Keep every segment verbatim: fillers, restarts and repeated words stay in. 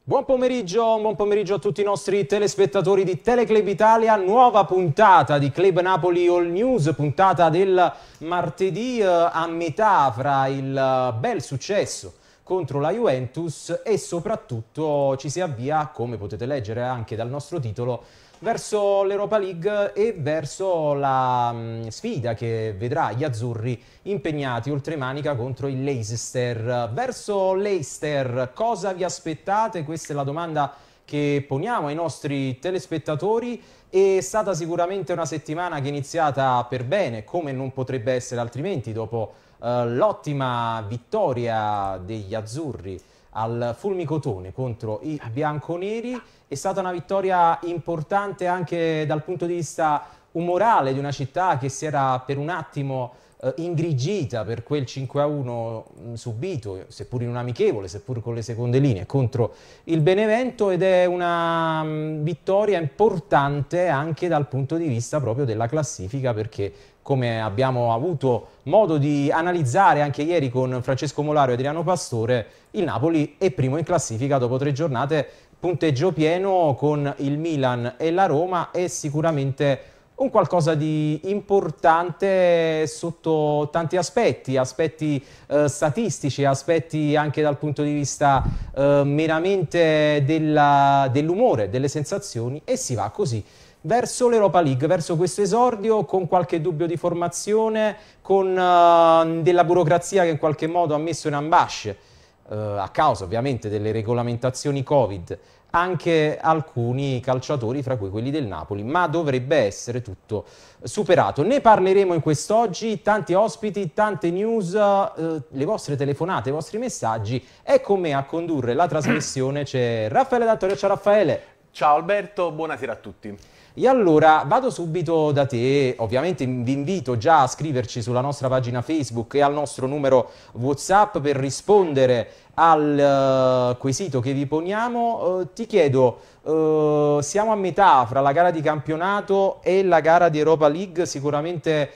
Buon pomeriggio, buon pomeriggio a tutti i nostri telespettatori di Teleclub Italia, nuova puntata di Club Napoli All News, puntata del martedì eh, a metà fra il eh, bel successo contro la Juventus e soprattutto ci si avvia, come potete leggere anche dal nostro titolo, verso l'Europa League e verso la mh, sfida che vedrà gli azzurri impegnati oltremanica contro il Leicester. Verso Leicester, cosa vi aspettate? Questa è la domanda che poniamo ai nostri telespettatori. È stata sicuramente una settimana che è iniziata per bene, come non potrebbe essere altrimenti, dopo eh, l'ottima vittoria degli azzurri al Fulmicotone contro i bianconeri. È stata una vittoria importante anche dal punto di vista umorale di una città che si era per un attimo eh, ingrigita per quel cinque a uno mh, subito, seppur in un amichevole, seppur con le seconde linee, contro il Benevento, ed è una mh, vittoria importante anche dal punto di vista proprio della classifica, perché come abbiamo avuto modo di analizzare anche ieri con Francesco Molaro e Adriano Pastore, il Napoli è primo in classifica dopo tre giornate, punteggio pieno con il Milan e la Roma, è sicuramente un qualcosa di importante sotto tanti aspetti, aspetti eh, statistici, aspetti anche dal punto di vista eh, meramente dell'umore, delle sensazioni, e si va così verso l'Europa League, verso questo esordio con qualche dubbio di formazione, con uh, della burocrazia che in qualche modo ha messo in ambasce, uh, a causa ovviamente delle regolamentazioni Covid, anche alcuni calciatori, fra cui quelli del Napoli, ma dovrebbe essere tutto superato. Ne parleremo in quest'oggi, tanti ospiti, tante news, uh, le vostre telefonate, i vostri messaggi, e con me a condurre la trasmissione c'è Raffaele D'Attorio. Ciao Raffaele. Ciao Alberto, buonasera a tutti. E allora vado subito da te. Ovviamente vi invito già a scriverci sulla nostra pagina Facebook e al nostro numero WhatsApp per rispondere al uh, quesito che vi poniamo. Uh, ti chiedo, uh, siamo a metà fra la gara di campionato e la gara di Europa League, sicuramente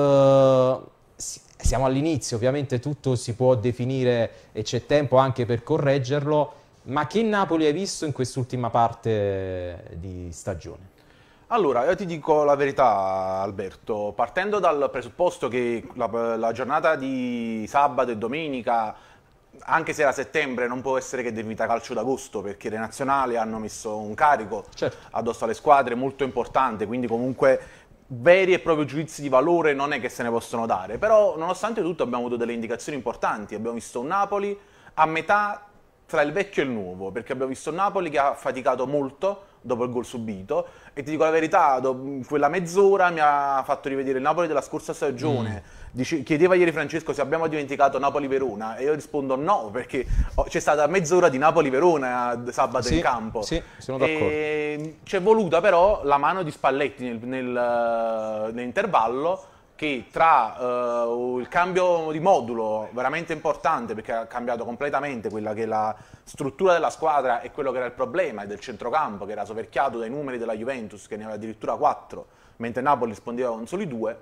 uh, siamo all'inizio, ovviamente tutto si può definire e c'è tempo anche per correggerlo, ma che Napoli hai visto in quest'ultima parte di stagione? Allora, io ti dico la verità, Alberto, partendo dal presupposto che la, la giornata di sabato e domenica, anche se era settembre, non può essere che definita calcio d'agosto, perché le nazionali hanno messo un carico certo. addosso alle squadre molto importante, quindi comunque veri e propri giudizi di valore non è che se ne possono dare, però nonostante tutto abbiamo avuto delle indicazioni importanti, abbiamo visto un Napoli a metà tra il vecchio e il nuovo, perché abbiamo visto un Napoli che ha faticato molto dopo il gol subito, e ti dico la verità, quella mezz'ora mi ha fatto rivedere il Napoli della scorsa stagione. Mm. Dice, chiedeva ieri Francesco se abbiamo dimenticato Napoli-Verona, e io rispondo no, perché c'è stata mezz'ora di Napoli-Verona sabato sì, in campo. Sì, sono d'accordo. C'è voluta però la mano di Spalletti nel, nel, nell'intervallo, che tra uh, il cambio di modulo veramente importante, perché ha cambiato completamente quella che è la struttura della squadra e quello che era il problema del centrocampo, che era soverchiato dai numeri della Juventus, che ne aveva addirittura quattro, mentre Napoli rispondeva con soli due.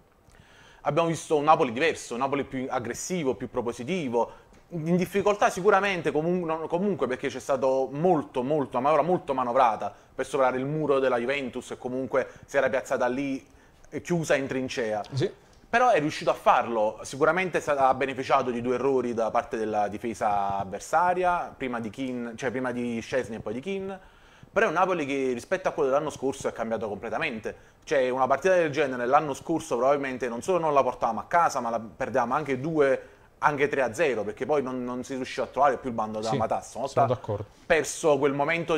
Abbiamo visto un Napoli diverso, un Napoli più aggressivo, più propositivo, in difficoltà sicuramente comun comunque, perché c'è stato molto, molto, una manovra molto manovrata per superare il muro della Juventus, e comunque si era piazzata lì chiusa in trincea, sì. Però è riuscito a farlo. Sicuramente ha beneficiato di due errori da parte della difesa avversaria, prima di Kean, cioè prima di Szczesny e poi di Kean. Però è un Napoli che rispetto a quello dell'anno scorso è cambiato completamente. Cioè una partita del genere l'anno scorso probabilmente non solo non la portavamo a casa, ma la perdevamo anche due, anche tre a zero, perché poi non, non si riusciva a trovare più il bando della sì, matassa. Sono d'accordo. Perso quel momento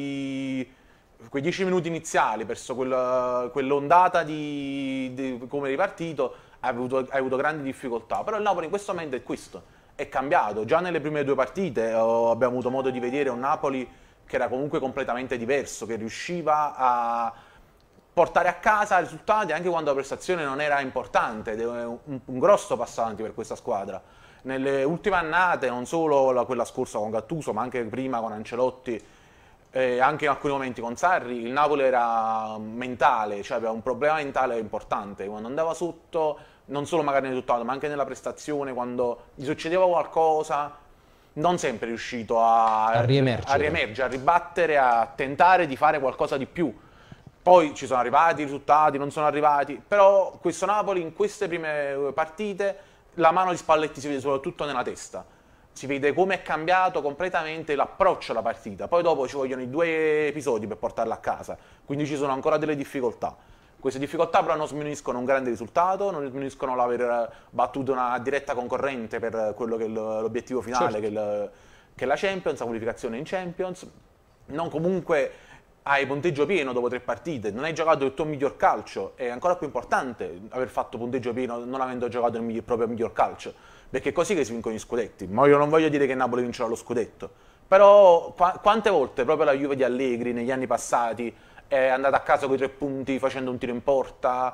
di quei dieci minuti iniziali, perso quel, quell'ondata di, di come ripartito, hai avuto, hai avuto grandi difficoltà. Però il Napoli in questo momento è questo, è cambiato. Già nelle prime due partite oh, abbiamo avuto modo di vedere un Napoli che era comunque completamente diverso, che riusciva a portare a casa risultati anche quando la prestazione non era importante, ed è un, un grosso passo avanti per questa squadra. Nelle ultime annate, non solo la, quella scorsa con Gattuso, ma anche prima con Ancelotti, e anche in alcuni momenti con Sarri, il Napoli era mentale, cioè aveva un problema mentale importante. Quando andava sotto, non solo magari nel risultato, ma anche nella prestazione, quando gli succedeva qualcosa, non sempre è riuscito a, a, riemergere. a riemergere, a ribattere, a tentare di fare qualcosa di più. Poi ci sono arrivati i risultati, non sono arrivati, però questo Napoli in queste prime partite la mano di Spalletti si vede soprattutto nella testa. Si vede come è cambiato completamente l'approccio alla partita. Poi dopo ci vogliono i due episodi per portarla a casa, quindi ci sono ancora delle difficoltà. Queste difficoltà però non sminuiscono un grande risultato, non sminuiscono l'aver battuto una diretta concorrente per quello che è l'obiettivo finale, certo. che, è il, che è la Champions, la qualificazione in Champions. Non comunque hai punteggio pieno dopo tre partite, non hai giocato il tuo miglior calcio, è ancora più importante aver fatto punteggio pieno non avendo giocato il, miglior, il proprio miglior calcio, perché è così che si vincono gli scudetti. Ma io non voglio dire che Napoli vincerà lo scudetto, però qu quante volte proprio la Juve di Allegri negli anni passati è andata a casa con i tre punti facendo un tiro in porta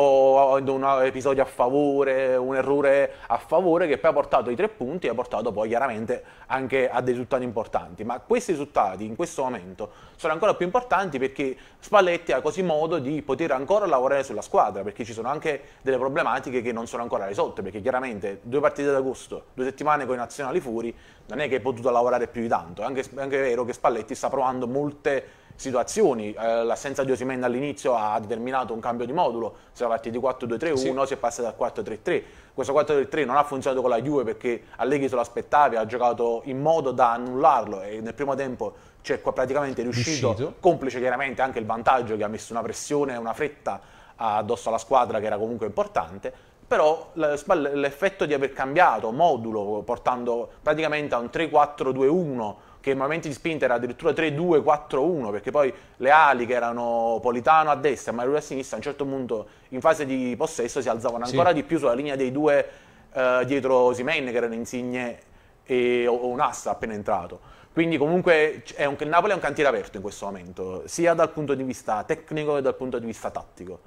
o un episodio a favore, un errore a favore che poi ha portato i tre punti e ha portato poi chiaramente anche a dei risultati importanti. Ma questi risultati in questo momento sono ancora più importanti perché Spalletti ha così modo di poter ancora lavorare sulla squadra, perché ci sono anche delle problematiche che non sono ancora risolte, perché chiaramente due partite d'agosto, due settimane con i nazionali fuori, non è che hai potuto lavorare più di tanto. È anche, è anche vero che Spalletti sta provando molte situazioni, eh, l'assenza di Osimhen all'inizio ha determinato un cambio di modulo, si è partiti quattro due tre uno, sì. si è passati al quattro tre tre, questo quattro tre tre non ha funzionato con la Juve perché Allegri se lo aspettava, ha giocato in modo da annullarlo e nel primo tempo c'è praticamente riuscito, riuscito, complice chiaramente anche il vantaggio che ha messo una pressione e una fretta addosso alla squadra che era comunque importante, però l'effetto di aver cambiato modulo portando praticamente a un tre quattro due uno che in momenti di spinta era addirittura tre due quattro uno, perché poi le ali che erano Politano a destra e Mario a sinistra a un certo punto in fase di possesso si alzavano ancora sì. di più sulla linea dei due eh, dietro Osimhen, che erano Insigne e Onassa appena entrato. Quindi comunque è un, il Napoli è un cantiere aperto in questo momento, sia dal punto di vista tecnico che dal punto di vista tattico.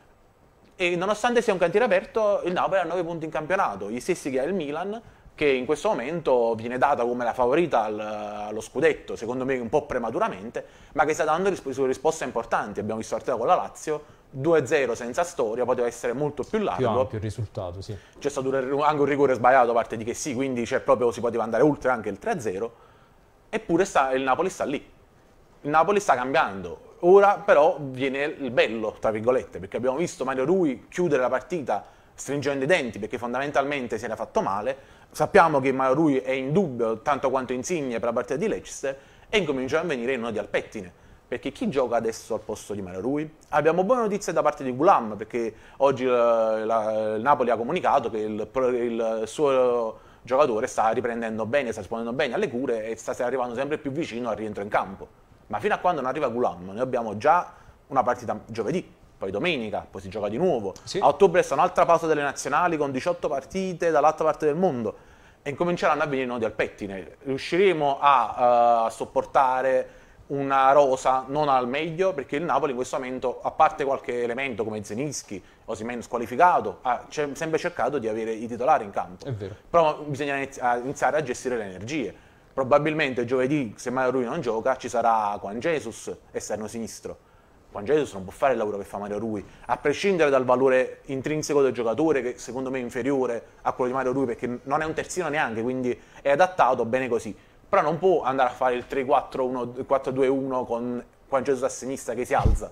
E nonostante sia un cantiere aperto, il Napoli ha nove punti in campionato, gli stessi che ha il Milan, che in questo momento viene data come la favorita al, allo scudetto, secondo me un po' prematuramente, ma che sta dando risp risposte importanti. Abbiamo visto la partita con la Lazio, due zero senza storia, poteva essere molto più largo. Più ampio il risultato, sì. C'è stato anche un rigore sbagliato da parte di che sì, quindi proprio si poteva andare oltre anche il tre a zero, eppure sta, il Napoli sta lì. Il Napoli sta cambiando. Ora però viene il bello, tra virgolette, perché abbiamo visto Mario Rui chiudere la partita stringendo i denti, perché fondamentalmente si era fatto male. Sappiamo che Mario Rui è in dubbio tanto quanto Insigne per la partita di Leicester e incominciano a venire i nodi al pettine, perché chi gioca adesso al posto di Mario Rui? Abbiamo buone notizie da parte di Ghoulam, perché oggi la, la, il Napoli ha comunicato che il, il suo giocatore sta riprendendo bene, sta rispondendo bene alle cure e sta arrivando sempre più vicino al rientro in campo. Ma fino a quando non arriva Ghoulam noi abbiamo già una partita giovedì, poi domenica, poi si gioca di nuovo. Sì. A ottobre sta un'altra pausa delle nazionali con diciotto partite dall'altra parte del mondo e incominceranno a venire nodi al pettine. Riusciremo a uh, sopportare una rosa non al meglio, perché il Napoli in questo momento, a parte qualche elemento come Zelinski, Osimhen squalificato, ha sempre cercato di avere i titolari in campo. È vero. Però bisogna iniziare a gestire le energie. Probabilmente giovedì, se Mario Rui non gioca, ci sarà Juan Jesus, esterno sinistro. Juan Jesus non può fare il lavoro che fa Mario Rui, a prescindere dal valore intrinseco del giocatore, che secondo me è inferiore a quello di Mario Rui, perché non è un terzino neanche, quindi è adattato bene così. Però non può andare a fare il tre quattro due uno con Juan Jesus a sinistra che si alza.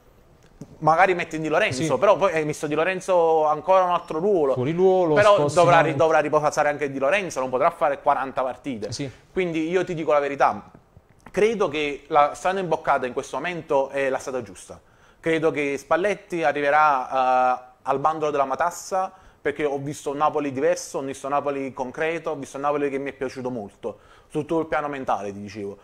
Magari metti Di Lorenzo, sì. però poi hai messo Di Lorenzo ancora un altro ruolo. Fuori ruolo, però dovrà, dovrà riposare anche Di Lorenzo, non potrà fare quaranta partite. Sì. Quindi io ti dico la verità. Credo che la strada imboccata in questo momento è la strada giusta. Credo che Spalletti arriverà uh, al bandolo della matassa, perché ho visto un Napoli diverso, ho visto un Napoli concreto, ho visto un Napoli che mi è piaciuto molto, su tutto il piano mentale, ti dicevo.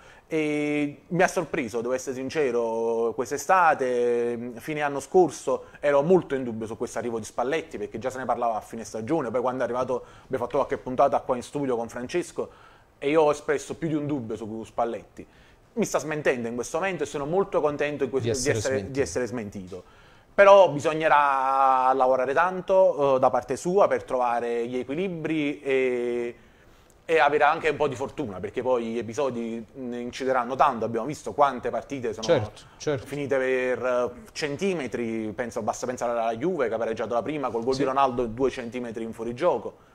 E mi ha sorpreso, devo essere sincero, quest'estate, fine anno scorso, ero molto in dubbio su questo arrivo di Spalletti, perché già se ne parlava a fine stagione, poi quando è arrivato, abbiamo fatto qualche puntata qua in studio con Francesco, e io ho espresso più di un dubbio su Spalletti. Mi sta smentendo in questo momento e sono molto contento in questo, di, essere di, essere, di essere smentito. Però bisognerà lavorare tanto uh, da parte sua per trovare gli equilibri e, e avere anche un po' di fortuna, perché poi gli episodi incideranno tanto. Abbiamo visto quante partite sono certo, certo. finite per centimetri, penso, basta pensare alla Juve che ha pareggiato la prima col gol sì. di Ronaldo due centimetri in fuorigioco.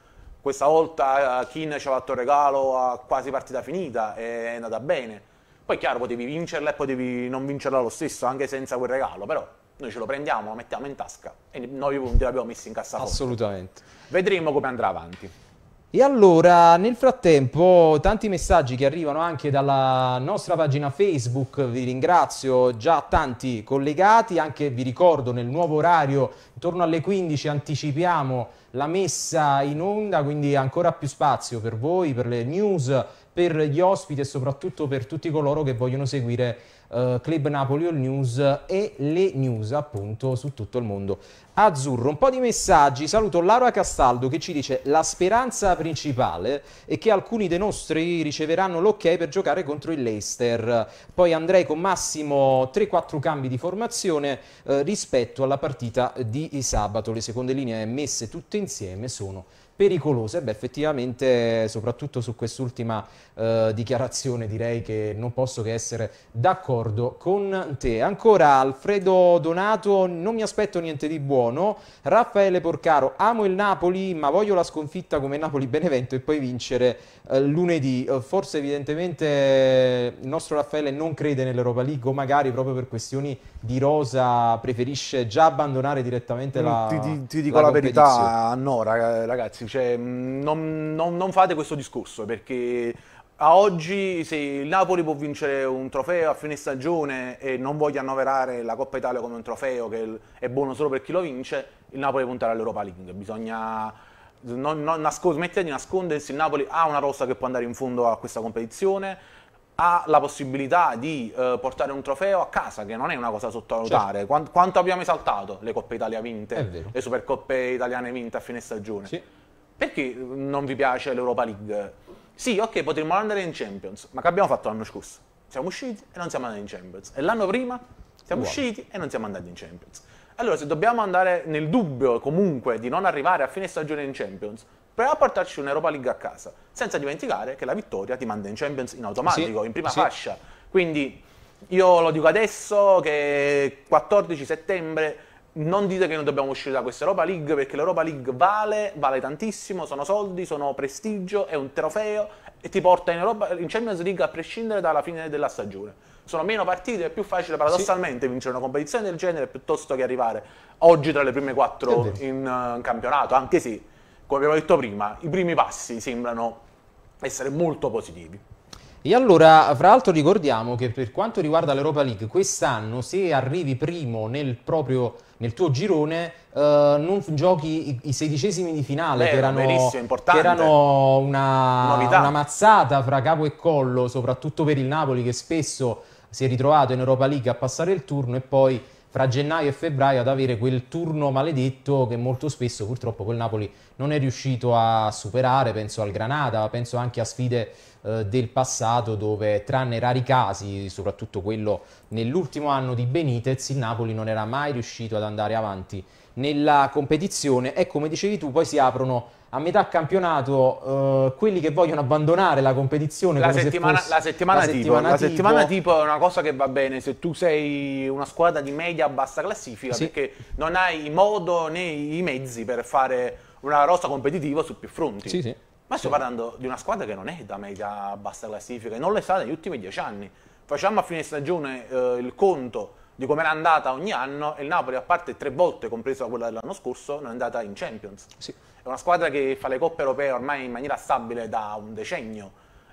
questa volta Keane ci ha fatto il regalo a quasi partita finita e è andata bene. Poi chiaro, potevi vincerla e potevi non vincerla lo stesso, anche senza quel regalo, però noi ce lo prendiamo, lo mettiamo in tasca e noi i punti li abbiamo messi in cassaforte. Assolutamente. Vedremo come andrà avanti. E allora, nel frattempo, tanti messaggi che arrivano anche dalla nostra pagina Facebook, vi ringrazio, già tanti collegati, anche vi ricordo nel nuovo orario, intorno alle quindici anticipiamo la messa in onda, quindi ancora più spazio per voi, per le news, per gli ospiti e soprattutto per tutti coloro che vogliono seguire uh, Club Napoli All News e le news appunto su tutto il mondo azzurro. Un po' di messaggi, saluto Laura Castaldo che ci dice: la speranza principale è che alcuni dei nostri riceveranno l'ok per giocare contro il Leicester, poi andrei con massimo tre quattro cambi di formazione eh, rispetto alla partita di sabato, le seconde linee messe tutte insieme sono pericolose. Beh, effettivamente soprattutto su quest'ultima eh, dichiarazione direi che non posso che essere d'accordo con te. Ancora Alfredo Donato: non mi aspetto niente di buono. Raffaele Porcaro: amo il Napoli ma voglio la sconfitta come Napoli-Benevento e poi vincere eh, lunedì. Eh, forse evidentemente il nostro Raffaele non crede nell'Europa League o magari proprio per questioni di rosa preferisce già abbandonare direttamente la Ti, ti, ti dico la la verità, no ragazzi. Cioè, non, non, non fate questo discorso, perché a oggi se il Napoli può vincere un trofeo a fine stagione e non voglio annoverare la Coppa Italia come un trofeo che è buono solo per chi lo vince, il Napoli puntare all'Europa League. Bisogna non, non nascos- smettere di nascondersi. Il Napoli ha una rosa che può andare in fondo a questa competizione, ha la possibilità di eh, portare un trofeo a casa, che non è una cosa sottovalutare. Certo. Quanto, quanto abbiamo esaltato le Coppe Italia vinte, le Supercoppe italiane vinte a fine stagione. Sì. Perché non vi piace l'Europa League? Sì, ok, potremmo andare in Champions, ma che abbiamo fatto l'anno scorso? Siamo usciti e non siamo andati in Champions. E l'anno prima siamo wow. usciti e non siamo andati in Champions. Allora, se dobbiamo andare nel dubbio comunque di non arrivare a fine stagione in Champions, proviamo a portarci un'Europa League a casa, senza dimenticare che la vittoria ti manda in Champions in automatico, sì, in prima sì. fascia. Quindi io lo dico adesso che quattordici settembre non dite che non dobbiamo uscire da questa Europa League, perché l'Europa League vale, vale tantissimo, sono soldi, sono prestigio, è un trofeo e ti porta in, Europa, in Champions League a prescindere dalla fine della stagione. Sono meno partite, è più facile paradossalmente sì. vincere una competizione del genere piuttosto che arrivare oggi tra le prime quattro in uh, campionato, anche se, come abbiamo detto prima, i primi passi sembrano essere molto positivi. E allora, fra l'altro ricordiamo che per quanto riguarda l'Europa League, quest'anno se arrivi primo nel proprio nel tuo girone, uh, non giochi i, i sedicesimi di finale, Vero, che erano, che erano una, una mazzata fra capo e collo, soprattutto per il Napoli che spesso si è ritrovato in Europa League a passare il turno e poi fra gennaio e febbraio ad avere quel turno maledetto che molto spesso purtroppo quel Napoli non è riuscito a superare. Penso al Granada, penso anche a sfide eh, del passato dove, tranne rari casi, soprattutto quello nell'ultimo anno di Benitez, il Napoli non era mai riuscito ad andare avanti nella competizione. E come dicevi tu, poi si aprono a metà campionato uh, quelli che vogliono abbandonare la competizione. La come settimana, se fosse la settimana, la tipo, settimana la tipo. settimana tipo è una cosa che va bene se tu sei una squadra di media bassa classifica, sì. perché non hai modo né i mezzi per fare una rosa competitiva su più fronti. Sì, sì. Ma sto sì. parlando di una squadra che non è da media bassa classifica e non l'è stata negli ultimi dieci anni. Facciamo a fine stagione eh, il conto di come era andata ogni anno e il Napoli, a parte tre volte, compresa quella dell'anno scorso, non è andata in Champions. Sì. È una squadra che fa le coppe europee ormai in maniera stabile da un decennio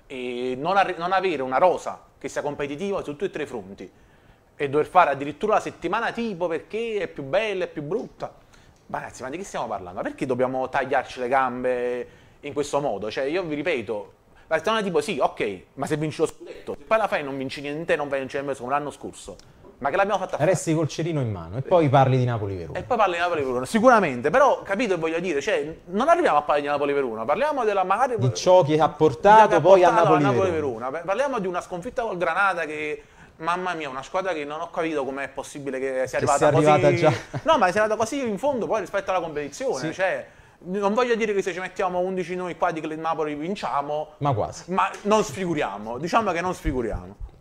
e non, non avere una rosa che sia competitiva su tutti e tre i fronti e dover fare addirittura la settimana tipo perché è più bella e più brutta. Ma ragazzi, ma di che stiamo parlando? Ma perché dobbiamo tagliarci le gambe in questo modo? Cioè, io vi ripeto, la settimana tipo sì, ok, ma se vinci lo scudetto, se poi alla fine non vinci niente, non vai in Champions come l'anno scorso. Ma che l'abbiamo fatta fare? Resti col cerino in mano e poi parli di Napoli-Verona. E poi parli di Napoli-Verona, sicuramente, però capito che voglio dire, cioè non arriviamo a parlare di Napoli-Verona, parliamo della magari di ciò che ha portato poi a Napoli-Verona. Napoli parliamo di una sconfitta col Granata che, mamma mia, una squadra che non ho capito com'è possibile che sia arrivata, che sia arrivata così già. No, ma è arrivata così in fondo poi rispetto alla competizione, sì. Cioè non voglio dire che se ci mettiamo undici noi qua di Napoli vinciamo, ma quasi. Ma non sfiguriamo, diciamo che non sfiguriamo.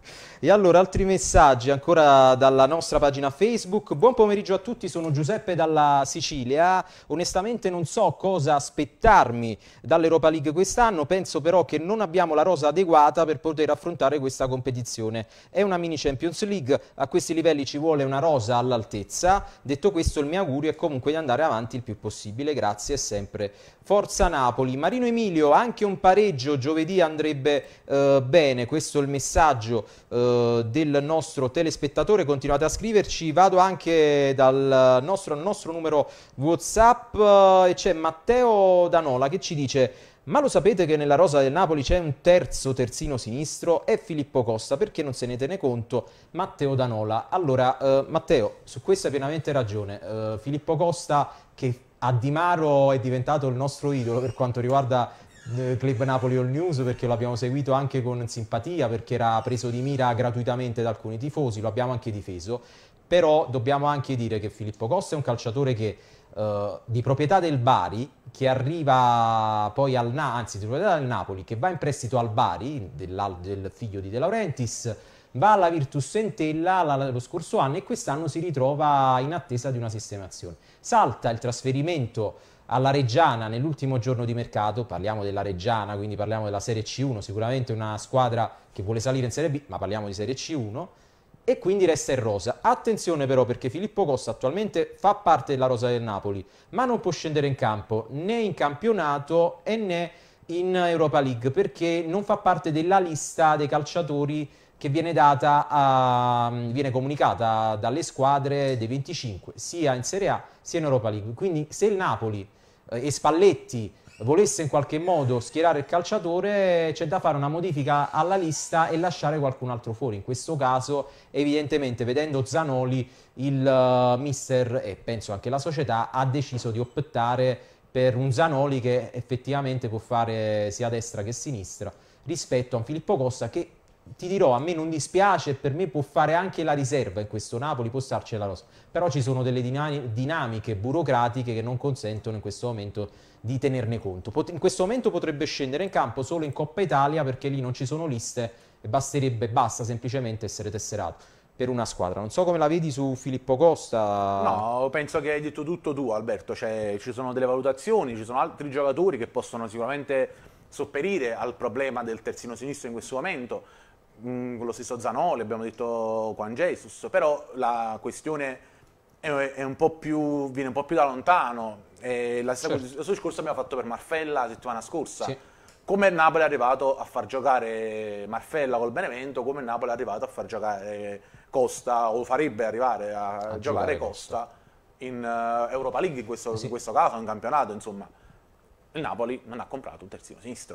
E allora, altri messaggi ancora dalla nostra pagina Facebook. Buon pomeriggio a tutti, sono Giuseppe dalla Sicilia. Onestamente non so cosa aspettarmi dall'Europa League quest'anno, penso però che non abbiamo la rosa adeguata per poter affrontare questa competizione. È una mini Champions League, a questi livelli ci vuole una rosa all'altezza. Detto questo, il mio augurio è comunque di andare avanti il più possibile. Grazie e sempre Forza Napoli. Marino Emilio, anche un pareggio giovedì andrebbe eh, bene, questo è il messaggio eh, del nostro telespettatore. Continuate a scriverci, vado anche dal nostro, nostro numero WhatsApp eh, e c'è Matteo Danola che ci dice: ma lo sapete che nella rosa del Napoli c'è un terzo terzino sinistro? È Filippo Costa, perché non se ne tiene conto? Matteo Danola. Allora, eh, Matteo, su questo hai pienamente ragione. Eh, Filippo Costa, che a Di Maro è diventato il nostro idolo per quanto riguarda eh, Club Napoli All News, perché lo abbiamo seguito anche con simpatia, perché era preso di mira gratuitamente da alcuni tifosi, lo abbiamo anche difeso, però dobbiamo anche dire che Filippo Costa è un calciatore che Uh, di proprietà del Bari, che arriva poi al Na anzi di proprietà del Napoli, che va in prestito al Bari, del figlio di De Laurentiis, va alla Virtus Entella lo scorso anno e quest'anno si ritrova in attesa di una sistemazione. Salta il trasferimento alla Reggiana nell'ultimo giorno di mercato, parliamo della Reggiana, quindi parliamo della Serie C uno, sicuramente una squadra che vuole salire in Serie B, ma parliamo di Serie C uno, e quindi resta in rosa. Attenzione però, perché Filippo Costa attualmente fa parte della rosa del Napoli, ma non può scendere in campo né in campionato e né in Europa League, perché non fa parte della lista dei calciatori che viene data a, viene comunicata dalle squadre dei venticinque, sia in Serie A sia in Europa League. Quindi se il Napoli eh, e Spalletti volesse in qualche modo schierare il calciatore, c'è da fare una modifica alla lista e lasciare qualcun altro fuori. In questo caso, evidentemente, vedendo Zanoli, il uh, mister e penso anche la società ha deciso di optare per un Zanoli che effettivamente può fare sia destra che sinistra, rispetto a un Filippo Costa che, ti dirò, a me non dispiace, per me può fare anche la riserva in questo Napoli, può starci la rosa, però ci sono delle dinamiche burocratiche che non consentono in questo momento di tenerne conto. In questo momento potrebbe scendere in campo solo in Coppa Italia, perché lì non ci sono liste e basterebbe, basta semplicemente essere tesserato per una squadra. Non so come la vedi su Filippo Costa. No, penso che hai detto tutto tu, Alberto. Cioè, ci sono delle valutazioni, ci sono altri giocatori che possono sicuramente sopperire al problema del terzino sinistro in questo momento. Mm, lo stesso Zanoli, abbiamo detto Juan Jesus, però la questione è, è un po' più, viene un po' più da lontano. E la stessa certo. Lo discorso abbiamo fatto per Marfella la settimana scorsa. Sì. Come il Napoli è arrivato a far giocare Marfella col Benevento, come il Napoli è arrivato a far giocare Costa, o farebbe arrivare a, a giocare, giocare Costa, Costa in uh, Europa League in questo, sì. in questo caso, in campionato, insomma. Il Napoli non ha comprato un terzino sinistro.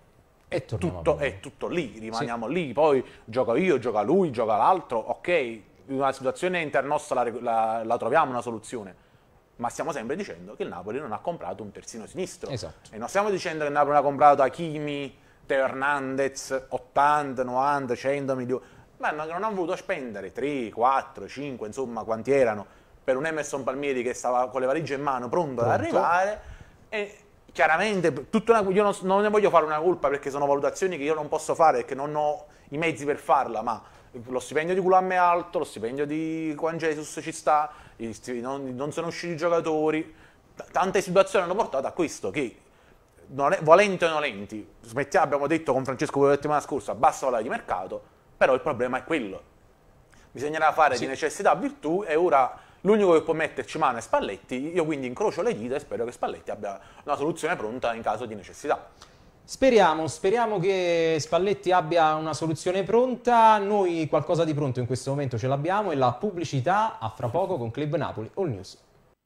È tutto, è tutto lì, rimaniamo sì. lì, poi gioco io, gioca lui, gioca l'altro, ok, in una situazione internostra la, la, la troviamo una soluzione, ma stiamo sempre dicendo che il Napoli non ha comprato un terzino sinistro. Esatto. E non stiamo dicendo che il Napoli ha comprato Hakimi, Teo Hernandez, ottanta, novanta, cento milioni, ma non, non hanno voluto spendere tre, quattro, cinque, insomma, quanti erano, per un Emerson Palmieri che stava con le valigie in mano, pronto, pronto. ad arrivare, e chiaramente tutta una, io non, non ne voglio fare una colpa, perché sono valutazioni che io non posso fare, perché non ho i mezzi per farla, ma lo stipendio di Culam è alto, lo stipendio di Juan Jesus ci sta, non, non sono usciti i giocatori, tante situazioni hanno portato a questo, che non è, volenti o nolenti, smettiamo, abbiamo detto con Francesco la settimana scorsa, basta parlare di mercato, però il problema è quello, bisognerà fare sì. di necessità virtù, e ora l'unico che può metterci mano è Spalletti. Io quindi incrocio le dita e spero che Spalletti abbia una soluzione pronta in caso di necessità. Speriamo, speriamo che Spalletti abbia una soluzione pronta. Noi qualcosa di pronto in questo momento ce l'abbiamo, e la pubblicità a fra poco con Club Napoli All News.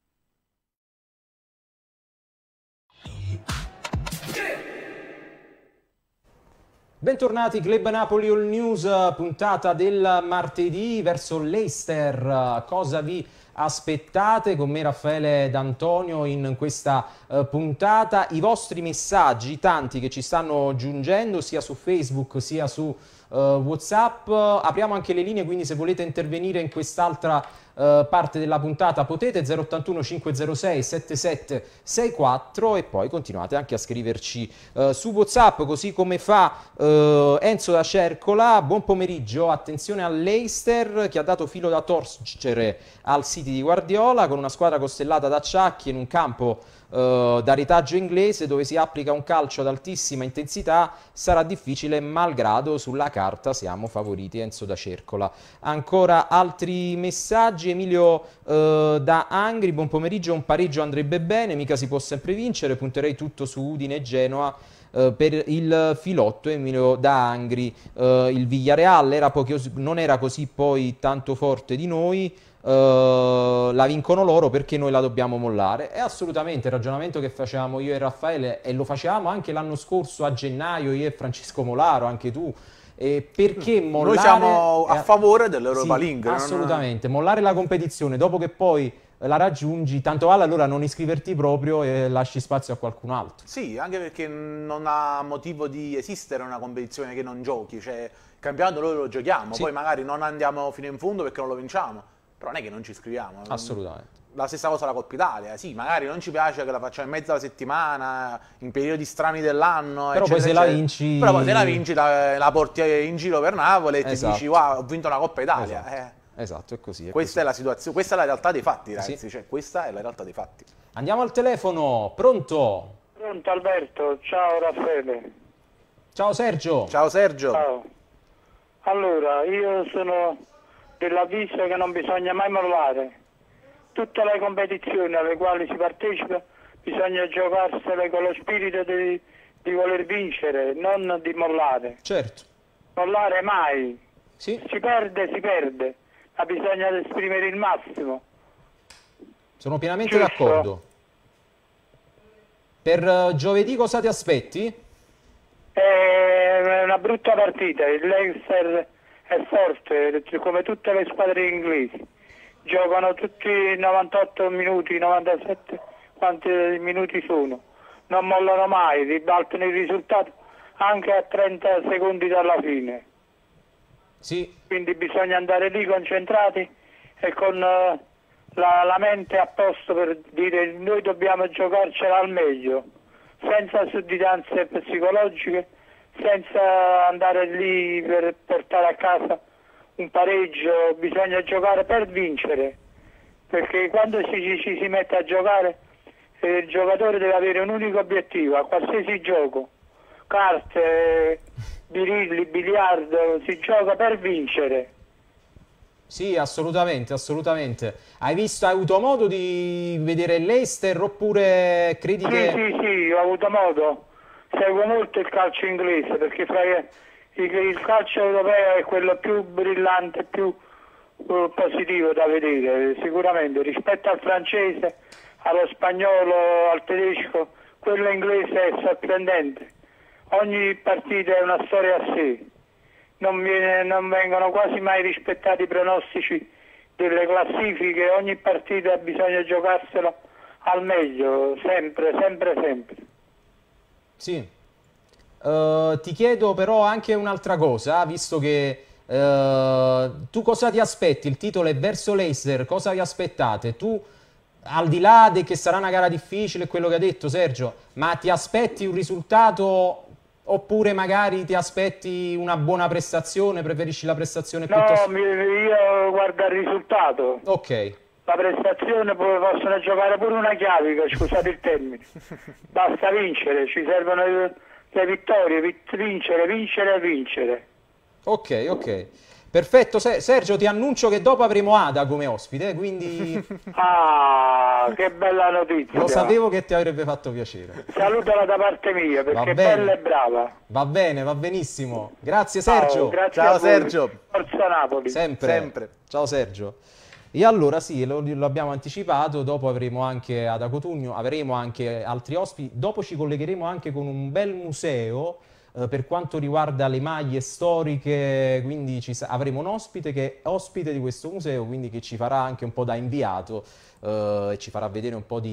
Bentornati, Club Napoli All News, puntata del martedì verso l'Leicester. Cosa vi aspettate? Con me Raffaele D'Antonio in questa uh, puntata. I vostri messaggi, tanti che ci stanno giungendo sia su Facebook sia su uh, WhatsApp. Apriamo anche le linee, quindi se volete intervenire in quest'altra uh, parte della puntata potete, zero ottantuno cinquecentosei settantasette sessantaquattro, e poi continuate anche a scriverci uh, su WhatsApp, così come fa uh, Enzo da Cercola. Buon pomeriggio, attenzione all'Eister che ha dato filo da torcere al City di Guardiola, con una squadra costellata da acciacchi in un campo uh, da retaggio inglese dove si applica un calcio ad altissima intensità. Sarà difficile, malgrado sulla carta siamo favoriti. Enzo da Cercola. Ancora altri messaggi. Emilio uh, da Angri, buon pomeriggio, un pareggio andrebbe bene, mica si può sempre vincere, punterei tutto su Udine e Genoa. Uh, per il filotto. Emilio da Angri. Uh, il Villarreal era pochi, non era così poi tanto forte di noi, uh, la vincono loro perché noi la dobbiamo mollare. È assolutamente il ragionamento che facevamo io e Raffaele, e lo facevamo anche l'anno scorso a gennaio, io e Francesco Molaro, anche tu. E perché mollare... Noi siamo a favore dell'Europa sì, League. assolutamente, non... mollare la competizione dopo che poi la raggiungi, tanto vale allora non iscriverti proprio e lasci spazio a qualcun altro. Sì, anche perché non ha motivo di esistere una competizione che non giochi, cioè il campionato noi lo giochiamo, sì. Poi magari non andiamo fino in fondo perché non lo vinciamo, però non è che non ci iscriviamo. Assolutamente. La stessa cosa la Coppa Italia, sì, magari non ci piace che la facciamo in mezzo alla settimana, in periodi strani dell'anno, però eccetera, poi se eccetera. la vinci... Però poi se la vinci la, la porti in giro per Napoli e esatto. ti dici wow, ho vinto una Coppa Italia. Esatto. Eh. Esatto, è così. È questa così. è la situazione, questa è la realtà dei fatti, ragazzi. Sì. Cioè, questa è la realtà dei fatti. Andiamo al telefono, pronto? Pronto Alberto, ciao Raffaele. Ciao Sergio. Ciao Sergio. Ciao. Allora, io sono dell'avviso che non bisogna mai mollare. Tutte le competizioni alle quali si partecipa bisogna giocarsele con lo spirito di, di voler vincere, non di mollare. Certo. Mollare mai. Sì. Si perde, si perde. Ma bisogna esprimere il massimo. Sono pienamente Giusto. d'accordo. Per uh, giovedì cosa ti aspetti? È una brutta partita. Il Leicester è forte, come tutte le squadre inglesi. Giocano tutti novantotto minuti, novantasette, quanti minuti sono. Non mollano mai, ribaltano il risultato anche a trenta secondi dalla fine. Sì. Quindi bisogna andare lì concentrati e con uh, la, la mente a posto per dire noi dobbiamo giocarcela al meglio, senza sudditanze psicologiche, senza andare lì per portare a casa un pareggio. Bisogna giocare per vincere, perché quando ci, ci si mette a giocare eh, il giocatore deve avere un unico obiettivo a qualsiasi gioco, carte, birilli, biliardo, si gioca per vincere. Sì, assolutamente, assolutamente. Hai visto, hai avuto modo di vedere l'Eister oppure credi sì, che... Sì, sì, ho avuto modo. Seguo molto il calcio inglese perché fra il, il calcio europeo è quello più brillante, più uh, positivo da vedere, sicuramente. Rispetto al francese, allo spagnolo, al tedesco, quello inglese è sorprendente. Ogni partita è una storia a sé, non, viene, non vengono quasi mai rispettati i pronostici delle classifiche, ogni partita bisogna giocarsela al meglio, sempre, sempre, sempre. Sì. Uh, ti chiedo però anche un'altra cosa, visto che uh, tu cosa ti aspetti? Il titolo è verso l'Eister, cosa vi aspettate? Tu, al di là di che sarà una gara difficile, quello che ha detto Sergio, ma ti aspetti un risultato... Oppure magari ti aspetti una buona prestazione, preferisci la prestazione piuttosto... No, io guardo il risultato. Ok. La prestazione poi possono giocare pure una chiavica, scusate il termine. Basta vincere, ci servono le vittorie, vincere, vincere, vincere. Ok, ok. Perfetto, Sergio, ti annuncio che dopo avremo Ada come ospite, quindi... Ah, che bella notizia. Lo sapevo che ti avrebbe fatto piacere. Salutala da parte mia, perché è bella e brava. Va bene, va benissimo. Grazie Sergio. Oh, grazie Ciao Sergio. Forza Napoli. Sempre. Sempre. Ciao Sergio. E allora sì, lo, lo abbiamo anticipato, dopo avremo anche Ada Cotugno, avremo anche altri ospiti, dopo ci collegheremo anche con un bel museo per quanto riguarda le maglie storiche, quindi ci avremo un ospite che è ospite di questo museo, quindi che ci farà anche un po' da inviato eh, e ci farà vedere un po' di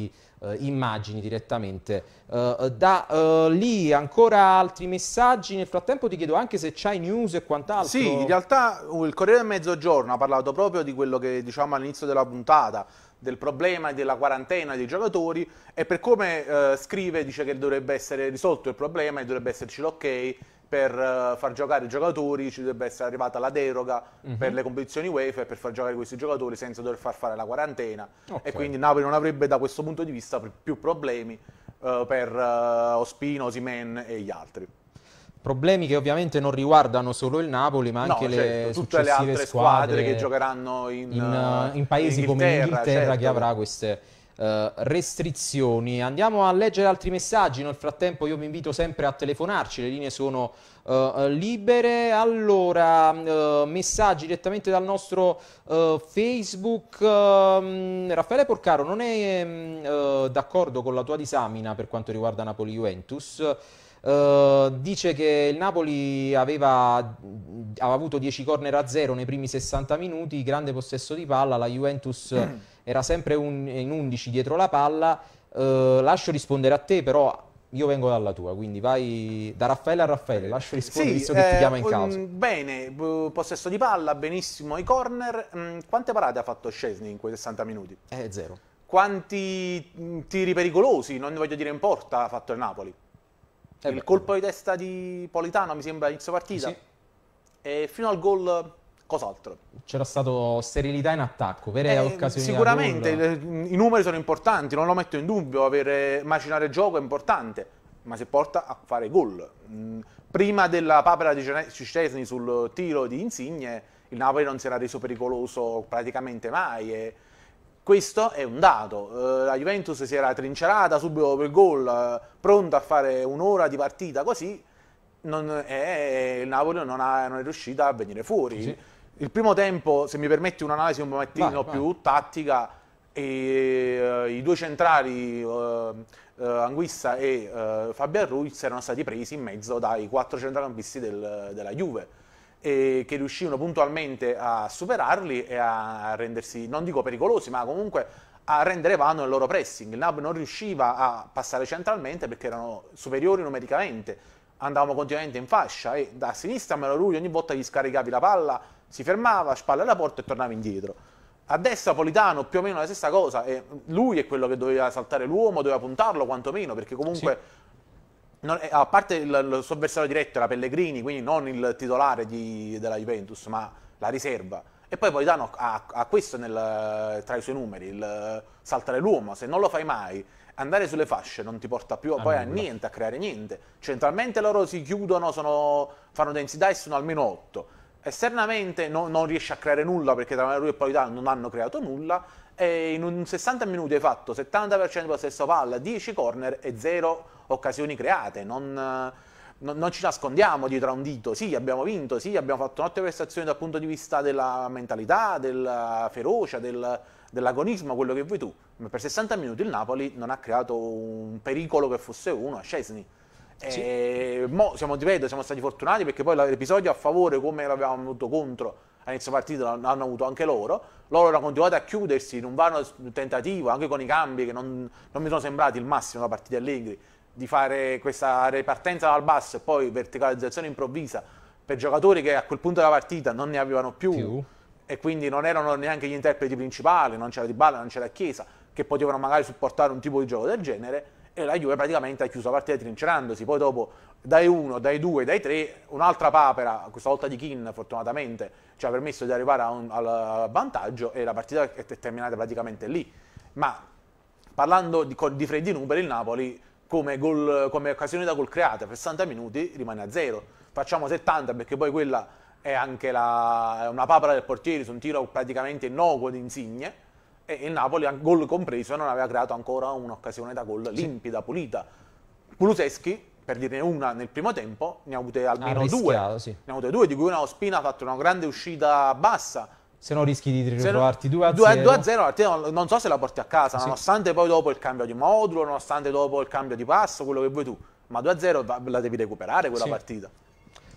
eh, immagini direttamente eh, da eh, lì. Ancora altri messaggi? Nel frattempo ti chiedo anche se c'hai news e quant'altro. Sì, in realtà il Corriere del Mezzogiorno ha parlato proprio di quello che diciamo all'inizio della puntata, del problema e della quarantena dei giocatori, e per come eh, scrive dice che dovrebbe essere risolto il problema e dovrebbe esserci l'ok per uh, far giocare i giocatori, ci dovrebbe essere arrivata la deroga uh-huh. per le competizioni UEFA e per far giocare questi giocatori senza dover far fare la quarantena, okay. E quindi Napoli non avrebbe da questo punto di vista più problemi uh, per uh, Ospina, Osimhen e gli altri. Problemi che ovviamente non riguardano solo il Napoli, ma anche no, le certo, tutte le altre squadre, squadre che giocheranno in, in, in paesi in come l'Inghilterra, certo. che avrà queste uh, restrizioni. Andiamo a leggere altri messaggi. Nel frattempo io vi invito sempre a telefonarci, le linee sono uh, libere. Allora, uh, messaggi direttamente dal nostro uh, Facebook. Uh, Raffaele Porcaro non è uh, d'accordo con la tua disamina per quanto riguarda Napoli-Juventus. Uh, dice che il Napoli aveva, aveva avuto dieci corner a zero nei primi sessanta minuti, grande possesso di palla, la Juventus mm. era sempre un, in undici dietro la palla. Uh, lascio rispondere a te, però io vengo dalla tua, quindi vai da Raffaele a Raffaele, lascio rispondere sì, visto che eh, ti chiama in causa. Bene, possesso di palla, benissimo i corner. Mm, quante parate ha fatto Szczęsny in quei sessanta minuti? Eh, zero. Quanti tiri pericolosi, non ne voglio dire in porta, ha fatto il Napoli? Eh il beh, colpo di testa di Politano mi sembra inizio partita, sì. E fino al gol cos'altro? C'era stato sterilità in attacco, vere eh, occasioni. Sicuramente i numeri sono importanti, non lo metto in dubbio, avere macinare il gioco è importante, ma si porta a fare gol. Prima della papera di Szczęsny sul tiro di Insigne, il Napoli non si era reso pericoloso praticamente mai. E questo è un dato. Uh, la Juventus si era trincerata subito per il gol, uh, pronta a fare un'ora di partita così, non, e il Napoli non, ha, non è riuscita a venire fuori. Sì. Il primo tempo, se mi permetti un'analisi un momentino vai, più vai. tattica, e, uh, i due centrali, uh, uh, Anguissa e uh, Fabian Ruiz, erano stati presi in mezzo dai quattro centrocampisti del, della Juve, e che riuscivano puntualmente a superarli e a rendersi, non dico pericolosi, ma comunque a rendere vano il loro pressing. Il Napoli non riusciva a passare centralmente perché erano superiori numericamente, andavamo continuamente in fascia e da sinistra Melorui ogni volta gli scaricavi la palla, si fermava, spalle alla porta e tornava indietro. A destra Politano più o meno la stessa cosa, e lui è quello che doveva saltare l'uomo, doveva puntarlo quantomeno, perché comunque... Sì. Non, a parte il, il suo avversario diretto era Pellegrini, quindi non il titolare di, della Juventus, ma la riserva. E poi Politano ha, ha questo nel, tra i suoi numeri, il saltare l'uomo. Se non lo fai mai, andare sulle fasce non ti porta più ah, poi a niente, a creare niente. Centralmente loro si chiudono, sono, fanno densità e sono almeno otto. Esternamente no, non riesce a creare nulla perché tra lui e Politano non hanno creato nulla. E in un sessanta minuti hai fatto settanta per cento possesso palla, dieci corner e zero occasioni create. Non, non, non ci nascondiamo dietro a un dito. Sì, abbiamo vinto, sì, abbiamo fatto un'ottima prestazione dal punto di vista della mentalità, della ferocia, del, dell'agonismo, quello che vuoi tu, ma per sessanta minuti il Napoli non ha creato un pericolo che fosse uno a Szczęsny. Sì. E mo siamo, ripeto, siamo stati fortunati perché poi l'episodio a favore, come l'avevamo avuto contro all'inizio partita, l'hanno avuto anche loro. Loro hanno continuato a chiudersi in un vano tentativo, anche con i cambi che non, non mi sono sembrati il massimo da partita Allegri, di fare questa ripartenza dal basso e poi verticalizzazione improvvisa per giocatori che a quel punto della partita non ne avevano più, più. E quindi non erano neanche gli interpreti principali, non c'era Dybala, non c'era Chiesa, che potevano magari supportare un tipo di gioco del genere. E la Juve praticamente ha chiuso la partita trincerandosi. Poi dopo dai uno, dai due, dai tre, un'altra papera, questa volta di Kean fortunatamente, ci ha permesso di arrivare a un, al vantaggio e la partita è terminata praticamente lì. Ma parlando di, di freddi numeri, il Napoli come, gol, come occasioni da gol create per sessanta minuti rimane a zero. Facciamo settanta perché poi quella è anche la, è una papera del portiere su un tiro praticamente innocuo di Insigne. E il Napoli, gol compreso, non aveva creato ancora un'occasione da gol limpida, pulita. Kulusevski, per dirne una nel primo tempo, ne ha avute almeno due. Sì. Ne ha avute due, di cui una Ospina ha fatto una grande uscita bassa. Se no rischi di ritrovarti due a zero. due a zero, non so se la porti a casa, sì. Nonostante poi dopo il cambio di modulo, nonostante dopo il cambio di passo, quello che vuoi tu. Ma due a zero la devi recuperare quella sì. partita.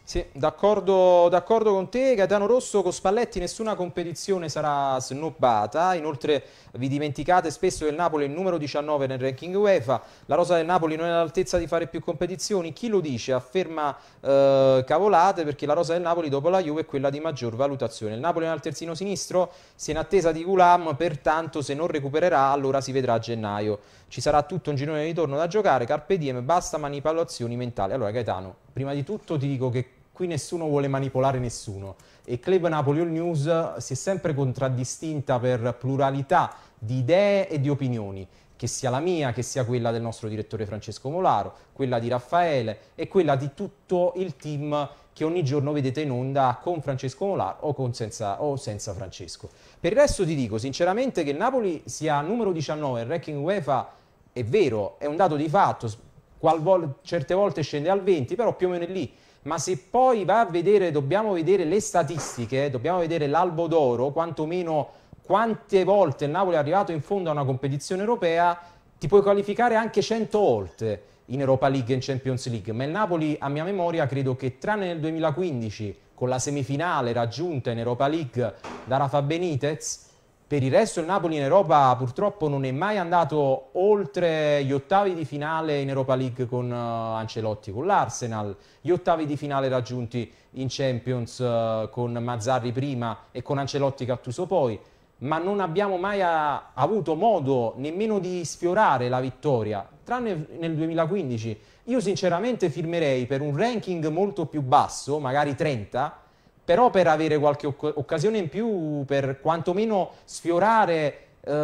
Sì, d'accordo d'accordo con te. Gaetano Rosso, con Spalletti nessuna competizione sarà snobbata. Inoltre vi dimenticate spesso che il Napoli è il numero diciannove nel ranking UEFA, la rosa del Napoli non è all'altezza di fare più competizioni. Chi lo dice afferma eh, cavolate, perché la rosa del Napoli dopo la Juve è quella di maggior valutazione. Il Napoli è al terzino sinistro, si è in attesa di Gulam, pertanto se non recupererà allora si vedrà a gennaio. Ci sarà tutto un girone di ritorno da giocare, carpe diem, basta manipolazioni mentali. Allora Gaetano, prima di tutto ti dico che qui nessuno vuole manipolare nessuno e Club Napoli All News si è sempre contraddistinta per pluralità di idee e di opinioni, che sia la mia, che sia quella del nostro direttore Francesco Molaro, quella di Raffaele e quella di tutto il team che ogni giorno vedete in onda con Francesco Molaro o, con senza, o senza Francesco. Per il resto ti dico sinceramente che il Napoli sia numero diciannove nel ranking UEFA è vero, è un dato di fatto, qual certe volte scende al venti, però più o meno è lì. Ma se poi va a vedere, dobbiamo vedere le statistiche, dobbiamo vedere l'albo d'oro, quantomeno quante volte il Napoli è arrivato in fondo a una competizione europea, ti puoi qualificare anche cento volte in Europa League e in Champions League, ma il Napoli, a mia memoria, credo che tranne nel duemilaquindici, con la semifinale raggiunta in Europa League da Rafa Benitez, per il resto il Napoli in Europa purtroppo non è mai andato oltre gli ottavi di finale in Europa League con uh, Ancelotti, con l'Arsenal, gli ottavi di finale raggiunti in Champions uh, con Mazzarri prima e con Ancelotti Gattuso poi, ma non abbiamo mai a, avuto modo nemmeno di sfiorare la vittoria, tranne nel duemilaquindici. Io sinceramente firmerei per un ranking molto più basso, magari trenta, però per avere qualche oc occasione in più, per quantomeno sfiorare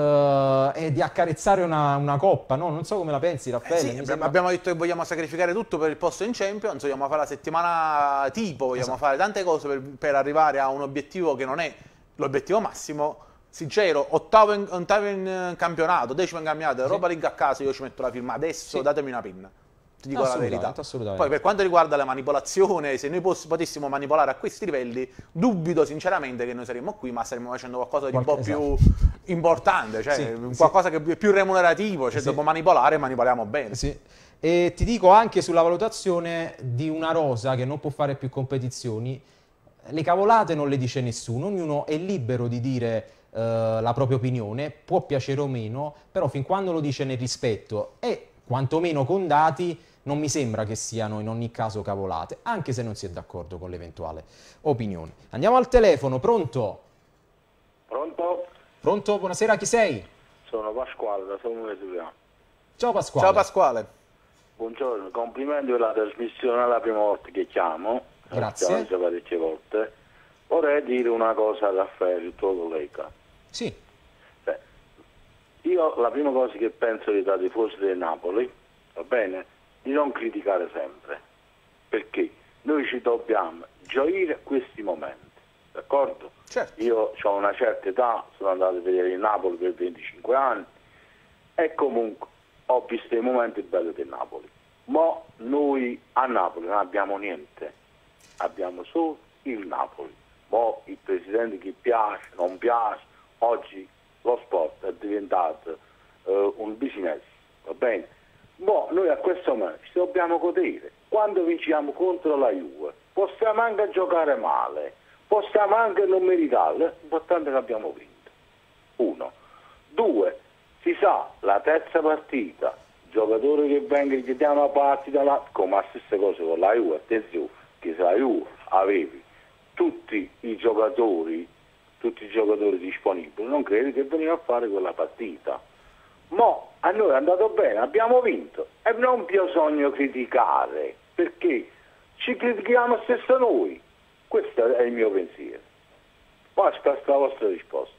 eh, e di accarezzare una, una coppa, no? Non so come la pensi, Raffaele. Eh sì, abbiamo, sembra... abbiamo detto che vogliamo sacrificare tutto per il posto in Champions, vogliamo fare la settimana tipo, vogliamo esatto. fare tante cose per, per arrivare a un obiettivo che non è l'obiettivo massimo. Sincero, ottavo in, ottavo in campionato, decimo in campionato, Europa League a casa, io ci metto la firma adesso, sì. datemi una pinna. Ti dico la verità. Poi per quanto riguarda la manipolazione, se noi potessimo manipolare a questi livelli, dubito sinceramente che noi saremmo qui, ma staremmo facendo qualcosa di un po' esatto. più importante, cioè sì, qualcosa sì. che è più remunerativo, cioè sì. dopo manipolare manipoliamo bene. Sì. E ti dico anche sulla valutazione di una rosa che non può fare più competizioni, le cavolate non le dice nessuno, ognuno è libero di dire uh, la propria opinione, può piacere o meno, però fin quando lo dice nel rispetto e quantomeno con dati, non mi sembra che siano in ogni caso cavolate, anche se non si è d'accordo con l'eventuale opinione. Andiamo al telefono, pronto? Pronto? Pronto, buonasera, chi sei? Sono Pasquale, da Somone Giuliano. Ciao Pasquale. Ciao Pasquale. Buongiorno, complimenti per la trasmissione, è la prima volta che chiamo. Grazie. Già parecchie volte. Vorrei dire una cosa a Raffaele, il tuo collega. Sì. Beh, io la prima cosa che penso da tifosi del Napoli, va bene, di non criticare sempre, perché noi ci dobbiamo gioire a questi momenti, d'accordo? Certo. Io ho una certa età, sono andato a vedere il Napoli per venticinque anni e comunque ho visto i momenti belli del Napoli, ma noi a Napoli non abbiamo niente, abbiamo solo il Napoli, ma il presidente che piace, non piace, oggi lo sport è diventato uh, un business, va bene? Boh, noi a questo momento ci dobbiamo godere. Quando vinciamo contro la Juve possiamo anche giocare male, possiamo anche non meritare, l'importante è che abbiamo vinto. Uno. Due, si sa, la terza partita, giocatori che vengono che danno una partita là, come la stessa cosa con la Juve, attenzione, che se la Juve avevi tutti i giocatori, tutti i giocatori disponibili, non credi che veniva a fare quella partita. Ma a noi è andato bene, abbiamo vinto e non bisogna criticare, perché ci critichiamo stesso noi. Questo è il mio pensiero. Poi aspetto la vostra risposta.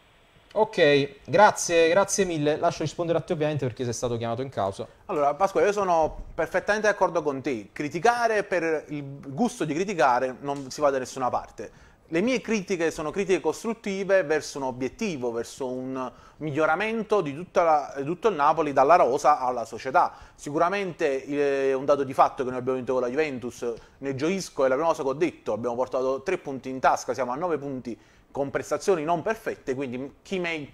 Ok, grazie, grazie mille. Lascio rispondere a te ovviamente perché sei stato chiamato in causa. Allora Pasquale, io sono perfettamente d'accordo con te. Criticare per il gusto di criticare non si va da nessuna parte. Le mie critiche sono critiche costruttive verso un obiettivo, verso un miglioramento di, tutta la, di tutto il Napoli, dalla rosa alla società. Sicuramente è un dato di fatto che noi abbiamo vinto con la Juventus, ne gioisco, è la prima cosa che ho detto, abbiamo portato tre punti in tasca, siamo a nove punti con prestazioni non perfette, quindi chi me,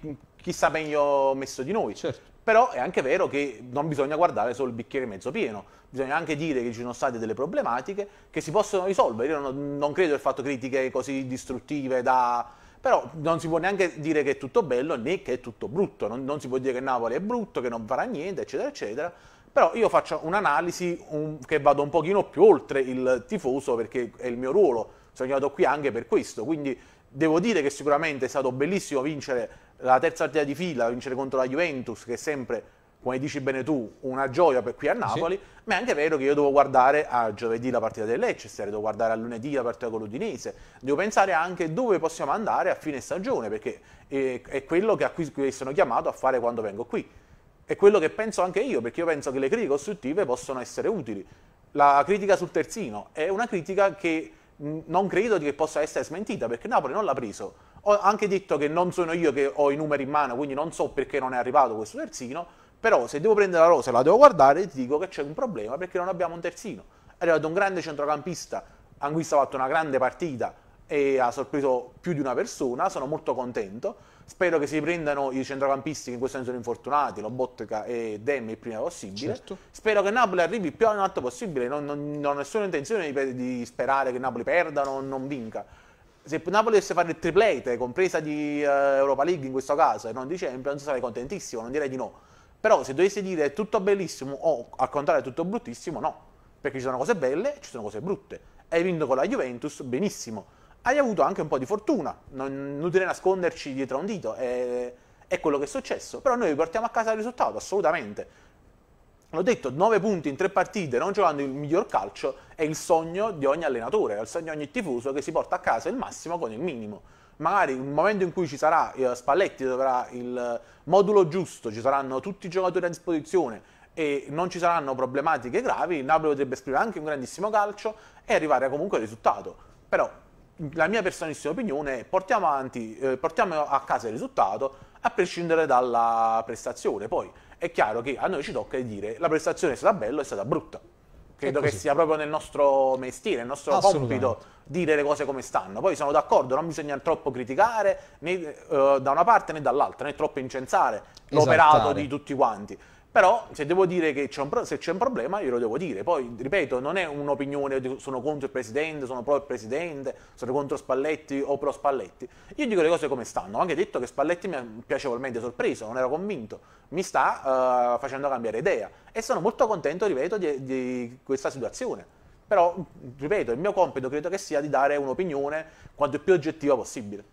chissà meglio messo di noi. Certo. Però è anche vero che non bisogna guardare solo il bicchiere mezzo pieno, bisogna anche dire che ci sono state delle problematiche che si possono risolvere. Io non, non credo aver fatto critiche così distruttive da... Però non si può neanche dire che è tutto bello né che è tutto brutto, non, non si può dire che Napoli è brutto, che non farà niente, eccetera, eccetera. Però io faccio un'analisi un, che vado un pochino più oltre il tifoso, perché è il mio ruolo, sono arrivato qui anche per questo, quindi devo dire che sicuramente è stato bellissimo vincere la terza partita di fila, vincere contro la Juventus, che è sempre, come dici bene tu, una gioia per qui a Napoli, sì. Ma è anche vero che io devo guardare a giovedì la partita del Leicester, devo guardare a lunedì la partita con l'Udinese, devo pensare anche dove possiamo andare a fine stagione, perché è, è quello che a cui sono chiamato a fare quando vengo qui. È quello che penso anche io, perché io penso che le critiche costruttive possono essere utili. La critica sul terzino è una critica che non credo che possa essere smentita, perché Napoli non l'ha preso. Ho anche detto che non sono io che ho i numeri in mano, quindi non so perché non è arrivato questo terzino, però se devo prendere la rosa e la devo guardare, ti dico che c'è un problema, perché non abbiamo un terzino. È arrivato un grande centrocampista, Anguissa ha fatto una grande partita e ha sorpreso più di una persona, sono molto contento. Spero che si riprendano i centrocampisti che in questo senso sono infortunati, Lobotka e Dem il prima possibile. Certo. Spero che Napoli arrivi il più in alto possibile, non, non, non ho nessuna intenzione di, di sperare che Napoli perda o non vinca. Se Napoli dovesse fare il triplete, compresa di uh, Europa League in questo caso, e non di Champions, sarei contentissimo, non direi di no. Però se dovessi dire è tutto bellissimo o al contrario è tutto bruttissimo, no. Perché ci sono cose belle e ci sono cose brutte. Hai vinto con la Juventus, benissimo. Hai avuto anche un po' di fortuna, non inutile nasconderci dietro a un dito, è, è quello che è successo. Però noi portiamo a casa il risultato, assolutamente. L'ho detto, nove punti in tre partite, non giocando il miglior calcio, è il sogno di ogni allenatore, è il sogno di ogni tifoso che si porta a casa il massimo con il minimo. Magari nel momento in cui ci sarà eh, Spalletti, dove avrà il modulo giusto, ci saranno tutti i giocatori a disposizione e non ci saranno problematiche gravi, il Napoli potrebbe esprimere anche un grandissimo calcio e arrivare comunque al risultato. Però la mia personalissima opinione è portiamo avanti, eh, portiamo a casa il risultato a prescindere dalla prestazione. Poi è chiaro che a noi ci tocca dire la prestazione è stata bella o è stata brutta. Credo che sia proprio nel nostro mestiere, nel nostro compito dire le cose come stanno. Poi sono d'accordo, non bisogna troppo criticare né uh, da una parte né dall'altra, né troppo incensare l'operato di tutti quanti. Però se devo dire che c'è un, se c'è un problema io lo devo dire. Poi, ripeto, non è un'opinione, sono contro il Presidente, sono pro il Presidente, sono contro Spalletti o pro Spalletti. Io dico le cose come stanno. Ho anche detto che Spalletti mi ha piacevolmente sorpreso, non ero convinto. Mi sta uh, facendo cambiare idea. E sono molto contento, ripeto, di, di questa situazione. Però, ripeto, il mio compito credo che sia di dare un'opinione quanto più oggettiva possibile.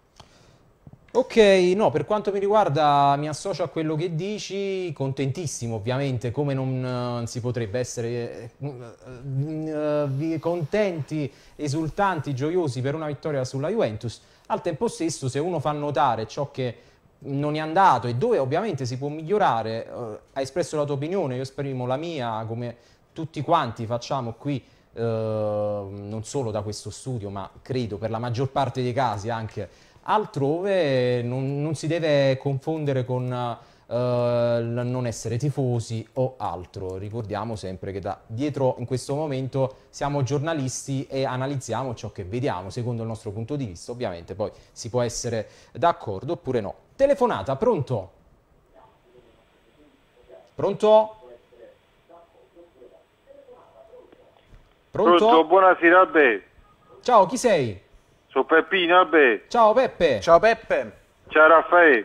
Ok, no, per quanto mi riguarda mi associo a quello che dici, contentissimo ovviamente, come non uh, si potrebbe essere uh, uh, contenti, esultanti, gioiosi per una vittoria sulla Juventus. Al tempo stesso, se uno fa notare ciò che non è andato e dove ovviamente si può migliorare, uh, hai espresso la tua opinione, io esprimo la mia, come tutti quanti facciamo qui, uh, non solo da questo studio, ma credo per la maggior parte dei casi anche altrove. Non, non si deve confondere con uh, il non essere tifosi o altro. Ricordiamo sempre che da dietro in questo momento siamo giornalisti e analizziamo ciò che vediamo secondo il nostro punto di vista. Ovviamente poi si può essere d'accordo oppure no. Telefonata, pronto? Pronto? Pronto? Pronto, buonasera a te. Ciao, chi sei? Sono Peppino, vabbè. Ciao Peppe. Ciao Peppe. Ciao Raffaele.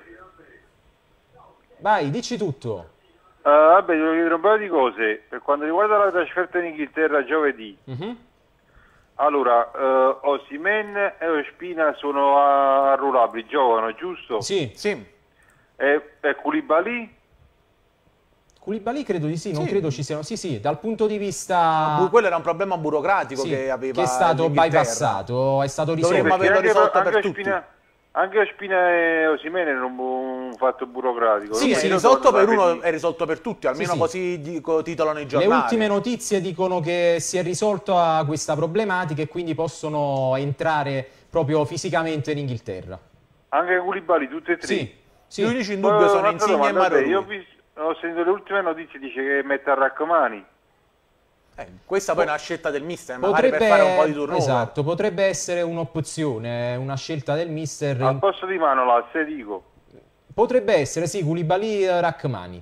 Vai, dici tutto. Uh, vabbè, devo chiedere un paio di cose. Per quanto riguarda la trasferta in Inghilterra giovedì. Uh-huh. Allora, uh, Osimhen e Ospina sono arruolabili, giocano, giusto? Sì. Sì. E, e Koulibaly? Koulibaly credo di sì, non sì. credo ci siano. Sì, sì, dal punto di vista... Ma quello era un problema burocratico sì, che aveva che è stato bypassato, è stato risolto. Dovremmo averlo risolto anche per Ospina, tutti. Anche Ospina e Osimhen era un, un fatto burocratico. Sì, è risolto per uno e risolto per tutti, almeno sì, così dico, titolano i giornali. Le ultime notizie dicono che si è risolto a questa problematica e quindi possono entrare proprio fisicamente in Inghilterra. Anche Koulibaly, tutte e tre? Sì. sì. Gli unici in dubbio sono Insigne e Maroni. Io ho visto... Ho sentito le ultime notizie, dice che mette a raccomani. Eh, questa poi è una scelta del mister, magari potrebbe, per fare un po' di turnover. Esatto, potrebbe essere un'opzione, una scelta del mister. Al posto di Manolas, se dico. Potrebbe essere, sì, Koulibaly e Rachmani.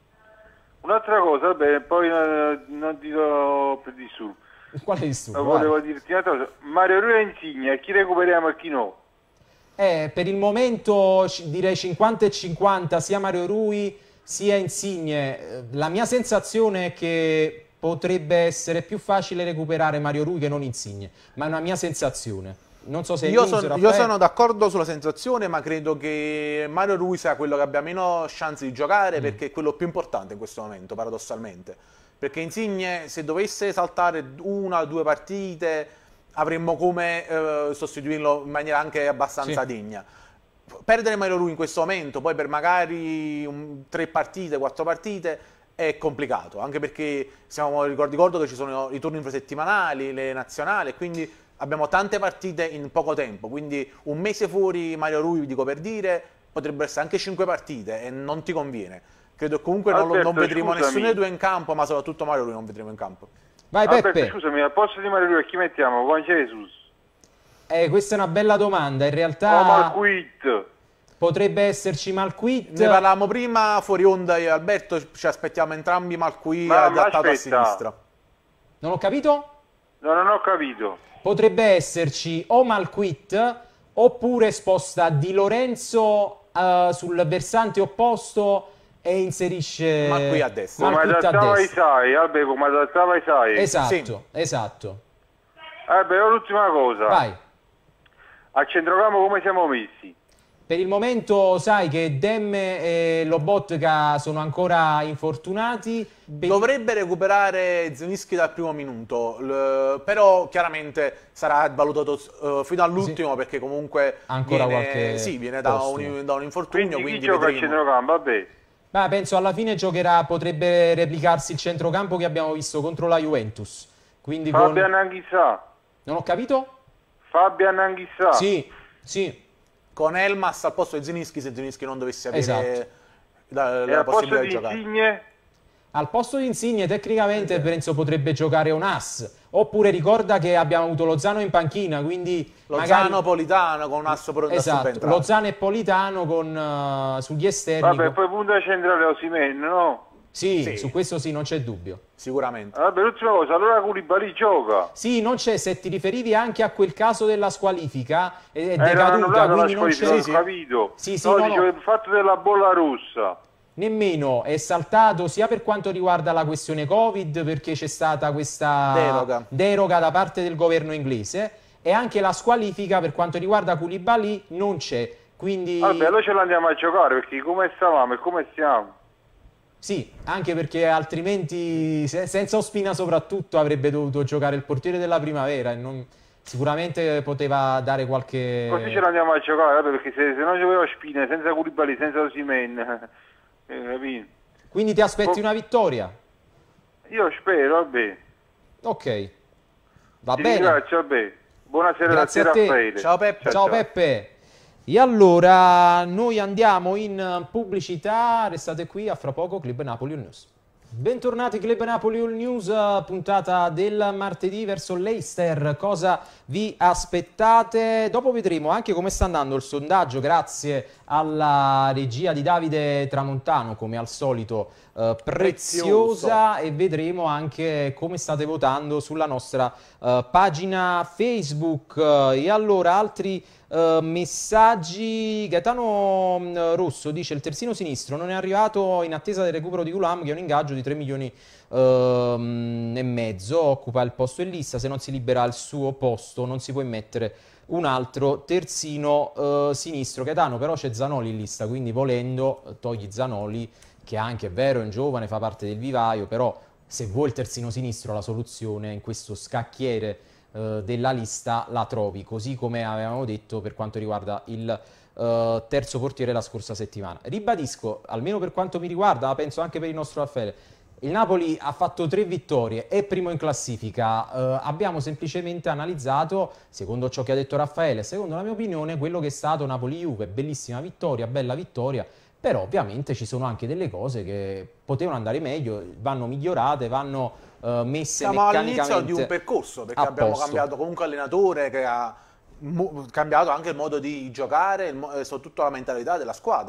Un'altra cosa, vabbè, poi eh, non ti do per disturbo. Quale disturbo? Volevo dirti un'altra cosa. Mario Rui e Insigne, chi recuperiamo e chi no? Eh, per il momento direi cinquanta e cinquanta, sia Mario Rui sia Insigne. La mia sensazione è che potrebbe essere più facile recuperare Mario Rui che non Insigne, ma è una mia sensazione. Non so se io, News, son, io sono d'accordo sulla sensazione, ma credo che Mario Rui sia quello che abbia meno chance di giocare, mm. perché è quello più importante in questo momento, paradossalmente. Perché Insigne, se dovesse saltare una o due partite, avremmo come eh, sostituirlo in maniera anche abbastanza sì. degna. Perdere Mario Rui in questo momento, poi per magari un, tre partite, quattro partite, è complicato, anche perché siamo, ricordo, ricordo che ci sono i turni infrasettimanali, le nazionali, quindi abbiamo tante partite in poco tempo, quindi un mese fuori Mario Rui, dico per dire, potrebbero essere anche cinque partite e non ti conviene. Credo che comunque Alberto, non, non vedremo scusami. nessuno dei due in campo, ma soprattutto Mario Rui non vedremo in campo. Vai Alberto, Peppe. Scusami, al posto di Mario Rui chi mettiamo? Juan Jesus? Eh, questa è una bella domanda, in realtà... O Malquit? Potrebbe esserci Malquit. Ne parlavamo prima fuori onda io e Alberto, ci aspettiamo entrambi Malquit adattato a sinistra. Non ho capito? No, non ho capito. Potrebbe esserci o Malquit oppure sposta Di Lorenzo uh, sul versante opposto e inserisce Malquit a destra. Come adattava Isai, Albe, come adattava Isai. Esatto, sì. esatto. Albe, l'ultima cosa. Vai. A centrocampo come siamo messi? Per il momento sai che Demme e Lobotka sono ancora infortunati. Dovrebbe recuperare Zielinski dal primo minuto, L però chiaramente sarà valutato uh, fino all'ultimo sì. perché comunque ancora viene, qualche sì, viene da un, da un infortunio. Quindi, quindi chi gioca a centrocampo? Vabbè. Ma penso alla fine giocherà, potrebbe replicarsi il centrocampo che abbiamo visto contro la Juventus. Quindi Fabian con... Anghissà. Non ho capito? Fabian Anghissà. Sì, sì. Con Elmas al posto di Zielinski, se Zielinski non dovesse avere esatto. la, la e al possibilità posto di, di giocare. Insigne? Al posto di Insigne tecnicamente eh. penso potrebbe giocare un as. Oppure ricorda che abbiamo avuto Lozano in panchina, quindi Lozano, magari... Politano con un asso pronto esatto. a subentrare. Lozano e Politano con, uh, sugli esterni. Vabbè, con... poi punta centrale Osimhen, no? Sì, sì, su questo sì, non c'è dubbio. Sicuramente. Vabbè, l'ultima cosa, allora Koulibaly gioca. Sì, non c'è, se ti riferivi anche a quel caso della squalifica, è eh, decaduta, quindi non c'è... Sì, sì. capito. Sì, sì, no, no, dicevo no. il fatto della bolla rossa. Nemmeno, è saltato sia per quanto riguarda la questione Covid, perché c'è stata questa deroga. deroga da parte del governo inglese, e anche la squalifica per quanto riguarda Koulibaly non c'è. Quindi... Vabbè, allora ce l'andiamo a giocare, perché come stavamo e come stiamo? Sì, anche perché altrimenti, se, senza Ospina soprattutto, avrebbe dovuto giocare il portiere della Primavera e non, sicuramente poteva dare qualche... Così ce l'andiamo a giocare, vabbè, perché se, se non giocava Ospina, senza Koulibaly, senza Osimhen, eh, capito? Quindi ti aspetti una vittoria? Io spero, vabbè. Ok, va Ti bene. Ringrazio, vabbè. Buonasera Grazie a te, a te. Raffaele. Ciao Peppe. Ciao, ciao Peppe. E allora noi andiamo in pubblicità, restate qui, a fra poco Club Napoli All News. Bentornati Club Napoli All News, puntata del martedì verso l'Eister. Cosa vi aspettate? Dopo vedremo anche come sta andando il sondaggio, grazie alla regia di Davide Tramontano, come al solito eh, preziosa, Prezioso. E vedremo anche come state votando sulla nostra eh, pagina Facebook. E allora altri Uh, messaggi. Gaetano uh, Rosso dice: il terzino sinistro non è arrivato in attesa del recupero di Gulam, che è un ingaggio di tre milioni uh, e mezzo, occupa il posto in lista, se non si libera il suo posto non si può mettere un altro terzino uh, sinistro. Gaetano, però c'è Zanoli in lista, quindi volendo togli Zanoli, che anche è vero, è un giovane, fa parte del vivaio, però se vuoi il terzino sinistro la soluzione in questo scacchiere della lista la trovi, così come avevamo detto per quanto riguarda il uh, terzo portiere la scorsa settimana. Ribadisco, almeno per quanto mi riguarda, ma penso anche per il nostro Raffaele, il Napoli ha fatto tre vittorie, è primo in classifica. Uh, abbiamo semplicemente analizzato, secondo ciò che ha detto Raffaele, secondo la mia opinione, quello che è stato Napoli-Juve. Bellissima vittoria, bella vittoria, però ovviamente ci sono anche delle cose che potevano andare meglio, vanno migliorate, vanno Uh, messe Siamo all'inizio di un percorso, perché abbiamo posto. cambiato comunque allenatore che ha cambiato anche il modo di giocare e soprattutto la mentalità della squadra.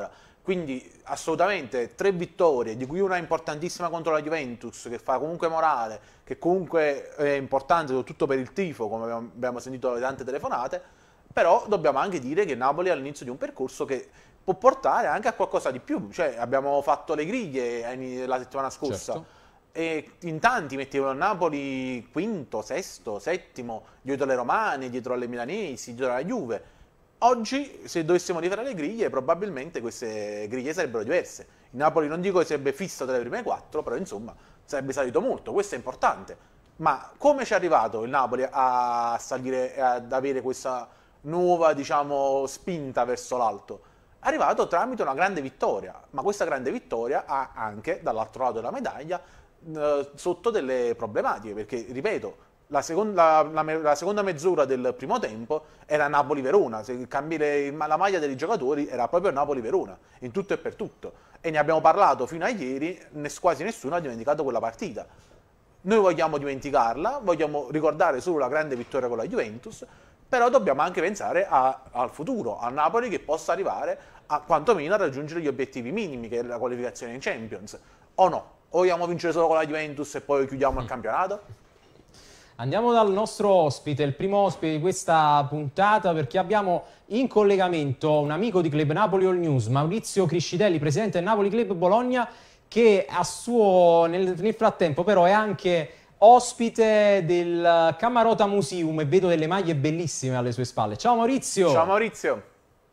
Quindi assolutamente tre vittorie, di cui una importantissima contro la Juventus, che fa comunque morale, che comunque è importante soprattutto per il tifo, come abbiamo sentito dalle tante telefonate, però dobbiamo anche dire che Napoli è all'inizio di un percorso che può portare anche a qualcosa di più. Cioè, abbiamo fatto le griglie la settimana scorsa, certo, e in tanti mettevano il Napoli quinto, sesto, settimo, dietro le romane, dietro alle milanesi, dietro alla Juve. Oggi, se dovessimo rifare le griglie, probabilmente queste griglie sarebbero diverse. Il Napoli non dico che sarebbe fisso tra le prime quattro, però insomma sarebbe salito molto, questo è importante. Ma come ci è arrivato il Napoli a salire e ad avere questa nuova, diciamo, spinta verso l'alto? È arrivato tramite una grande vittoria, ma questa grande vittoria ha anche, dall'altro lato della medaglia, eh, sotto delle problematiche, perché, ripeto, La seconda, la, la seconda mezz'ora del primo tempo era Napoli-Verona, se cambi le, la maglia dei giocatori era proprio Napoli-Verona, in tutto e per tutto. E ne abbiamo parlato fino a ieri, quasi nessuno ha dimenticato quella partita. Noi vogliamo dimenticarla, vogliamo ricordare solo la grande vittoria con la Juventus, però dobbiamo anche pensare a, al futuro, a Napoli che possa arrivare a quantomeno a raggiungere gli obiettivi minimi, che è la qualificazione in Champions. O no? O vogliamo vincere solo con la Juventus e poi chiudiamo il campionato? Andiamo dal nostro ospite, il primo ospite di questa puntata, perché abbiamo in collegamento un amico di Club Napoli All News, Maurizio Criscitelli, presidente del Napoli Club Bologna, che a suo, nel, nel frattempo però è anche ospite del Camarota Museum e vedo delle maglie bellissime alle sue spalle. Ciao Maurizio! Ciao Maurizio!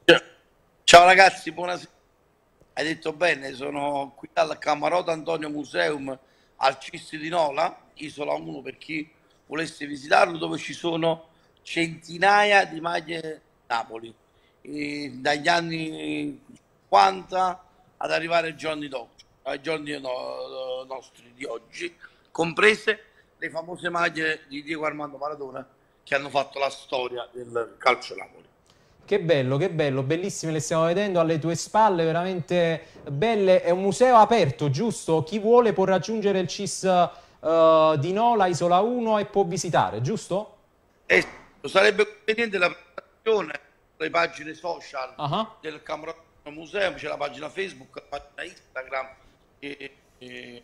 Ciao ragazzi, buonasera. Hai detto bene, sono qui al Camarota Antonio Museum al Cis di Nola, Isola uno per chi volesse visitarlo, dove ci sono centinaia di maglie Napoli, e dagli anni cinquanta ad arrivare ai giorni d'oggi, ai giorni no, nostri di oggi, comprese le famose maglie di Diego Armando Maradona che hanno fatto la storia del calcio Napoli. Che bello, che bello, bellissime le stiamo vedendo alle tue spalle, veramente belle. È un museo aperto, giusto? Chi vuole può raggiungere il Cis Uh, di Nola, Isola uno, e può visitare, giusto? Eh, sarebbe conveniente la presentazione, le pagine social uh-huh. del Camarota Museum, c'è la pagina Facebook, la pagina Instagram, e, e,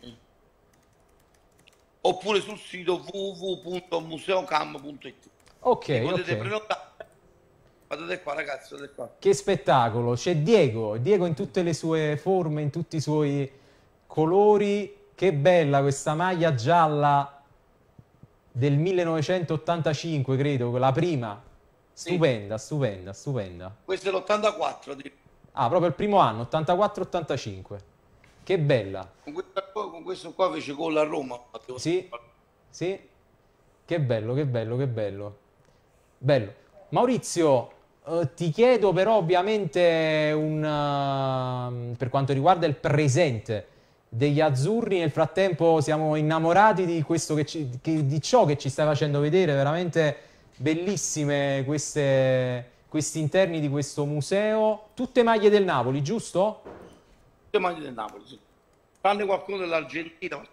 oppure sul sito w w w punto museocam punto it. Ok, potete okay. prenotare. Guardate qua ragazzi, guardate qua. Che spettacolo, c'è Diego, Diego in tutte le sue forme, in tutti i suoi colori. Che bella questa maglia gialla del millenovecentottantacinque, credo, la prima. Stupenda, sì. stupenda, stupenda. Questo è l'ottantaquattro. Ah, proprio il primo anno, ottantaquattro ottantacinque. Che bella. Con questo, con questo qua fece gol a Roma. Sì, sì. Che bello, che bello, che bello. Bello. Maurizio, eh, ti chiedo però ovviamente un, uh, per quanto riguarda il presente degli azzurri. Nel frattempo siamo innamorati di, questo che ci, che, di ciò che ci stai facendo vedere, veramente bellissime queste, questi interni di questo museo. Tutte maglie del Napoli, giusto? Tutte maglie del Napoli, sì. Tranne qualcuno dell'Argentina.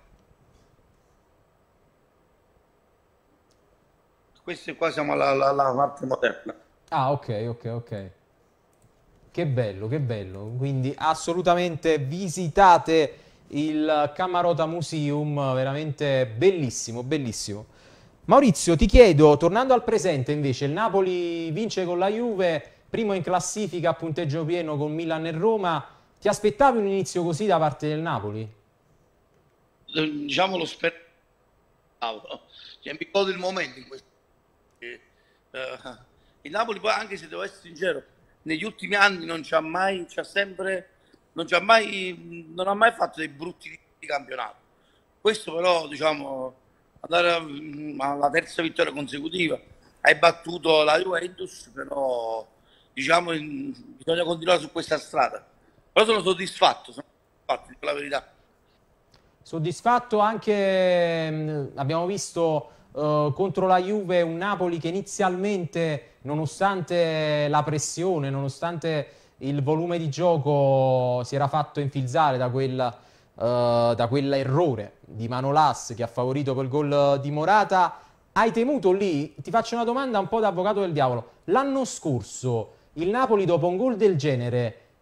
Queste qua siamo alla, alla, alla parte moderna. Ah, ok, ok, ok. Che bello, che bello. Quindi assolutamente visitate il Camarota Museum, veramente bellissimo, bellissimo. Maurizio, ti chiedo, tornando al presente invece, il Napoli vince con la Juve, primo in classifica a punteggio pieno con Milan e Roma. Ti aspettavi un inizio così da parte del Napoli? Diciamo lo speravo. Cioè, mi godo il momento in questo. Eh, uh, il Napoli poi, anche se devo essere sincero, negli ultimi anni non c'ha mai, c'ha sempre... Non, c'ha mai, non ha mai fatto dei brutti di campionato. Questo però, diciamo, andare alla terza vittoria consecutiva, hai battuto la Juventus, però diciamo bisogna continuare su questa strada. Però sono soddisfatto, sono soddisfatto, per la verità. Soddisfatto anche, abbiamo visto uh, contro la Juve un Napoli che inizialmente, nonostante la pressione, nonostante il volume di gioco, si era fatto infilzare da quel, uh, da quell'errore di Manolas che ha favorito quel gol di Morata. Hai temuto lì? Ti faccio una domanda un po' da avvocato del diavolo. L'anno scorso il Napoli, dopo un gol del genere,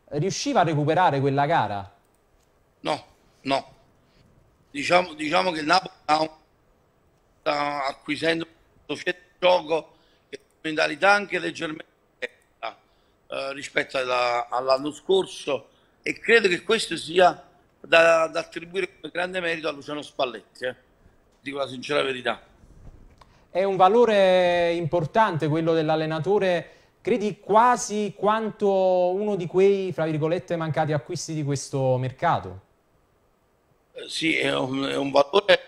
riusciva a recuperare quella gara? No, no. Diciamo, diciamo che il Napoli sta, sta acquisendo una società di gioco e una mentalità anche leggermente diversa, eh, rispetto all'anno scorso, e credo che questo sia da, da attribuire come grande merito a Luciano Spalletti, eh. Dico la sincera verità. È un valore importante quello dell'allenatore, credi quasi quanto uno di quei, fra virgolette, mancati acquisti di questo mercato? Eh, sì, è un, è un valore,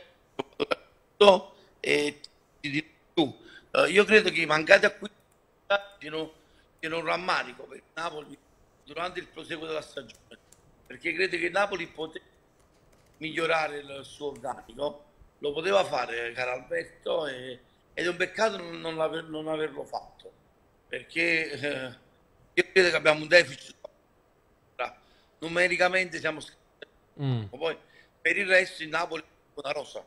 e ti dirò più. Eh, io credo che i mancati acquisti siano, siano un rammarico per il Napoli durante il proseguo della stagione, perché credo che il Napoli poteva migliorare il suo organico, lo poteva fare, caro Alberto, e, ed è un peccato non, non, aver, non averlo fatto, perché eh, io credo che abbiamo un deficit, numericamente siamo mm. poi per il resto il Napoli è una rosa.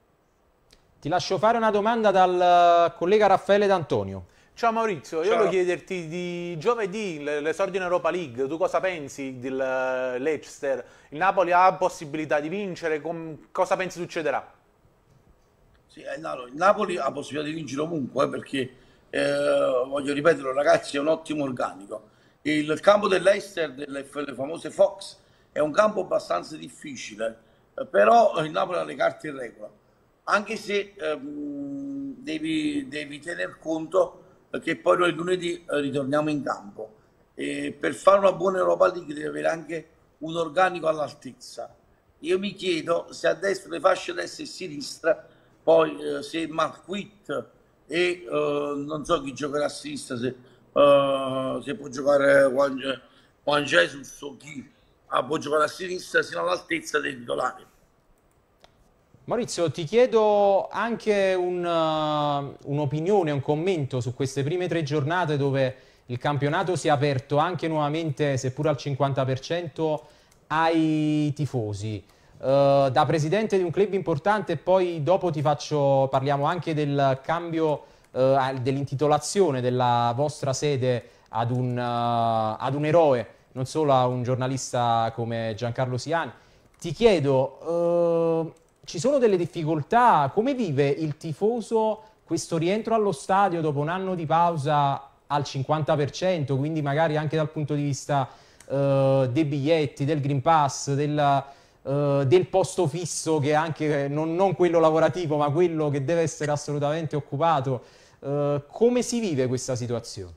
Ti lascio fare una domanda dal collega Raffaele D'Antonio. Ciao Maurizio, io Ciao. volevo chiederti di giovedì l'esordio in Europa League, tu cosa pensi del Leicester? Il Napoli ha possibilità di vincere, Com cosa pensi succederà? Sì, eh, no, il Napoli ha possibilità di vincere ovunque, eh, perché, eh, voglio ripeterlo ragazzi, è un ottimo organico. Il campo del Leicester, delle, delle famose Fox, è un campo abbastanza difficile, eh, però il Napoli ha le carte in regola, anche se ehm, devi, devi tener conto che poi noi lunedì eh, ritorniamo in campo, e per fare una buona Europa League devi avere anche un organico all'altezza. Io mi chiedo se a destra le fasce destra e sinistra, poi eh, se Marquit e eh, non so chi giocherà a sinistra, se, eh, se può giocare Juan, Juan Jesus o chi ah, può giocare a sinistra, siano all'altezza dei titolari. Maurizio, ti chiedo anche un'opinione, un, un commento su queste prime tre giornate dove il campionato si è aperto anche nuovamente, seppur al cinquanta per cento, ai tifosi. Uh, da presidente di un club importante, e poi dopo ti faccio, parliamo anche del cambio, uh, dell'intitolazione della vostra sede ad un, uh, ad un eroe, non solo a un giornalista come Giancarlo Siani. Ti chiedo... Uh, Ci sono delle difficoltà? Come vive il tifoso questo rientro allo stadio dopo un anno di pausa al cinquanta per cento, quindi magari anche dal punto di vista uh, dei biglietti, del Green Pass, del, uh, del posto fisso, che è anche non, non quello lavorativo ma quello che deve essere assolutamente occupato? Uh, come si vive questa situazione?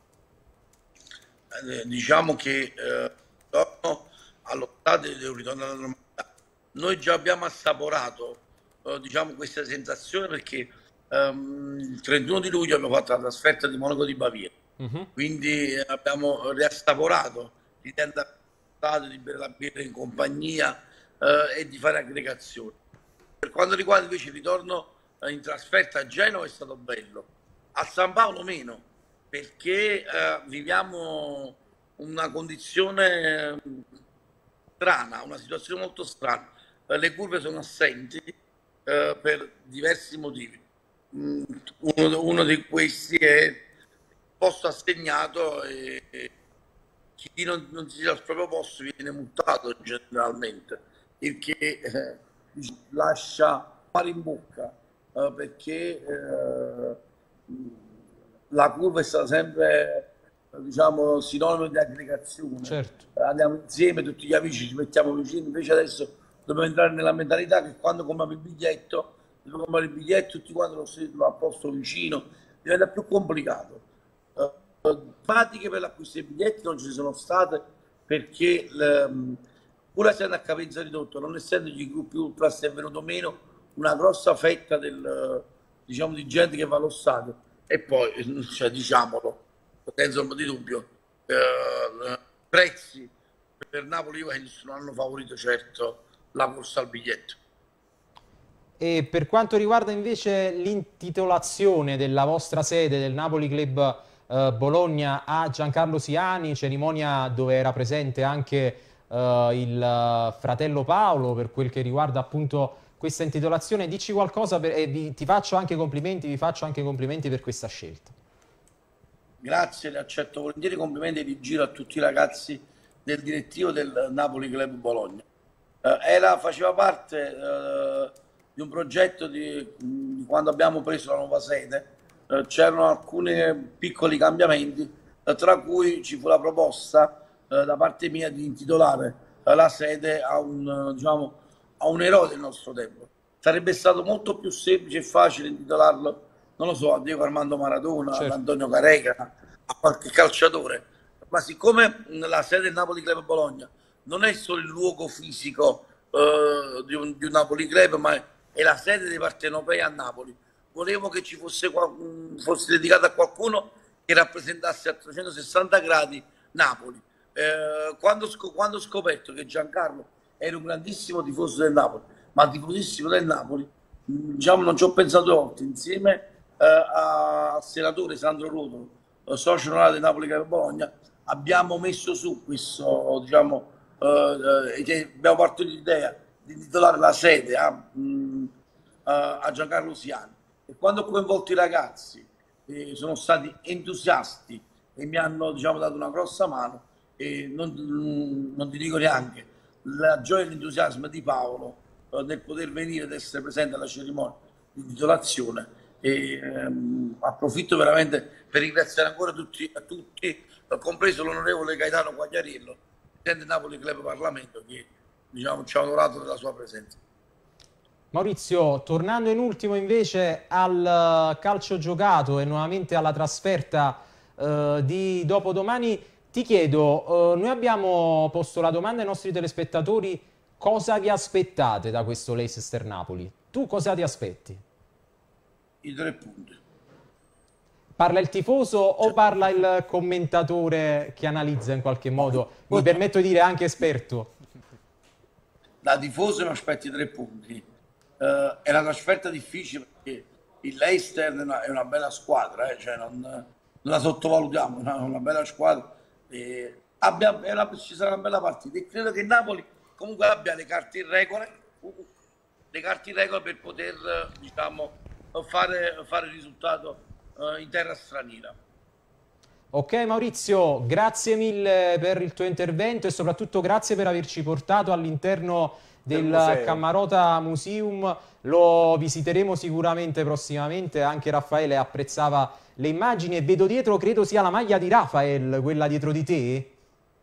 Eh, diciamo che eh, allo stadio devo ritornare alla normalità. Noi già abbiamo assaporato eh, diciamo, questa sensazione, perché ehm, il trentuno di luglio abbiamo fatto la trasferta di Monaco di Baviera, uh-huh. quindi eh, abbiamo riassaporato di andare allo stadio, di bere la birra in compagnia eh, e di fare aggregazioni. Per quanto riguarda invece il ritorno eh, in trasferta a Genova, è stato bello, a San Paolo meno, perché eh, viviamo una condizione strana, una situazione molto strana. Le curve sono assenti eh, per diversi motivi. Mm, uno, uno di questi è il posto assegnato, e, e chi non, non si sia al proprio posto viene multato generalmente, il che eh, lascia male in bocca, eh, perché eh, la curva è stata sempre, diciamo, sinonimo di aggregazione. Certo. Andiamo insieme, tutti gli amici ci mettiamo vicini, invece adesso dobbiamo entrare nella mentalità che quando compriamo il biglietto, dobbiamo comprare il biglietto tutti quanti lo stesso a posto vicino, diventa più complicato. Uh, pratiche per l'acquisto dei biglietti non ci sono state, perché um, pur essendo a capienza ridotta, non essendoci i gruppi ultras, è venuto meno una grossa fetta del, diciamo, di gente che va allo stadio. E poi, cioè, diciamolo, senza un po' di dubbio, uh, prezzi per Napoli e Juventus non hanno favorito certo la corsa al biglietto. E per quanto riguarda invece l'intitolazione della vostra sede del Napoli Club eh, Bologna a Giancarlo Siani, cerimonia dove era presente anche eh, il fratello Paolo, per quel che riguarda appunto questa intitolazione, dici qualcosa per, e vi, ti faccio anche complimenti, vi faccio anche complimenti per questa scelta. Grazie, le accetto volentieri, complimenti di giro a tutti i ragazzi del direttivo del Napoli Club Bologna. Eh, era, faceva parte eh, di un progetto di, di quando abbiamo preso la nuova sede, eh, c'erano alcuni piccoli cambiamenti, eh, tra cui ci fu la proposta eh, da parte mia di intitolare eh, la sede a un, eh, diciamo, a un eroe del nostro tempo. Sarebbe stato molto più semplice e facile intitolarlo, non lo so, a Diego Armando Maradona, certo, ad Antonio Careca, a qualche calciatore, ma siccome la sede del Napoli Club Bologna non è solo il luogo fisico eh, di, un, di un Napoli Club, ma è, è la sede dei partenopei a Napoli, volevo che ci fosse, fosse dedicata a qualcuno che rappresentasse a trecentosessanta gradi Napoli. Eh, quando, quando ho scoperto che Giancarlo era un grandissimo tifoso del Napoli, ma tifosissimo del Napoli, diciamo, non ci ho pensato due volte, insieme eh, al senatore Sandro Rotolo, socio onorario del Napoli Club Bologna, abbiamo messo su questo, diciamo, eh, eh, abbiamo partito l'idea di titolare la sede a, mh, a Giancarlo Siani, e quando ho coinvolto i ragazzi eh, sono stati entusiasti e mi hanno, diciamo, dato una grossa mano, e non, non ti dico neanche la gioia e l'entusiasmo di Paolo eh, nel poter venire ed essere presente alla cerimonia di titolazione, e ehm, approfitto veramente per ringraziare ancora tutti, a tutti, compreso l'onorevole Gaetano Quagliariello, presidente Napoli Club Parlamento, che, diciamo, ci ha onorato della sua presenza. Maurizio, tornando in ultimo invece al calcio giocato e nuovamente alla trasferta eh, di dopodomani, ti chiedo, eh, noi abbiamo posto la domanda ai nostri telespettatori: cosa vi aspettate da questo Leicester Napoli? Tu cosa ti aspetti? I tre punti. Parla il tifoso o parla il commentatore che analizza in qualche modo, mi permetto di dire anche esperto? Da tifoso mi aspetti tre punti. Uh, è una trasferta difficile perché il Leicester è una, è una bella squadra, eh? Cioè non, non la sottovalutiamo, è una, una bella squadra. E abbia, è una, ci sarà una bella partita e credo che il Napoli comunque abbia le carte in regola, le carte in regola per poter, diciamo, fare, fare il risultato uh, in terra straniera. Ok Maurizio, grazie mille per il tuo intervento e soprattutto grazie per averci portato all'interno del, del Cammarota Museum. Lo visiteremo sicuramente prossimamente, anche Raffaele apprezzava le immagini e vedo dietro, credo sia la maglia di Rafael, quella dietro di te?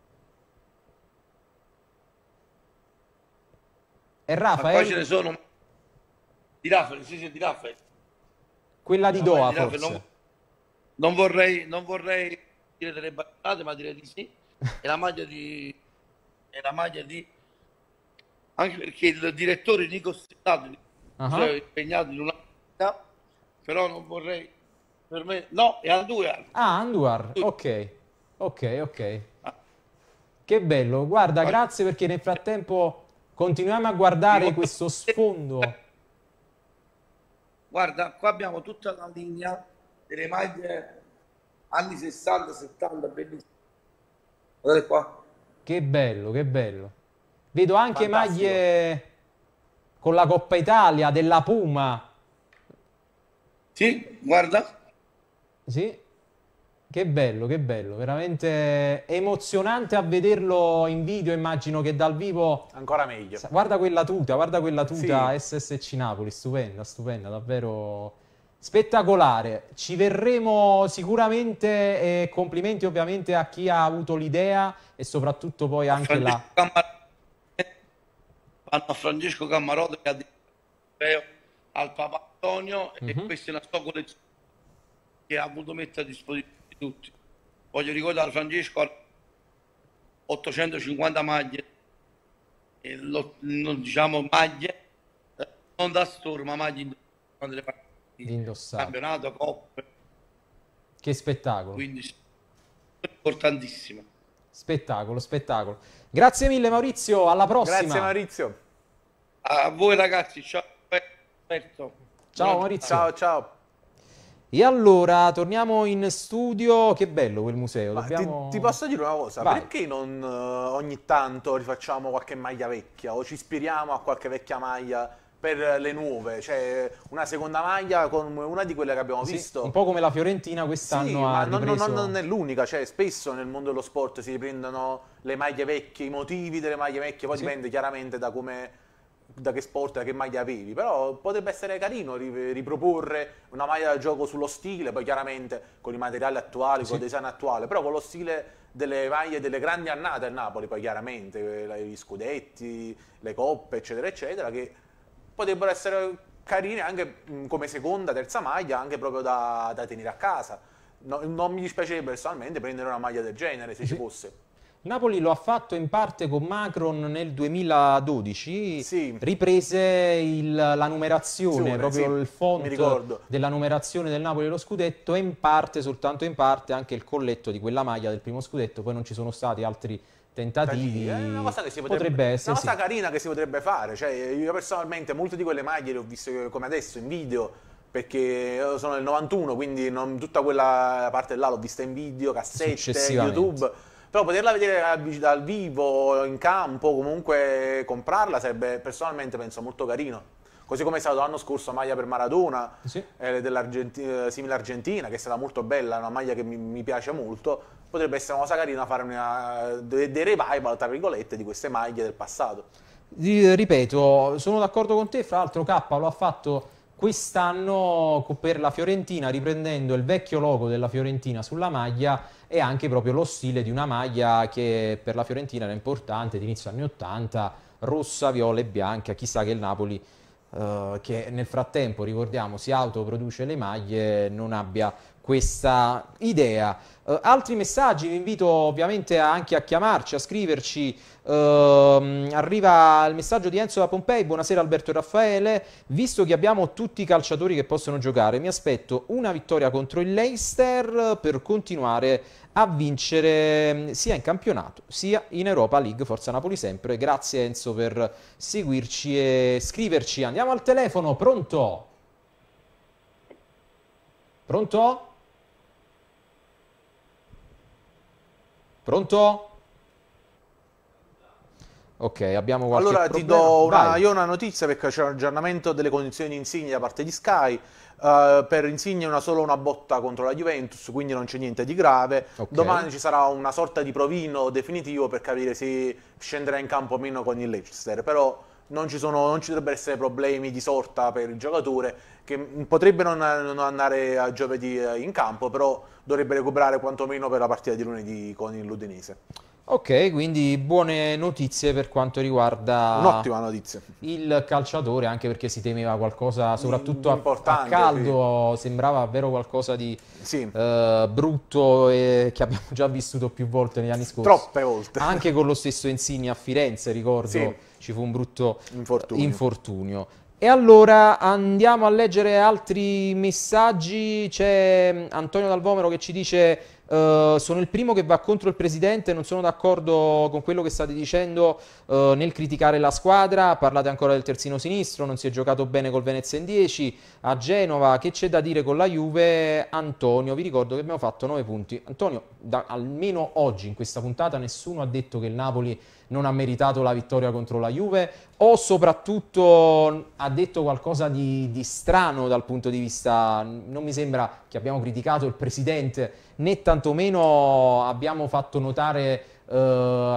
È Rafael? Ma poi ce ne sono di Rafael, sì, sì, di Rafael. Quella di Doha, forse. Non, non, vorrei, non vorrei dire delle battate, ma direi di sì. È la maglia di... È la maglia di... Anche perché il direttore Nico Stellato uh-huh. è impegnato in una vita, però non vorrei... Per me... No, è Andujar. Ah, Andujar, ok. Ok, ok. Ah. Che bello. Guarda, Poi... grazie, perché nel frattempo continuiamo a guardare Io... questo sfondo. Guarda, qua abbiamo tutta la linea delle maglie anni sessanta settanta, bellissime. Guardate qua. Che bello, che bello. Vedo anche Fantastico. Maglie con la Coppa Italia, della Puma. Sì, guarda. Sì. Che bello, che bello. Veramente emozionante a vederlo in video, immagino che dal vivo... Ancora meglio. Guarda quella tuta, guarda quella tuta, sì. S S C Napoli, stupenda, stupenda, davvero spettacolare. Ci verremo sicuramente e complimenti ovviamente a chi ha avuto l'idea e soprattutto poi a anche la... A Francesco Cammarota che ha detto al Papa Antonio, mm-hmm. e questa è una sua collezione che ha voluto mettere a disposizione di tutti. Voglio ricordare a Francesco ottocentocinquanta maglie, e lo, non, diciamo maglie non da store, ma maglie quando le partite di indossare, campionato, coppe. Che spettacolo, quindi importantissimo. Spettacolo, spettacolo. Grazie mille Maurizio, alla prossima. Grazie Maurizio. A voi ragazzi, ciao. Ciao Maurizio. Ciao, ciao. E allora, torniamo in studio. Che bello quel museo. Ma Dobbiamo... ti, ti posso dire una cosa? Vai. Perché non uh, ogni tanto rifacciamo qualche maglia vecchia o ci ispiriamo a qualche vecchia maglia per le nuove, cioè una seconda maglia con una di quelle che abbiamo sì, visto. Un po' come la Fiorentina quest'anno sì, ha ma non, ripreso... non, non è l'unica, cioè spesso nel mondo dello sport si riprendono le maglie vecchie, i motivi delle maglie vecchie, poi sì. dipende chiaramente da come, da che sport, da che maglia avevi, però potrebbe essere carino riproporre una maglia da gioco sullo stile, poi chiaramente con i materiali attuali, sì. con il design attuale, però con lo stile delle maglie delle grandi annate al Napoli, poi chiaramente gli scudetti, le coppe, eccetera, eccetera, che potrebbero essere carine anche come seconda, terza maglia, anche proprio da, da tenere a casa. No, non mi dispiacerebbe personalmente prendere una maglia del genere, se sì. ci fosse. Napoli lo ha fatto in parte con Macron nel duemiladodici, sì. riprese il, la numerazione, sì, proprio sì, il font della numerazione del Napoli dello scudetto, e in parte, soltanto in parte, anche il colletto di quella maglia del primo scudetto. Poi non ci sono stati altri tentativi. È una cosa che si potrebbe, potrebbe essere, una cosa sì. carina che si potrebbe fare. Cioè, io personalmente molte di quelle maglie le ho viste come adesso in video, perché io sono del novantuno, quindi non, tutta quella parte là l'ho vista in video, cassette, YouTube. Però poterla vedere dal vivo, in campo, comunque comprarla sarebbe personalmente penso molto carino. Così come è stato l'anno scorso maglia per Maradona, sì. eh, dell'Argentina, simile Argentina, che è stata molto bella, una maglia che mi, mi piace molto. Potrebbe essere una cosa carina fare una, dei, dei revival, tra virgolette, di queste maglie del passato. Ripeto, sono d'accordo con te, fra l'altro K lo ha fatto quest'anno per la Fiorentina, riprendendo il vecchio logo della Fiorentina sulla maglia e anche proprio lo stile di una maglia che per la Fiorentina era importante, di inizio anni ottanta, rossa, viola e bianca. Chissà che il Napoli, eh, che nel frattempo, ricordiamo, si autoproduce le maglie, non abbia questa idea. Uh, altri messaggi, vi invito ovviamente anche a chiamarci, a scriverci. Uh, arriva il messaggio di Enzo da Pompei: buonasera Alberto e Raffaele, visto che abbiamo tutti i calciatori che possono giocare, mi aspetto una vittoria contro il Leicester per continuare a vincere sia in campionato sia in Europa League. Forza Napoli sempre. Grazie Enzo per seguirci e scriverci. Andiamo al telefono. Pronto? Pronto? Pronto? Ok, abbiamo qualche Allora problema. ti do una, io una notizia, perché c'è un aggiornamento delle condizioni di Insigne da parte di Sky. Uh, per Insigne una solo una botta contro la Juventus, quindi non c'è niente di grave. Okay. Domani ci sarà una sorta di provino definitivo per capire se scenderà in campo o meno con il Leicester, però non ci, sono, non ci dovrebbero essere problemi di sorta per il giocatore, che potrebbe non, non andare a giovedì in campo, però dovrebbe recuperare quantomeno per la partita di lunedì con l'Udinese. Ok, quindi buone notizie per quanto riguarda un'ottima notizia il calciatore, anche perché si temeva qualcosa, soprattutto a, a caldo, sì. Sembrava davvero qualcosa di sì. uh, brutto e che abbiamo già vissuto più volte negli anni scorsi. Troppe volte. Anche con lo stesso Insigne a Firenze, ricordo, sì. Ci fu un brutto infortunio. infortunio. E allora andiamo a leggere altri messaggi. C'è Antonio Dal Vomero che ci dice: Uh, sono il primo che va contro il presidente, non sono d'accordo con quello che state dicendo uh, nel criticare la squadra. Parlate ancora del terzino sinistro, non si è giocato bene col Venezia in dieci. A Genova, che c'è da dire con la Juve? Antonio, vi ricordo che abbiamo fatto nove punti. Antonio, da, almeno oggi in questa puntata nessuno ha detto che il Napoli non ha meritato la vittoria contro la Juve, o soprattutto ha detto qualcosa di, di strano dal punto di vista, non mi sembra che abbiamo criticato il presidente, né tantomeno abbiamo fatto notare eh,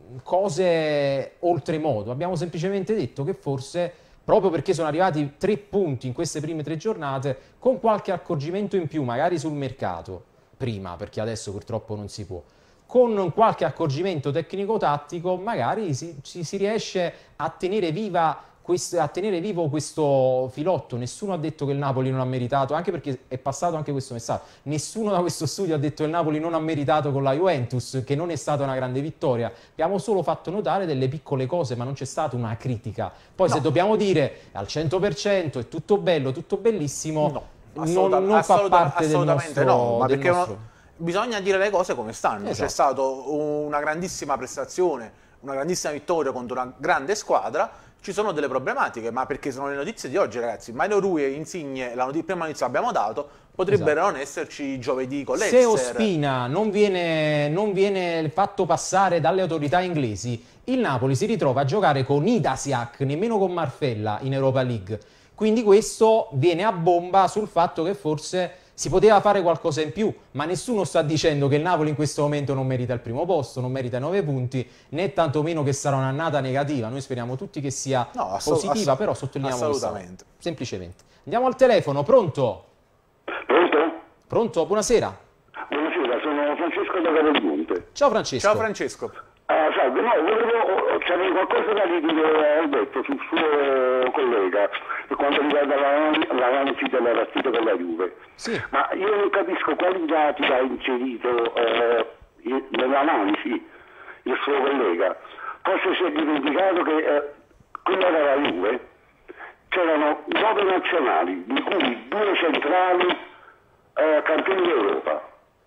cose oltremodo. Abbiamo semplicemente detto che forse, proprio perché sono arrivati tre punti in queste prime tre giornate, con qualche accorgimento in più, magari sul mercato, prima, perché adesso purtroppo non si può, con qualche accorgimento tecnico-tattico, magari si, si, si riesce a tenere viva Questo, a tenere vivo questo filotto. Nessuno ha detto che il Napoli non ha meritato, anche perché è passato anche questo messaggio, nessuno da questo studio ha detto che il Napoli non ha meritato con la Juventus, che non è stata una grande vittoria. Abbiamo solo fatto notare delle piccole cose, ma non c'è stata una critica. Poi no. Se dobbiamo dire al cento per cento è tutto bello, tutto bellissimo, no, assoluta, non, non assoluta, fa parte assolutamente del nostro, no, ma del perché nostro... Uno, bisogna dire le cose come stanno. Esatto. C'è stata una grandissima prestazione, una grandissima vittoria contro una grande squadra. ci sono delle problematiche, ma perché sono le notizie di oggi, ragazzi. Maino Rui e Insigne, la notizia, prima notizia l'abbiamo dato, potrebbero esatto. non esserci giovedì con l'Exer. Se Ospina non viene, non viene fatto passare dalle autorità inglesi, il Napoli si ritrova a giocare con Idasiak, nemmeno con Marfella, in Europa League. Quindi questo viene a bomba sul fatto che forse si poteva fare qualcosa in più, ma nessuno sta dicendo che il Napoli in questo momento non merita il primo posto, non merita i nove punti, né tantomeno che sarà un'annata negativa. Noi speriamo tutti che sia no, positiva, però sottolineiamo assolutamente. Questo, semplicemente. Andiamo al telefono, pronto? Pronto? Pronto, buonasera. Buonasera, sono Francesco da Capodimonte. Ciao Francesco. Ciao Francesco. Ah, salve, no, volevo, c'avevo qualcosa da dire al detto sul suo collega per quanto riguarda l'analisi della partita con la Juve. Sì. Ma io non capisco quali dati ha inserito eh, nell'analisi il suo collega. Forse si è dimenticato che eh, quella era la Juve, c'erano nove nazionali, di cui due centrali eh, campioni d'Europa.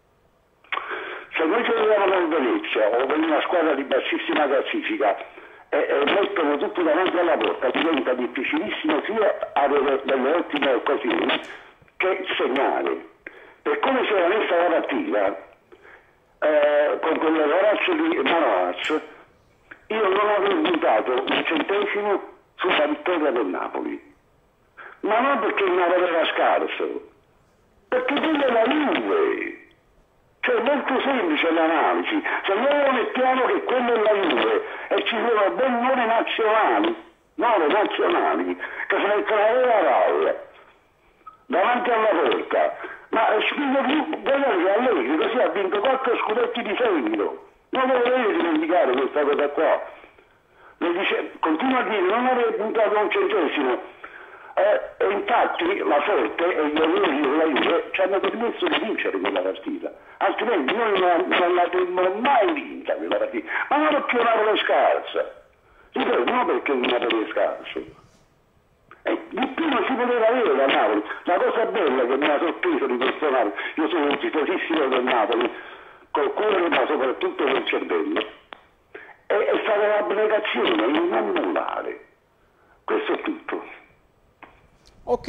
Se noi giochiamo con Venezia o con una squadra di bassissima classifica e, e mettono tutti davanti alla porta, diventa difficilissimo sia avere delle ottime occasioni che segnare. Per come si era messa la partita, eh, con quelle razze di Manoaz, io non avevo puntato un centesimo sulla vittoria del Napoli. Ma non perché il Napoli era scarso, perché quella è la Juve. Cioè, è molto semplice l'analisi. Se noi mettiamo che quello è la Juve e ci sono ben nove nazionali, nove nazionali, che si mettono a Raul davanti alla porta, ma spiego più, guardate Allegri così ha vinto quattro scudetti di seguito. Non lo dovete dimenticare questa cosa qua. Mi dice, continua a dire, non avrei puntato un centesimo. Eh, e infatti la sorte e gli onori della Juve ci hanno permesso di vincere quella partita, altrimenti noi non, non l'avremmo mai vinta quella partita, ma non perché il Napoli è scarsa, ripeto, non perché il Napoli è scarso, e di più non si poteva avere da Napoli. La cosa bella che mi ha sorpreso di questo Napoli, io sono un tifosissimo del Napoli col cuore ma soprattutto col cervello, è, è stata l'abnegazione, il non annullare. Questo è tutto. Ok.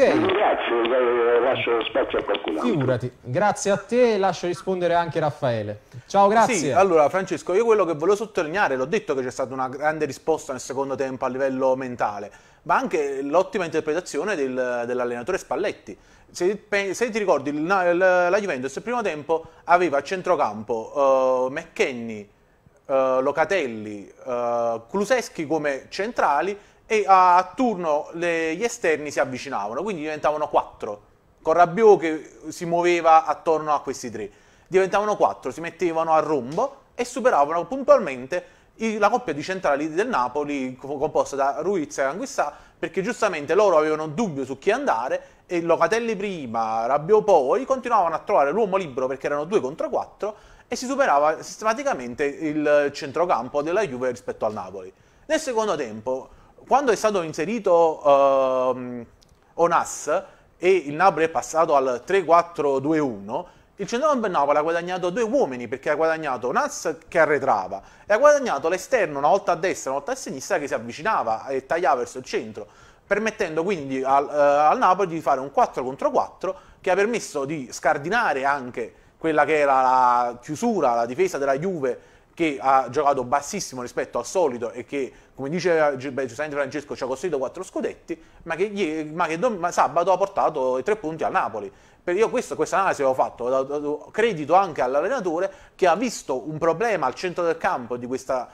Grazie, lascio spazio a qualcuno. Figurati, grazie a te, lascio rispondere anche Raffaele. Ciao, grazie. Sì, allora Francesco, io quello che volevo sottolineare, l'ho detto che c'è stata una grande risposta nel secondo tempo a livello mentale, ma anche l'ottima interpretazione del, dell'allenatore Spalletti. Se, se ti ricordi, il, il, la Juventus nel primo tempo aveva a centrocampo uh, McKennie, uh, Locatelli, uh, Kulusevski come centrali, e a, a turno le, gli esterni si avvicinavano, quindi diventavano quattro, con Rabiot che si muoveva attorno a questi tre, diventavano quattro, si mettevano a rombo e superavano puntualmente i, la coppia di centrali del Napoli composta da Ruiz e Anguissà, perché giustamente loro avevano dubbio su chi andare e Locatelli prima, Rabiot poi, continuavano a trovare l'uomo libero perché erano due contro quattro e si superava sistematicamente il centrocampo della Juve rispetto al Napoli. Nel secondo tempo, quando è stato inserito uh, Onas e il Napoli è passato al tre quattro due uno, il centrocampo del Napoli ha guadagnato due uomini, perché ha guadagnato Onas che arretrava e ha guadagnato l'esterno una volta a destra, una volta a sinistra, che si avvicinava e tagliava verso il centro, permettendo quindi al, uh, al Napoli di fare un quattro contro quattro che ha permesso di scardinare anche quella che era la chiusura, la difesa della Juve, che ha giocato bassissimo rispetto al solito e che, come dice giustamente Francesco, ci ha costruito quattro scudetti, ma che, ma che ma sabato ha portato i tre punti al Napoli. Per io questo, questa analisi avevo fatto, ho dato credito anche all'allenatore che ha visto un problema al centro del campo di questa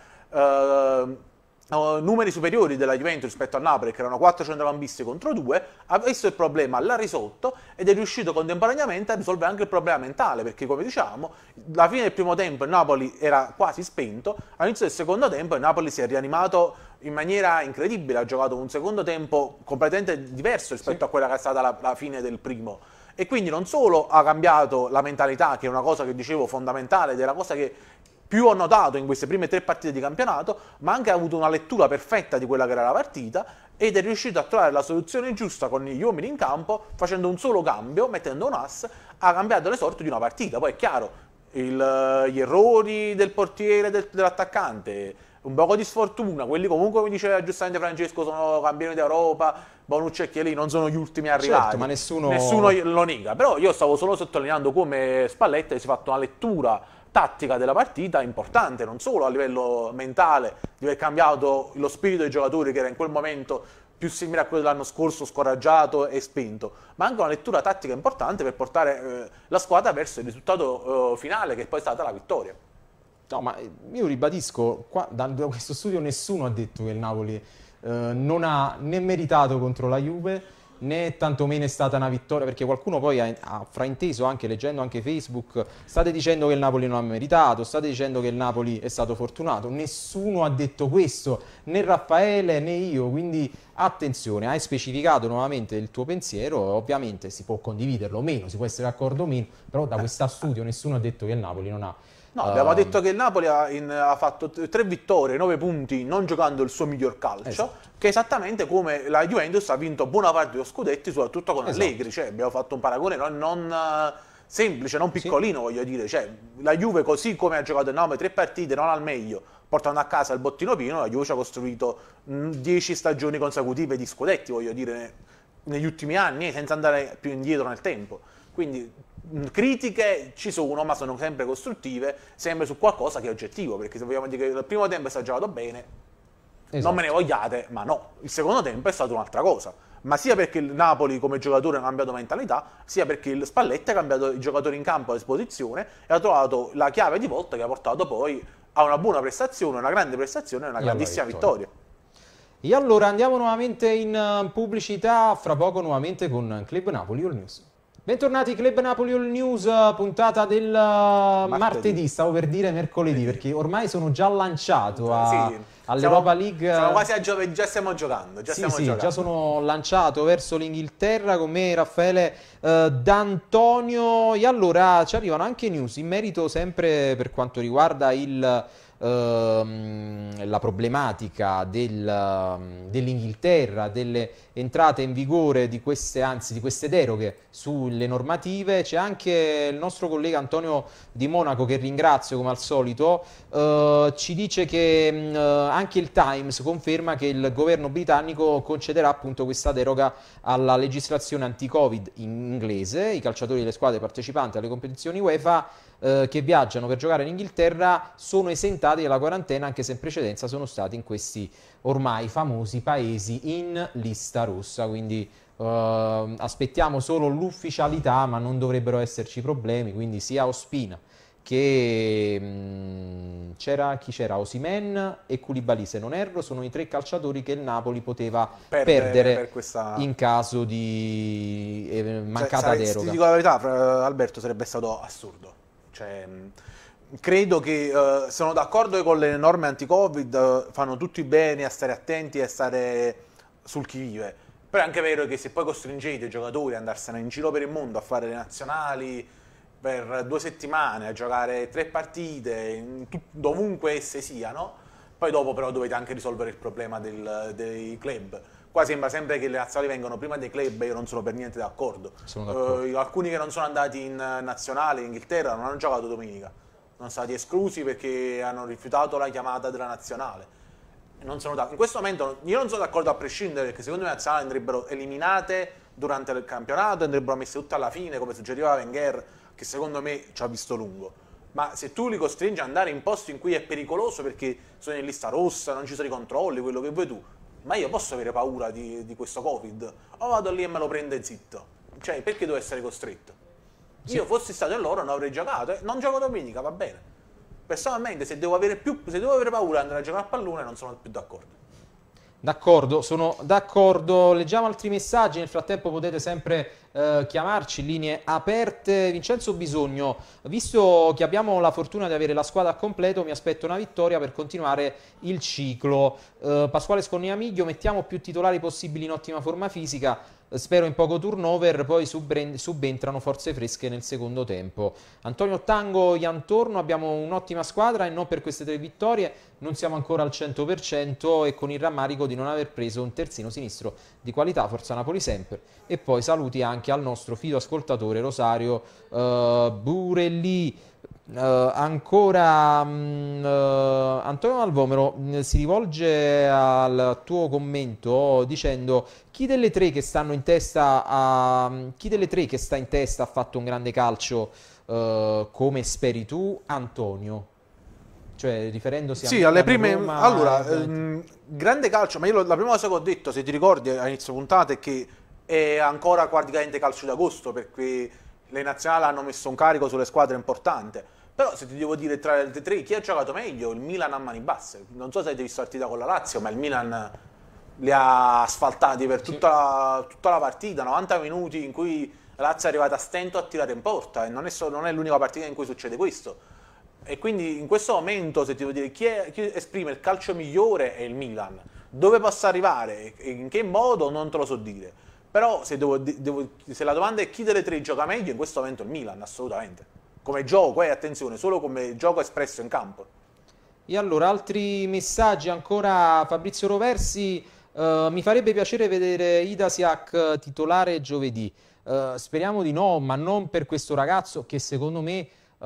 uh, uh, numeri superiori della Juventus rispetto al Napoli, che erano quattro centrocampisti contro due, ha visto il problema, l'ha risolto ed è riuscito contemporaneamente a risolvere anche il problema mentale, perché come diciamo, alla fine del primo tempo il Napoli era quasi spento, all'inizio del secondo tempo il Napoli si è rianimato in maniera incredibile, ha giocato un secondo tempo completamente diverso rispetto sì. a quella che è stata la, la fine del primo. E quindi non solo ha cambiato la mentalità, che è una cosa che dicevo fondamentale ed è la cosa che più ho notato in queste prime tre partite di campionato, ma anche ha avuto una lettura perfetta di quella che era la partita ed è riuscito a trovare la soluzione giusta con gli uomini in campo, facendo un solo cambio, mettendo un ass, ha cambiato le sorti di una partita. Poi è chiaro, il, gli errori del portiere, del, dell'attaccante, un poco di sfortuna, quelli comunque, come diceva giustamente Francesco, sono campioni d'Europa, Bonucci e Chiellini non sono gli ultimi arrivati, certo, ma nessuno... nessuno lo nega, però io stavo solo sottolineando come Spalletti si è fatto una lettura tattica della partita importante, non solo a livello mentale, di aver cambiato lo spirito dei giocatori che era in quel momento più simile a quello dell'anno scorso, scoraggiato e spinto, ma anche una lettura tattica importante per portare eh, la squadra verso il risultato eh, finale, che poi è stata la vittoria. No, ma io ribadisco, qua da questo studio nessuno ha detto che il Napoli eh, non ha né meritato contro la Juve, né tantomeno è stata una vittoria, perché qualcuno poi ha, ha frainteso, anche leggendo anche Facebook, state dicendo che il Napoli non ha meritato, state dicendo che il Napoli è stato fortunato. Nessuno ha detto questo, né Raffaele né io, quindi attenzione, hai specificato nuovamente il tuo pensiero, ovviamente si può condividerlo o meno, si può essere d'accordo o meno, però da questo studio nessuno ha detto che il Napoli non ha... No, abbiamo uh, detto che il Napoli ha, in, ha fatto tre vittorie, nove punti, non giocando il suo miglior calcio, esatto. Che è esattamente come la Juventus ha vinto buona parte dello scudetti, soprattutto con esatto. Allegri, cioè abbiamo fatto un paragone non, non uh, semplice, non piccolino, sì. Voglio dire, cioè la Juve così come ha giocato in nove, tre partite, non al meglio, portando a casa il bottino pieno, la Juve ci ha costruito dieci stagioni consecutive di scudetti, voglio dire, negli ultimi anni, senza andare più indietro nel tempo, quindi... critiche ci sono, ma sono sempre costruttive, sempre su qualcosa che è oggettivo, perché se vogliamo dire che il primo tempo è stato giocato bene, esatto. Non me ne vogliate, ma no, il secondo tempo è stata un'altra cosa, ma sia perché il Napoli come giocatore ha cambiato mentalità, sia perché il Spalletti ha cambiato i giocatori in campo a disposizione e ha trovato la chiave di volta che ha portato poi a una buona prestazione, una grande prestazione e una grandissima vittoria. E allora andiamo nuovamente in pubblicità, fra poco nuovamente con Club Napoli All News. Bentornati Club Napoli All News, puntata del martedì. martedì, stavo per dire mercoledì, perché ormai sono già lanciato a, sì, all'Europa League. Siamo quasi a giovedì, già stiamo giocando. Già sì, stiamo sì, giocando. già sono lanciato verso l'Inghilterra con me Raffaele eh, D'Antonio. E allora ci arrivano anche news in merito sempre per quanto riguarda il... Uh, la problematica del, uh, dell'Inghilterra, delle entrate in vigore di queste, anzi di queste deroghe sulle normative. C'è anche il nostro collega Antonio Di Monaco, che ringrazio come al solito, uh, ci dice che uh, anche il Times conferma che il governo britannico concederà appunto questa deroga alla legislazione anti-Covid in inglese. I calciatori delle squadre partecipanti alle competizioni UEFA eh, che viaggiano per giocare in Inghilterra sono esentati dalla quarantena, anche se in precedenza sono stati in questi ormai famosi paesi in lista rossa, quindi eh, aspettiamo solo l'ufficialità, ma non dovrebbero esserci problemi, quindi sia Ospina che c'era chi c'era Osimhen e Koulibaly, se non erro, sono i tre calciatori che il Napoli poteva perdere, perdere per questa... in caso di eh, mancata cioè, deroga. Ti dico la verità, Alberto, sarebbe stato assurdo. Cioè, credo che uh, sono d'accordo con le norme anti-Covid, uh, fanno tutti bene a stare attenti e a stare sul chi vive, però è anche vero che se poi costringete i giocatori ad andarsene in giro per il mondo a fare le nazionali per due settimane, a giocare tre partite, in dovunque esse siano, poi dopo però dovete anche risolvere il problema del, dei club. Qua sembra sempre che le nazionali vengano prima dei club e io non sono per niente d'accordo. Uh, alcuni che non sono andati in nazionale in Inghilterra non hanno giocato domenica, sono stati esclusi perché hanno rifiutato la chiamata della nazionale. Non sono in questo momento io non sono d'accordo a prescindere, perché secondo me le nazionali andrebbero eliminate durante il campionato, andrebbero messe tutte alla fine come suggeriva Wenger, che secondo me ci ha visto lungo. Ma se tu li costringi ad andare in posti in cui è pericoloso perché sono in lista rossa, non ci sono i controlli, quello che vuoi tu, ma io posso avere paura di, di questo Covid? O vado lì e me lo prende zitto? Cioè, perché devo essere costretto? Sì. Io fossi stato in loro non avrei giocato, eh? Non gioco domenica, va bene. Personalmente, se devo avere più, se devo avere paura di andare a giocare a pallone, non sono più d'accordo. D'accordo, sono d'accordo. Leggiamo altri messaggi, nel frattempo potete sempre eh, chiamarci, linee aperte. Vincenzo Bisogno, visto che abbiamo la fortuna di avere la squadra a completo, mi aspetto una vittoria per continuare il ciclo. eh, Pasquale Scorniamiglio, mettiamo più titolari possibili in ottima forma fisica, spero in poco turnover, poi subentrano forze fresche nel secondo tempo. Antonio Tango, Iantorno, abbiamo un'ottima squadra e non per queste tre vittorie non siamo ancora al cento per cento e con il rammarico di non aver preso un terzino sinistro di qualità, forza Napoli sempre. E poi saluti anche al nostro fido ascoltatore Rosario uh, Burelli. Uh, ancora um, uh, Antonio Malvomero uh, si rivolge al tuo commento dicendo: chi delle tre che stanno in testa a, chi delle tre che sta in testa ha fatto un grande calcio uh, come speri tu, Antonio? Cioè riferendosi sì, a alle prime Roma, allora ehm, grande calcio, ma io lo, la prima cosa che ho detto, se ti ricordi a inizio puntata, è che è ancora praticamente calcio d'agosto, perché le nazionali hanno messo un carico sulle squadre importante. Però se ti devo dire tra le tre chi ha giocato meglio, il Milan a mani basse. Non so se avete visto la partita con la Lazio, ma il Milan li ha asfaltati per tutta, sì. la, tutta la partita, novanta minuti in cui la Lazio è arrivata a stento a tirare in porta, e non è, so, non è l'unica partita in cui succede questo. E quindi in questo momento, se ti devo dire chi, è, chi esprime il calcio migliore, è il Milan. Dove possa arrivare e in che modo non te lo so dire. Però se, devo, devo, se la domanda è chi delle tre gioca meglio, in questo momento il Milan, assolutamente. Come gioco, eh, attenzione, solo come gioco espresso in campo. E allora, altri messaggi ancora. Fabrizio Roversi, uh, mi farebbe piacere vedere Idasiak titolare giovedì. Uh, speriamo di no, ma non per questo ragazzo che secondo me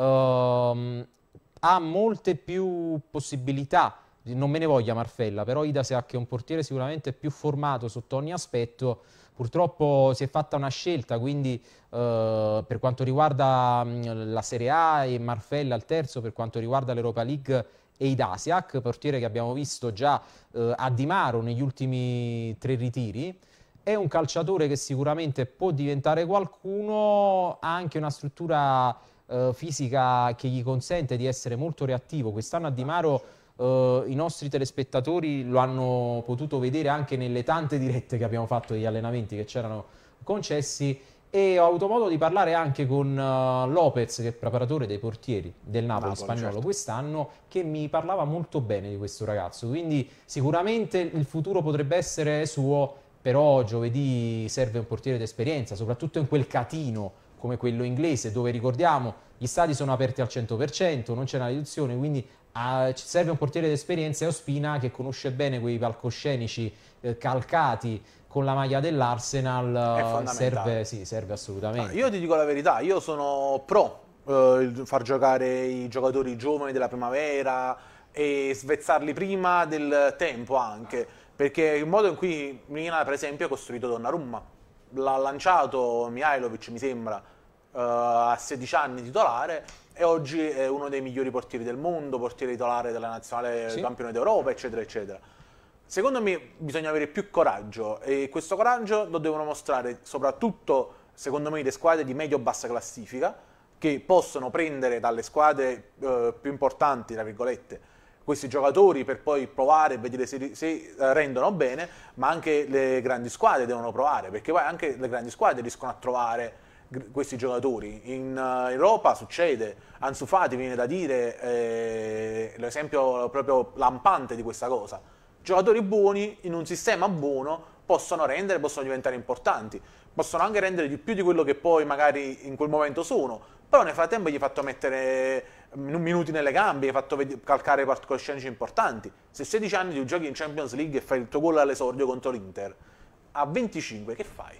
uh, ha molte più possibilità. Non me ne voglia Marfella, però Idasiak è un portiere sicuramente più formato sotto ogni aspetto. Purtroppo si è fatta una scelta, quindi eh, per quanto riguarda mh, la Serie A e Marfella al terzo, per quanto riguarda l'Europa League e Idasiak, portiere che abbiamo visto già eh, a Di Maro negli ultimi tre ritiri. È un calciatore che sicuramente può diventare qualcuno, ha anche una struttura eh, fisica che gli consente di essere molto reattivo. Quest'anno a Di Maro Uh, i nostri telespettatori lo hanno potuto vedere anche nelle tante dirette che abbiamo fatto degli allenamenti che c'erano concessi, e ho avuto modo di parlare anche con uh, Lopez, che è il preparatore dei portieri del Napoli, Napoli spagnolo, certo, quest'anno, che mi parlava molto bene di questo ragazzo, quindi sicuramente il futuro potrebbe essere suo, però giovedì serve un portiere d'esperienza, soprattutto in quel catino come quello inglese, dove ricordiamo gli stadi sono aperti al cento per cento, non c'è una riduzione, quindi Uh, ci serve un portiere d'esperienza, e Ospina, che conosce bene quei palcoscenici eh, calcati con la maglia dell'Arsenal, uh, serve, sì, serve assolutamente. Ah, io ti dico la verità, io sono pro uh, far giocare i giocatori giovani della primavera e svezzarli prima del tempo anche, perché il modo in cui Milan per esempio ha costruito Donnarumma, l'ha lanciato Mihajlovic mi sembra uh, a sedici anni titolare, e oggi è uno dei migliori portieri del mondo, portiere titolare della nazionale, sì, campione d'Europa, eccetera, eccetera. Secondo me bisogna avere più coraggio, e questo coraggio lo devono mostrare soprattutto, secondo me, le squadre di medio-bassa classifica, che possono prendere dalle squadre eh, più importanti, tra virgolette, questi giocatori per poi provare e vedere se, se rendono bene, ma anche le grandi squadre devono provare, perché poi anche le grandi squadre riescono a trovare questi giocatori. In uh, Europa succede, Ansu Fati viene da dire eh, l'esempio proprio lampante di questa cosa. Giocatori buoni in un sistema buono possono rendere, possono diventare importanti, possono anche rendere di più di quello che poi magari in quel momento sono, però nel frattempo gli hai fatto mettere minuti nelle gambe, gli hai fatto calcare palcoscenici importanti. Se sedici anni tu giochi in Champions League e fai il tuo gol all'esordio contro l'Inter, a venticinque che fai?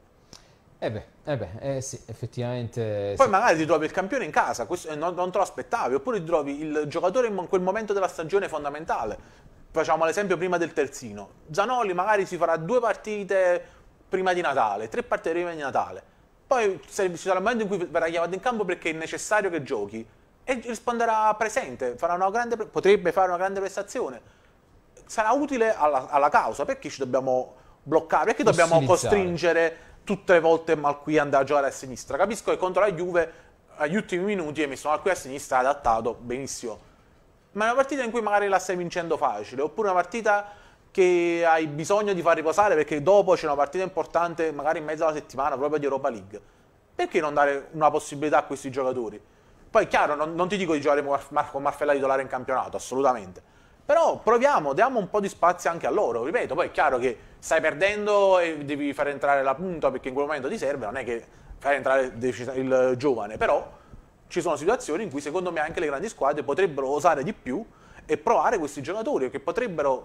Eh beh, eh beh eh sì, effettivamente. Poi sì, magari ti trovi il campione in casa, questo non, non te lo aspettavi, oppure ti trovi il giocatore in quel momento della stagione fondamentale. Facciamo l'esempio prima del terzino. Zanolli magari si farà due partite prima di Natale, tre partite prima di Natale. Poi ci sarà il momento in cui verrà chiamato in campo perché è necessario che giochi e risponderà presente, farà una grande, potrebbe fare una grande prestazione. Sarà utile alla, alla causa. Perché ci dobbiamo bloccare? Perché dobbiamo costringere tutte le volte Malqui andare a giocare a sinistra? Capisco che contro la Juve agli ultimi minuti hai messo Malqui a sinistra, ha adattato benissimo, ma è una partita in cui magari la stai vincendo facile, oppure una partita che hai bisogno di far riposare perché dopo c'è una partita importante magari in mezzo alla settimana proprio di Europa League. Perché non dare una possibilità a questi giocatori? Poi chiaro, non, non ti dico di giocare con Marfella titolare in campionato, assolutamente, però proviamo, diamo un po' di spazio anche a loro. Ripeto, poi è chiaro che stai perdendo e devi far entrare la punta perché in quel momento ti serve, non è che fai entrare il giovane, però ci sono situazioni in cui secondo me anche le grandi squadre potrebbero osare di più e provare questi giocatori che potrebbero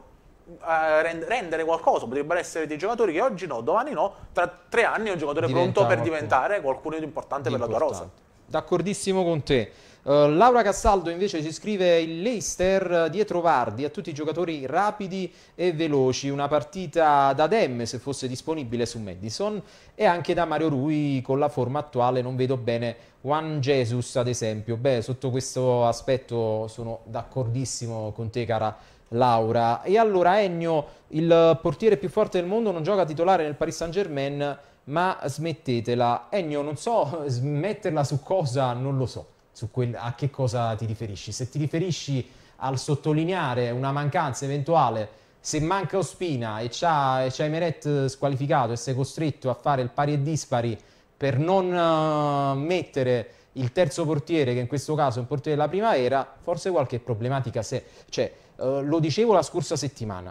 uh, rendere qualcosa, potrebbero essere dei giocatori che oggi no, domani no, tra tre anni è un giocatore Diventa pronto per qualcuno. diventare qualcuno di importante Di per la tua importante. rosa. D'accordissimo con te. Uh, Laura Castaldo invece ci scrive: il Leicester dietro Vardy a tutti i giocatori rapidi e veloci, una partita da Dem se fosse disponibile su Madison, e anche da Mario Rui con la forma attuale non vedo bene Juan Jesus ad esempio. Beh, sotto questo aspetto sono d'accordissimo con te, cara Laura. E allora Ennio, il portiere più forte del mondo, non gioca titolare nel Paris Saint-Germain, ma smettetela. Ennio, non so, smetterla su cosa, non lo so. Su quel, a che cosa ti riferisci? Se ti riferisci al sottolineare una mancanza eventuale, se manca Ospina e c'hai Meret squalificato e sei costretto a fare il pari e dispari per non uh, mettere il terzo portiere, che in questo caso è un portiere della primavera, forse qualche problematica se cioè, uh, lo dicevo la scorsa settimana,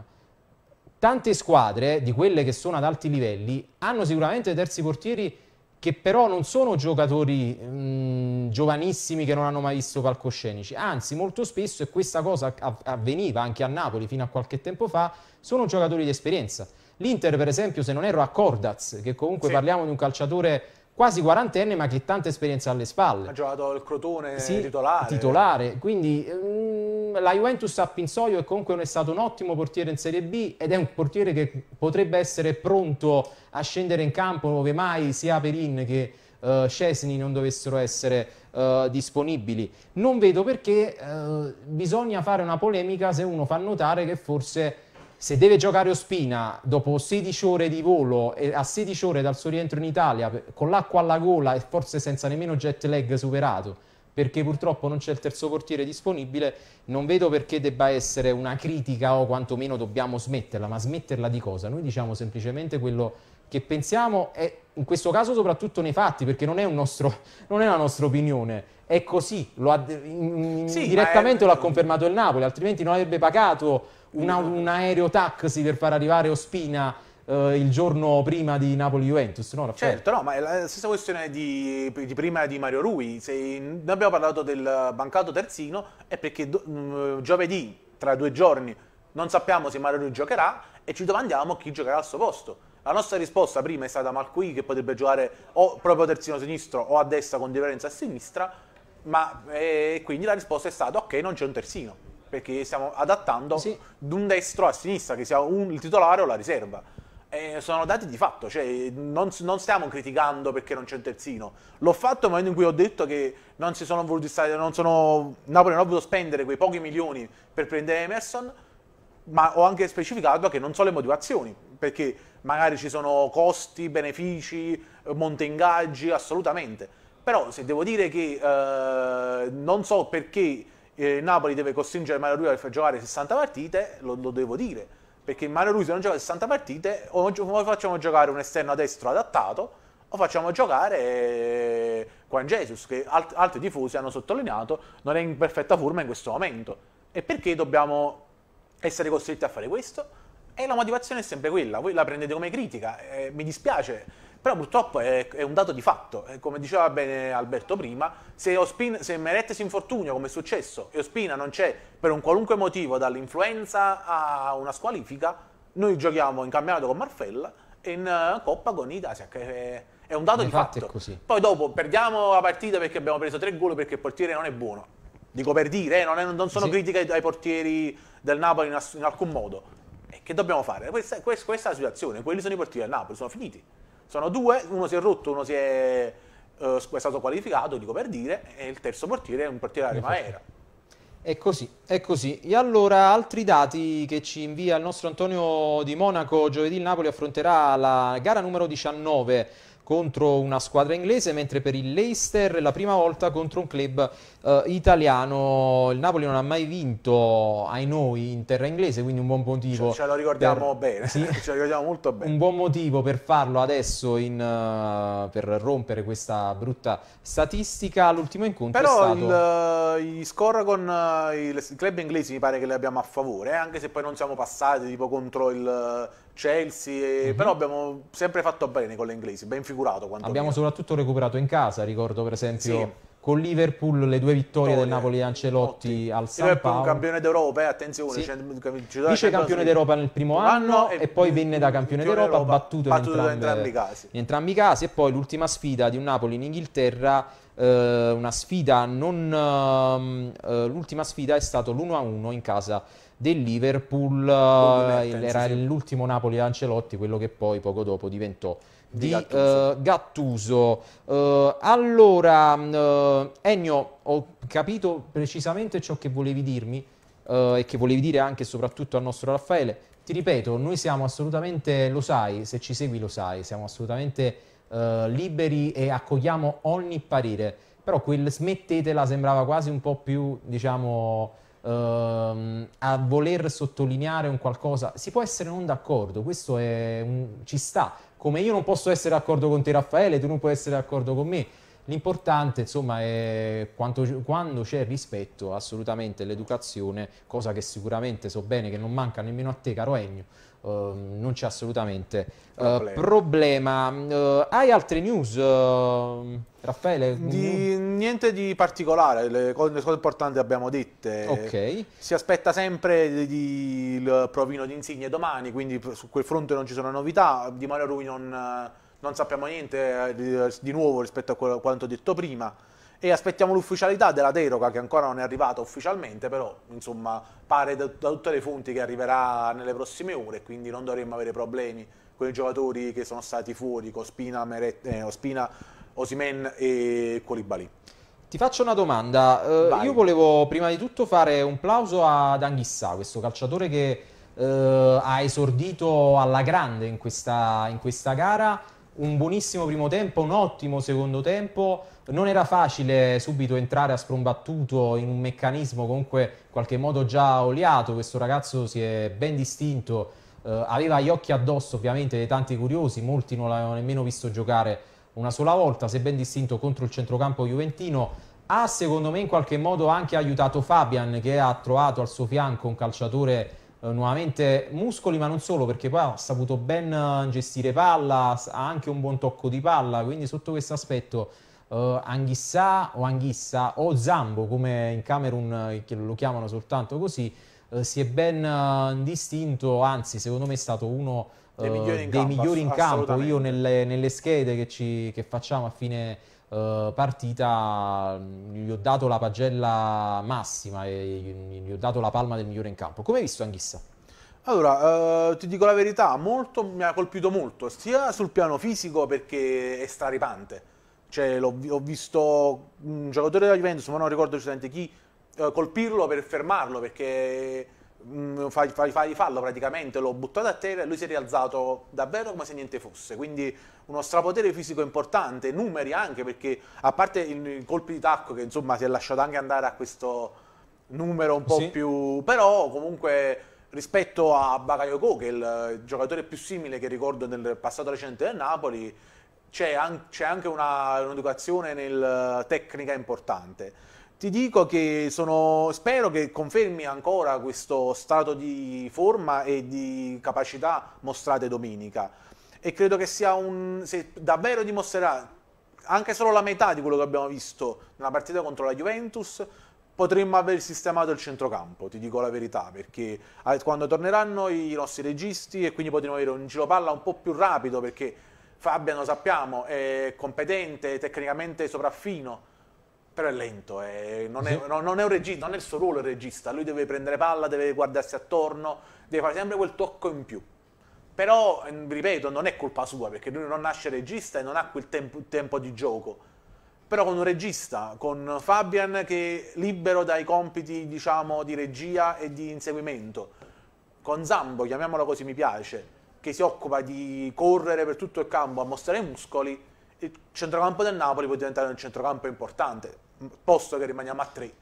tante squadre di quelle che sono ad alti livelli hanno sicuramente terzi portieri che però non sono giocatori mh, giovanissimi che non hanno mai visto palcoscenici, anzi molto spesso, e questa cosa avveniva anche a Napoli fino a qualche tempo fa, sono giocatori di esperienza. L'Inter per esempio, se non erro, ha Cordaz, che comunque sì, parliamo di un calciatore quasi quarantenne ma che ha tanta esperienza alle spalle. Ha giocato il Crotone sì, titolare. titolare. Quindi mh, la Juventus a Pinsoio è comunque è stato un ottimo portiere in Serie B ed è un portiere che potrebbe essere pronto a scendere in campo ove mai sia Perin che uh, Szczesny non dovessero essere uh, disponibili. Non vedo perché uh, bisogna fare una polemica se uno fa notare che forse se deve giocare Ospina dopo sedici ore di volo e a sedici ore dal suo rientro in Italia con l'acqua alla gola e forse senza nemmeno jet lag superato, perché purtroppo non c'è il terzo portiere disponibile, non vedo perché debba essere una critica o quantomeno dobbiamo smetterla. Ma smetterla di cosa? Noi diciamo semplicemente quello che pensiamo, e in questo caso soprattutto nei fatti, perché non è, un nostro, non è una nostra opinione, è così, lo ha, in, sì, direttamente è... lo ha confermato il Napoli, altrimenti non avrebbe pagato una, un aereo taxi per far arrivare Ospina eh, il giorno prima di Napoli-Juventus, no? Certo, no, ma è la stessa questione di, di prima di Mario Rui. Se noi abbiamo parlato del bancato terzino è perché do, mh, giovedì, tra due giorni, non sappiamo se Mario Rui giocherà e ci domandiamo chi giocherà al suo posto. La nostra risposta prima è stata Malqui, che potrebbe giocare o proprio terzino sinistro o a destra con differenza a sinistra, ma eh, quindi la risposta è stata ok, non c'è un terzino, perché stiamo adattando sì. un destro a sinistra, che sia un, il titolare o la riserva. E sono dati di fatto, cioè non, non stiamo criticando perché non c'è un terzino. L'ho fatto nel momento in cui ho detto che non si sono voluti stare, non sono, Napoli non ha voluto spendere quei pochi milioni per prendere Emerson, ma ho anche specificato che non so le motivazioni, perché magari ci sono costi, benefici, monte ingaggi, assolutamente. Però se devo dire che eh, non so perché eh, Napoli deve costringere Mario Rui a far giocare sessanta partite, lo, lo devo dire. Perché Mario Rui se non gioca sessanta partite o facciamo giocare un esterno a destro adattato o facciamo giocare eh, Juan Jesus, che alt altri tifosi hanno sottolineato non è in perfetta forma in questo momento. E perché dobbiamo essere costretti a fare questo? E la motivazione è sempre quella, voi la prendete come critica, eh, mi dispiace, però purtroppo è, è un dato di fatto. Eh, come diceva bene Alberto prima, se, Ospina, se Meret si infortuna come è successo e Ospina non c'è per un qualunque motivo, dall'influenza a una squalifica, noi giochiamo in campionato con Marfella e in uh, Coppa con Italia, che è, è un dato di fatto. Poi dopo perdiamo la partita perché abbiamo preso tre gol perché il portiere non è buono. Dico per dire, eh, non, è, non sono sì. critiche ai, ai portieri del Napoli in, in alcun modo. E che dobbiamo fare? Questa, questa, questa è la situazione, quelli sono i portieri del Napoli, sono finiti. Sono due, uno si è rotto, uno si è, uh, è stato qualificato, dico per dire, e il terzo portiere è un portiere della primavera. È così, è così. E allora altri dati che ci invia il nostro Antonio di Monaco: giovedì il Napoli affronterà la gara numero diciannove contro una squadra inglese, mentre per il Leicester è la prima volta contro un club uh, italiano. Il Napoli non ha mai vinto, ai noi, in terra inglese, quindi un buon motivo. Ce, ce lo ricordiamo per, bene, sì, ce lo ricordiamo molto bene. Un buon motivo per farlo adesso, in, uh, per rompere questa brutta statistica. L'ultimo incontro Però è stato... il, i score con uh, i club inglesi mi pare che li abbiamo a favore, eh? Anche se poi non siamo passati tipo contro il Chelsea, mm-hmm. però abbiamo sempre fatto bene con le inglesi, ben figurato. Abbiamo soprattutto recuperato in casa, ricordo per esempio... Sì. Con Liverpool le due vittorie del Napoli di Ancelotti Otti. al San Liverpool Paolo. campione d'Europa, eh, attenzione, sì. vice campione d'Europa nel primo anno e, e poi venne da campione d'Europa battuto, battuto in, entrambe, entrambe, in entrambi i casi. In entrambi i casi e poi l'ultima sfida di un Napoli in Inghilterra, eh, una sfida non eh, l'ultima sfida è stato l'uno a uno in casa del Liverpool, eh, era sì. l'ultimo Napoli di Ancelotti, quello che poi poco dopo diventò di Gattuso. Uh, Gattuso. Uh, allora, uh, Ennio, ho capito precisamente ciò che volevi dirmi uh, e che volevi dire anche e soprattutto al nostro Raffaele. Ti ripeto, noi siamo assolutamente, lo sai, se ci segui lo sai, siamo assolutamente uh, liberi e accogliamo ogni parere, però quel smettetela sembrava quasi un po' più, diciamo, uh, a voler sottolineare un qualcosa. Si può essere non d'accordo, questo è un, ci sta. Come io non posso essere d'accordo con te Raffaele, tu non puoi essere d'accordo con me. L'importante insomma è quanto, quando c'è rispetto, assolutamente l'educazione, cosa che sicuramente so bene che non manca nemmeno a te caro Ennio, uh, non c'è assolutamente uh, problema. problema. Uh, hai altre news uh, Raffaele? Di, niente di particolare, le cose, le cose importanti abbiamo dette. Okay. Si aspetta sempre di, di, il provino di Insigne domani, quindi su quel fronte non ci sono novità. Di Mario Rui non, non sappiamo niente di, di nuovo rispetto a quello, quanto detto prima. E aspettiamo l'ufficialità della deroga che ancora non è arrivata ufficialmente, però insomma pare da, da tutte le fonti che arriverà nelle prossime ore, quindi non dovremmo avere problemi con i giocatori che sono stati fuori, con Spina, Meret, eh, Ospina, Osimhen e Koulibaly. Ti faccio una domanda, uh, io volevo prima di tutto fare un plauso ad Anghissà, questo calciatore che uh, ha esordito alla grande in questa, in questa gara, un buonissimo primo tempo, un ottimo secondo tempo, non era facile subito entrare a sprombattuto in un meccanismo comunque in qualche modo già oliato, questo ragazzo si è ben distinto, uh, aveva gli occhi addosso ovviamente dei tanti curiosi, molti non l'avevano nemmeno visto giocare una sola volta, si è ben distinto contro il centrocampo juventino, ha secondo me in qualche modo anche aiutato Fabian che ha trovato al suo fianco un calciatore eh, nuovamente muscoli ma non solo, perché poi ha saputo ben gestire palla, ha anche un buon tocco di palla, quindi sotto questo aspetto eh, Anghissà o Anghissa o Zambo come in Camerun che lo chiamano soltanto così, eh, si è ben eh, distinto, anzi secondo me è stato uno dei migliori in, dei campo, migliori in campo. Io nelle, nelle schede che, ci, che facciamo a fine uh, partita gli ho dato la pagella massima e gli ho dato la palma del migliore in campo. Come hai visto Anghissa? Allora, uh, ti dico la verità, molto, mi ha colpito molto, sia sul piano fisico perché è straripante. Cioè, l'ho, ho visto un giocatore della Juventus, ma non ricordo precisamente chi, uh, colpirlo per fermarlo perché fai, fai, fai fallo praticamente, l'ho buttato a terra e lui si è rialzato davvero come se niente fosse, quindi uno strapotere fisico importante, numeri anche perché a parte i colpi di tacco che insomma si è lasciato anche andare a questo numero un po' sì. più, però comunque rispetto a Bakayoko che è il giocatore più simile che ricordo nel passato recente del Napoli, c'è anche un'educazione nel tecnica importante. Ti dico che sono, spero che confermi ancora questo stato di forma e di capacità mostrate domenica e credo che sia un, se davvero dimostrerà anche solo la metà di quello che abbiamo visto nella partita contro la Juventus, potremmo aver sistemato il centrocampo, ti dico la verità, perché quando torneranno i nostri registi e quindi potremo avere un giro palla un po' più rapido, perché Fabian, lo sappiamo, è competente, tecnicamente sopraffino, però è lento, è, non, è, non, non è un regista, non è il suo ruolo il regista, lui deve prendere palla, deve guardarsi attorno, deve fare sempre quel tocco in più. Però, ripeto, non è colpa sua, perché lui non nasce regista e non ha quel tempo, tempo di gioco. Però con un regista, con Fabian che è libero dai compiti, diciamo, di regia e di inseguimento, con Zambo, chiamiamolo così, mi piace, che si occupa di correre per tutto il campo a mostrare i muscoli, il centrocampo del Napoli può diventare un centrocampo importante, posto che rimaniamo a tre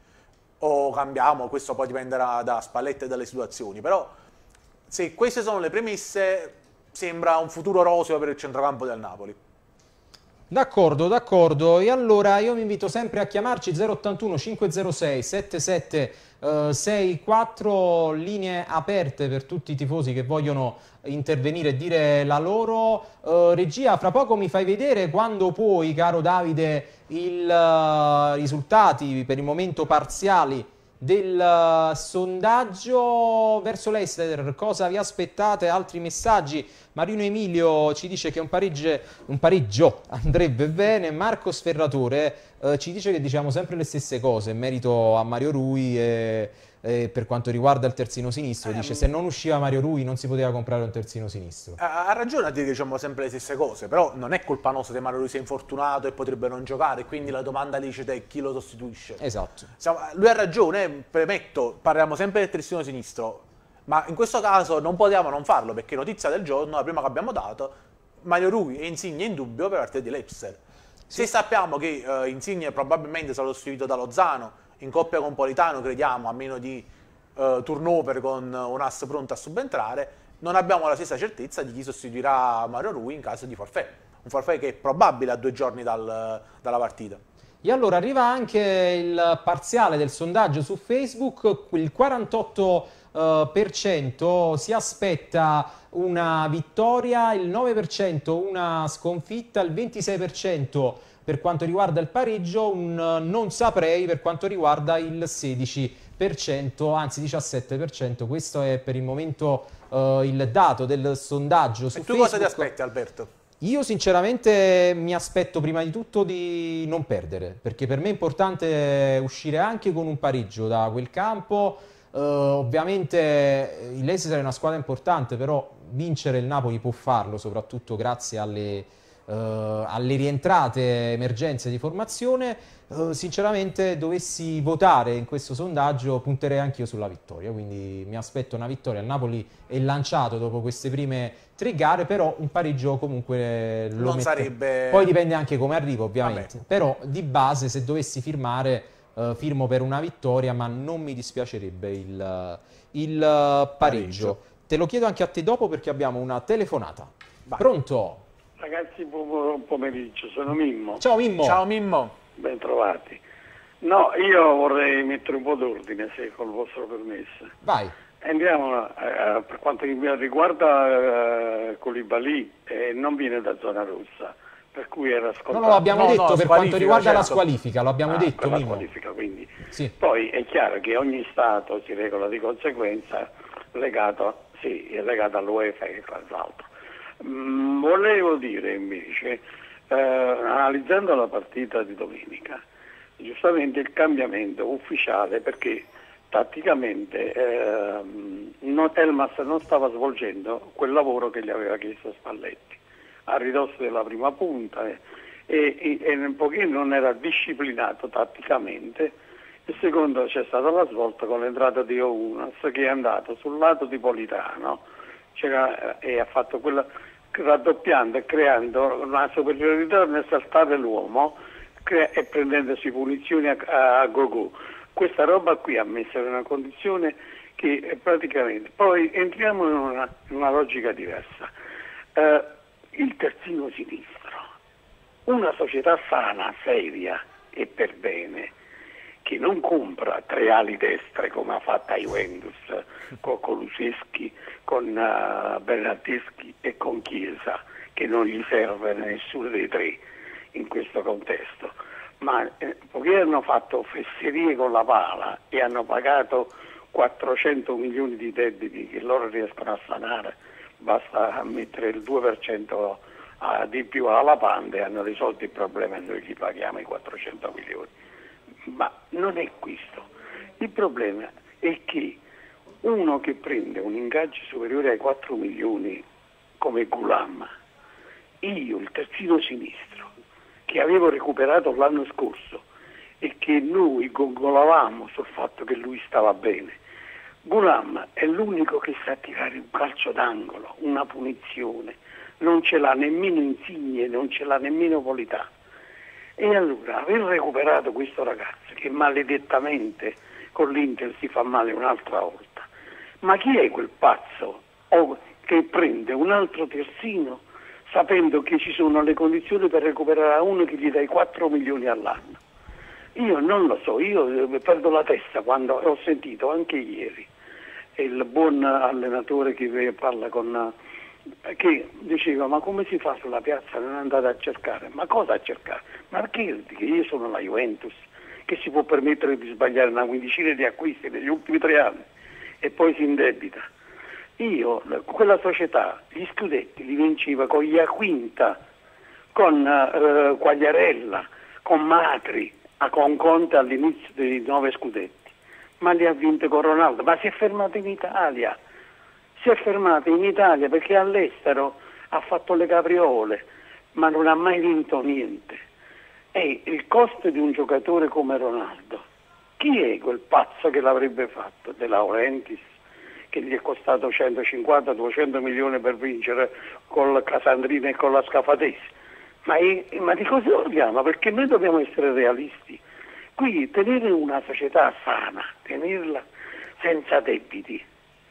o cambiamo, questo poi dipenderà da Spalletti e dalle situazioni, però se queste sono le premesse sembra un futuro roseo per il centrocampo del Napoli. D'accordo, d'accordo. E allora io vi invito sempre a chiamarci zero ottantuno cinquecentosei settantasette sessantaquattro, linee aperte per tutti i tifosi che vogliono intervenire e dire la loro. Uh, regia, fra poco mi fai vedere quando puoi, caro Davide, i uh, risultati per il momento parziali del uh, sondaggio verso l'Ester. Cosa vi aspettate? Altri messaggi? Marino Emilio ci dice che un pareggio, un pareggio andrebbe bene. Marco Sferratore uh, ci dice che diciamo sempre le stesse cose in merito a Mario Rui e, e per quanto riguarda il terzino sinistro. Eh, dice se non usciva Mario Rui non si poteva comprare un terzino sinistro. Ha, ha ragione a dire che diciamo sempre le stesse cose, però non è colpa nostra se Mario Rui sia infortunato e potrebbe non giocare, quindi la domanda licita è chi lo sostituisce. Esatto. Siamo, lui ha ragione, premetto, parliamo sempre del terzino sinistro, ma in questo caso non potevamo non farlo perché notizia del giorno, la prima che abbiamo dato, Mario Rui e Insigne in dubbio per parte di l'Epster. Se sappiamo che uh, Insigne probabilmente sarà sostituito da Lozano, in coppia con Politano crediamo, a meno di uh, turnover con un ass pronto a subentrare, non abbiamo la stessa certezza di chi sostituirà Mario Rui in caso di forfait. Un forfait che è probabile a due giorni dal, dalla partita. E allora arriva anche il parziale del sondaggio su Facebook, il quarantotto per cento si aspetta una vittoria, il nove per cento una sconfitta, il ventisei per cento per quanto riguarda il pareggio, un non saprei per quanto riguarda il sedici per cento, anzi diciassette per cento. Questo è per il momento uh, il dato del sondaggio su e tu Facebook. Cosa ti aspetti, Alberto? Io sinceramente mi aspetto prima di tutto di non perdere, perché per me è importante uscire anche con un pareggio da quel campo. Uh, ovviamente il Leicester è una squadra importante, però vincere il Napoli può farlo, soprattutto grazie alle, uh, alle rientrate emergenze di formazione. Uh, sinceramente dovessi votare in questo sondaggio punterei anche io sulla vittoria, quindi mi aspetto una vittoria. Il Napoli è lanciato dopo queste prime tre gare, però un pareggio comunque lo non mette... sarebbe... Poi dipende anche come arrivo ovviamente. Vabbè. Però di base se dovessi firmare uh, firmo per una vittoria, ma non mi dispiacerebbe il, il uh, pareggio. pareggio. Te lo chiedo anche a te dopo perché abbiamo una telefonata. Vai. Pronto? Ragazzi, buon pomeriggio, sono Mimmo. Ciao Mimmo. Ciao Mimmo. Ben trovati. No, io vorrei mettere un po' d'ordine, se con il vostro permesso. Vai. Andiamo, eh, per quanto riguarda eh, Koulibaly, eh, non viene da zona rossa, per cui era scontato. No, no, l'abbiamo no, detto no, per quanto riguarda certo. la squalifica, lo abbiamo ah, detto, la Mimmo. squalifica, quindi. Sì. Poi è chiaro che ogni Stato si regola di conseguenza, legato, sì, è legato all'UEFA e quant'altro. Mm, volevo dire invece, eh, analizzando la partita di domenica, giustamente il cambiamento ufficiale, perché tatticamente eh, non, Elmas non stava svolgendo quel lavoro che gli aveva chiesto Spalletti a ridosso della prima punta eh, e, e, e un pochino non era disciplinato tatticamente. E secondo c'è stata la svolta con l'entrata di Ounas, che è andato sul lato di Politano e ha fatto quella raddoppiando e creando una superiorità nel saltare l'uomo e prendendosi punizioni a, a go-go. Questa roba qui ha messo in una condizione che praticamente... Poi entriamo in una, in una logica diversa. Uh, il terzino sinistro, una società sana, seria e per bene, che non compra tre ali destre come ha fatto a Juventus con Kulusevski, con uh, Bernardeschi e con Chiesa, che non gli serve nessuno dei tre in questo contesto, ma eh, poiché hanno fatto fesserie con la pala e hanno pagato quattrocento milioni di debiti che loro riescono a sanare, basta mettere il due per cento a, di più alla panda e hanno risolto il problema e noi gli paghiamo i quattrocento milioni. Ma non è questo. Il problema è che uno che prende un ingaggio superiore ai quattro milioni come Gulam, io il terzino sinistro che avevo recuperato l'anno scorso e che noi gongolavamo sul fatto che lui stava bene, Gulam è l'unico che sa tirare un calcio d'angolo, una punizione, non ce l'ha nemmeno Insigne, non ce l'ha nemmeno Politano. E allora aver recuperato questo ragazzo che maledettamente con l'Inter si fa male un'altra volta, ma chi è quel pazzo oh, che prende un altro terzino sapendo che ci sono le condizioni per recuperare a uno che gli dai quattro milioni all'anno. Io non lo so, io perdo la testa quando ho sentito anche ieri il buon allenatore che parla con che diceva ma come si fa sulla piazza, non andate a cercare, ma cosa a cercare? Ma perché che io sono la Juventus che si può permettere di sbagliare una quindicina di acquisti negli ultimi tre anni e poi si indebita? Io, quella società, gli scudetti li vinceva con Iaquinta, con eh, Quagliarella, con Matri, con Conte all'inizio dei nove scudetti, ma li ha vinte con Ronaldo, ma si è fermato in Italia, si è fermato in Italia perché all'estero ha fatto le capriole, ma non ha mai vinto niente. E il costo di un giocatore come Ronaldo, chi è quel pazzo che l'avrebbe fatto? De Laurentiis, che gli è costato centocinquanta duecento milioni per vincere con la Casandrina e con la Scafatesi. Ma, è, ma di cosa parliamo? Perché noi dobbiamo essere realisti. Qui tenere una società sana, tenerla senza debiti,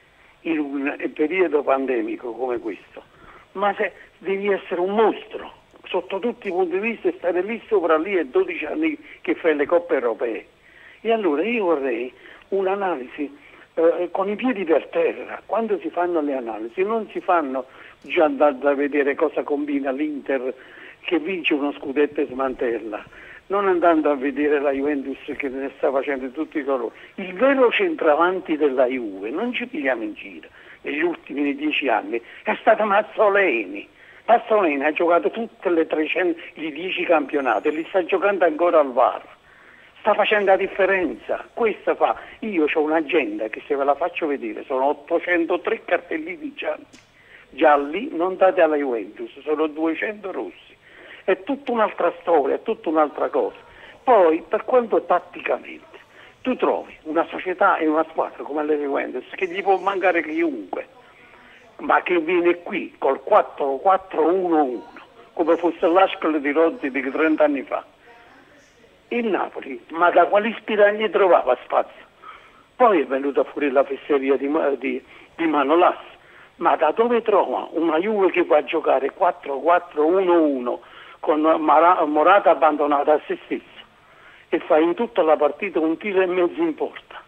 in un periodo pandemico come questo, ma se devi essere un mostro, sotto tutti i punti di vista, e stare lì sopra lì è dodici anni che fai le coppe europee. E allora io vorrei un'analisi eh, con i piedi per terra. Quando si fanno le analisi non si fanno già andando a vedere cosa combina l'Inter che vince uno scudetto e smantella, non andando a vedere la Juventus che ne sta facendo tutti i colori. Il vero centravanti della Juve, non ci pigliamo in giro, negli ultimi dieci anni è stato Mazzoleni. Mazzoleni ha giocato tutte le trecento, i dieci campionati e li sta giocando ancora al V A R. Sta facendo la differenza. Questa fa, io ho un'agenda che se ve la faccio vedere sono ottocentotré cartellini gialli, gialli non dati alla Juventus, sono duecento rossi. È tutta un'altra storia, è tutta un'altra cosa. Poi, per quanto tatticamente, tu trovi una società e una squadra come la Juventus che gli può mancare chiunque, ma che viene qui col quattro quattro uno uno, come fosse l'Ascoli di Rozzi di trenta anni fa. Il Napoli, ma da quali spiragli trovava spazio? Poi è venuta fuori la fesseria di, di, di Manolas, ma da dove trova una Juve che va a giocare quattro quattro uno uno con Morata abbandonata a se stesso e fa in tutta la partita un tiro e mezzo in porta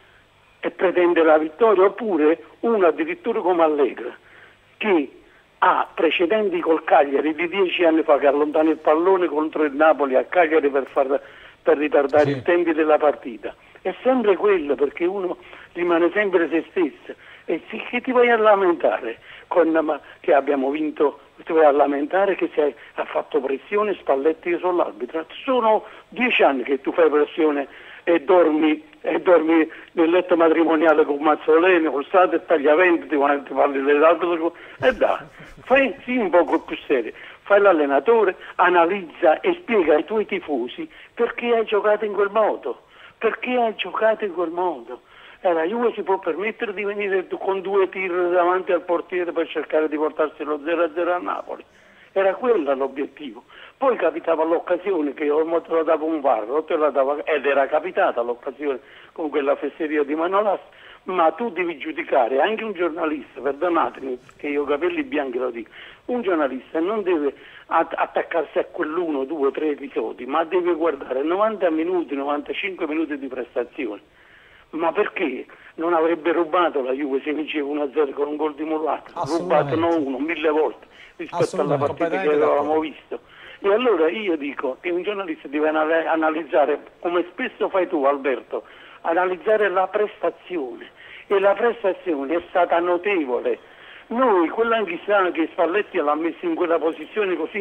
e pretende la vittoria, oppure uno addirittura come Allegri che ha precedenti col Cagliari di dieci anni fa che allontana il pallone contro il Napoli a Cagliari per, far, per ritardare sì. i tempi della partita. È sempre quello, perché uno rimane sempre se stesso. E sì, che ti vai a lamentare con, ma, che abbiamo vinto, ti vai a lamentare che si è, ha fatto pressione Spalletti sull'arbitro. Sono dieci anni che tu fai pressione e dormi, e dormi nel letto matrimoniale con Mazzoleni, con Stato e Tagliaventi, ti parli dell'arbitro, e dai, fai sì un po' più serio, fai l'allenatore, analizza e spiega ai tuoi tifosi perché hai giocato in quel modo, perché hai giocato in quel modo. E la Juve si può permettere di venire con due tir davanti al portiere per cercare di portarsi lo zero a zero a Napoli. Era quello l'obiettivo. Poi capitava l'occasione che o te la dava un V A R o te la dava, ed era capitata l'occasione con quella fesseria di Manolas, ma tu devi giudicare, anche un giornalista, perdonatemi che io ho capelli bianchi lo dico, un giornalista non deve att- attaccarsi a quell'uno, due, tre episodi, ma deve guardare novanta minuti, novantacinque minuti di prestazione. Ma perché non avrebbe rubato la Juve se vinceva uno a zero con un gol di Murata? Rubato non uno, mille volte rispetto alla partita che avevamo visto. E allora io dico che un giornalista deve analizzare, come spesso fai tu Alberto, analizzare la prestazione, e la prestazione è stata notevole. Noi, quell'Anghissano che Spalletti l'ha messo in quella posizione così,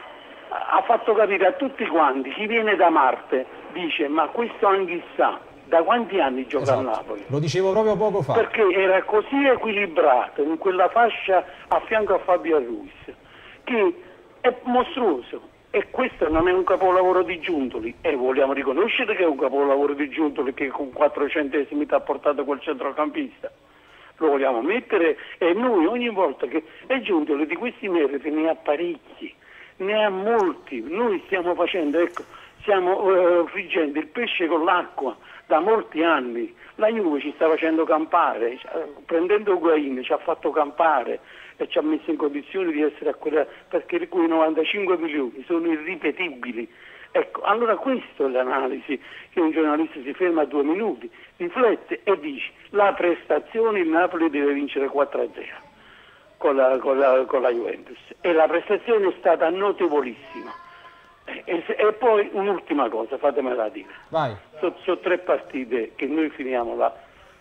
ha fatto capire a tutti quanti, chi viene da Marte dice ma questo Anghissà da quanti anni gioca esatto. a Napoli? Lo dicevo proprio poco fa. Perché era così equilibrato in quella fascia a fianco a Fabio Ruiz, che è mostruoso. E questo non è un capolavoro di Giuntoli, e vogliamo riconoscere che è un capolavoro di Giuntoli che con quattro centesimi ti ha portato quel centrocampista. Lo vogliamo mettere, e noi ogni volta che è Giuntoli di questi meriti ne ha parecchi, ne ha molti. Noi stiamo facendo, ecco, stiamo eh, friggendo il pesce con l'acqua da molti anni. La Juve ci sta facendo campare, prendendo Higuain ci ha fatto campare e ci ha messo in condizioni di essere a quella, perché quei novantacinque milioni sono irripetibili. Ecco, allora questa è l'analisi che un giornalista si ferma a due minuti, riflette e dice: la prestazione il Napoli deve vincere quattro a zero con la, con la, con la Juventus, e la prestazione è stata notevolissima. E, e, e poi un'ultima cosa, fatemela dire. Vai. Sono so tre partite che noi finiamo la,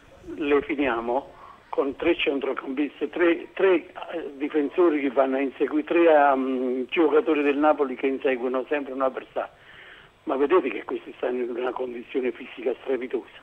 le finiamo con tre centrocampisti, tre, tre uh, difensori che vanno a inseguire, tre um, giocatori del Napoli che inseguono sempre un avversario. Ma vedete che questi stanno in una condizione fisica strepitosa,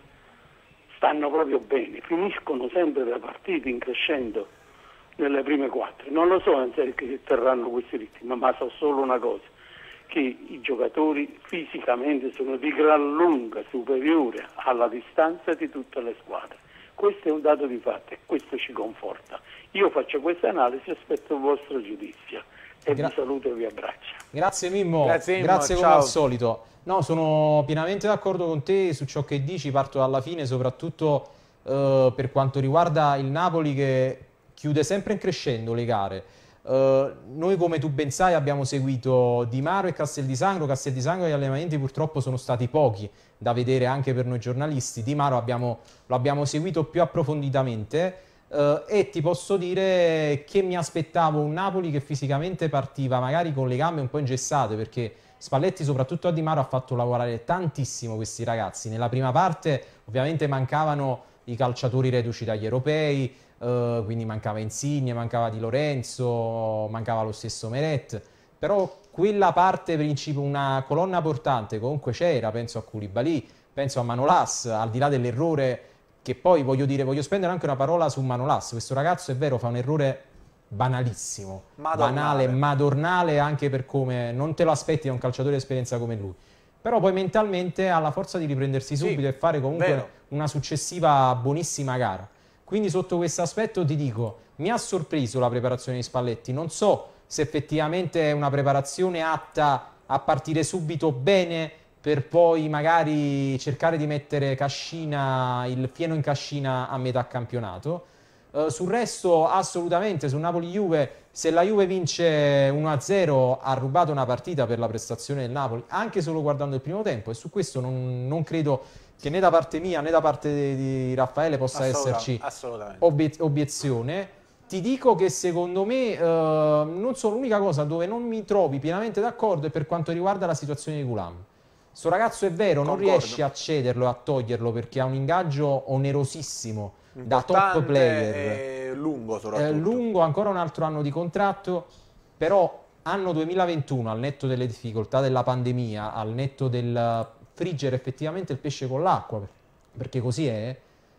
stanno proprio bene, finiscono sempre le partite in crescendo nelle prime quattro. Non lo so se terranno questi ritmi, ma so solo una cosa, che i giocatori fisicamente sono di gran lunga superiore alla distanza di tutte le squadre. Questo è un dato di fatto e questo ci conforta. Io faccio questa analisi e aspetto il vostro giudizio e Gra vi saluto e vi abbraccio. Grazie Mimmo, grazie, Mimmo, grazie come al solito. No, sono pienamente d'accordo con te su ciò che dici, parto dalla fine, soprattutto eh, per quanto riguarda il Napoli che chiude sempre in crescendo le gare. Uh, noi, come tu ben sai, abbiamo seguito Di Maro e Castel di Sangro. Castel di Sangro, gli allenamenti purtroppo sono stati pochi da vedere anche per noi giornalisti. Di Maro abbiamo, lo abbiamo seguito più approfonditamente uh, e ti posso dire che mi aspettavo un Napoli che fisicamente partiva magari con le gambe un po' ingessate, perché Spalletti soprattutto a Di Maro ha fatto lavorare tantissimo questi ragazzi. Nella prima parte ovviamente mancavano i calciatori reduci dagli europei, Uh, quindi mancava Insigne, mancava Di Lorenzo, mancava lo stesso Meret, però quella parte principio, una colonna portante comunque c'era. Penso a Koulibaly, penso a Manolas, al di là dell'errore che poi voglio dire, voglio spendere anche una parola su Manolas. Questo ragazzo è vero, fa un errore banalissimo, madornale. banale, madornale, anche per come non te lo aspetti da un calciatore di esperienza come lui, però poi mentalmente ha la forza di riprendersi subito sì, e fare comunque vero. una successiva buonissima gara. Quindi sotto questo aspetto ti dico, mi ha sorpreso la preparazione di Spalletti. Non so se effettivamente è una preparazione atta a partire subito bene per poi magari cercare di mettere cascina, il fieno in cascina a metà campionato. Uh, sul resto assolutamente, su Napoli-Juve, se la Juve vince uno a zero ha rubato una partita per la prestazione del Napoli, anche solo guardando il primo tempo, e su questo non, non credo che né da parte mia né da parte di, di Raffaele possa esserci obie obiezione. Ti dico che secondo me eh, non sono l'unica cosa dove non mi trovi pienamente d'accordo è per quanto riguarda la situazione di Ghoulam. Sto ragazzo è vero, Concordo. non riesci a cederlo e a toglierlo perché ha un ingaggio onerosissimo da top player. È lungo soprattutto. È lungo, ancora un altro anno di contratto, però anno duemilaventuno, al netto delle difficoltà della pandemia, al netto del friggere effettivamente il pesce con l'acqua, perché così è,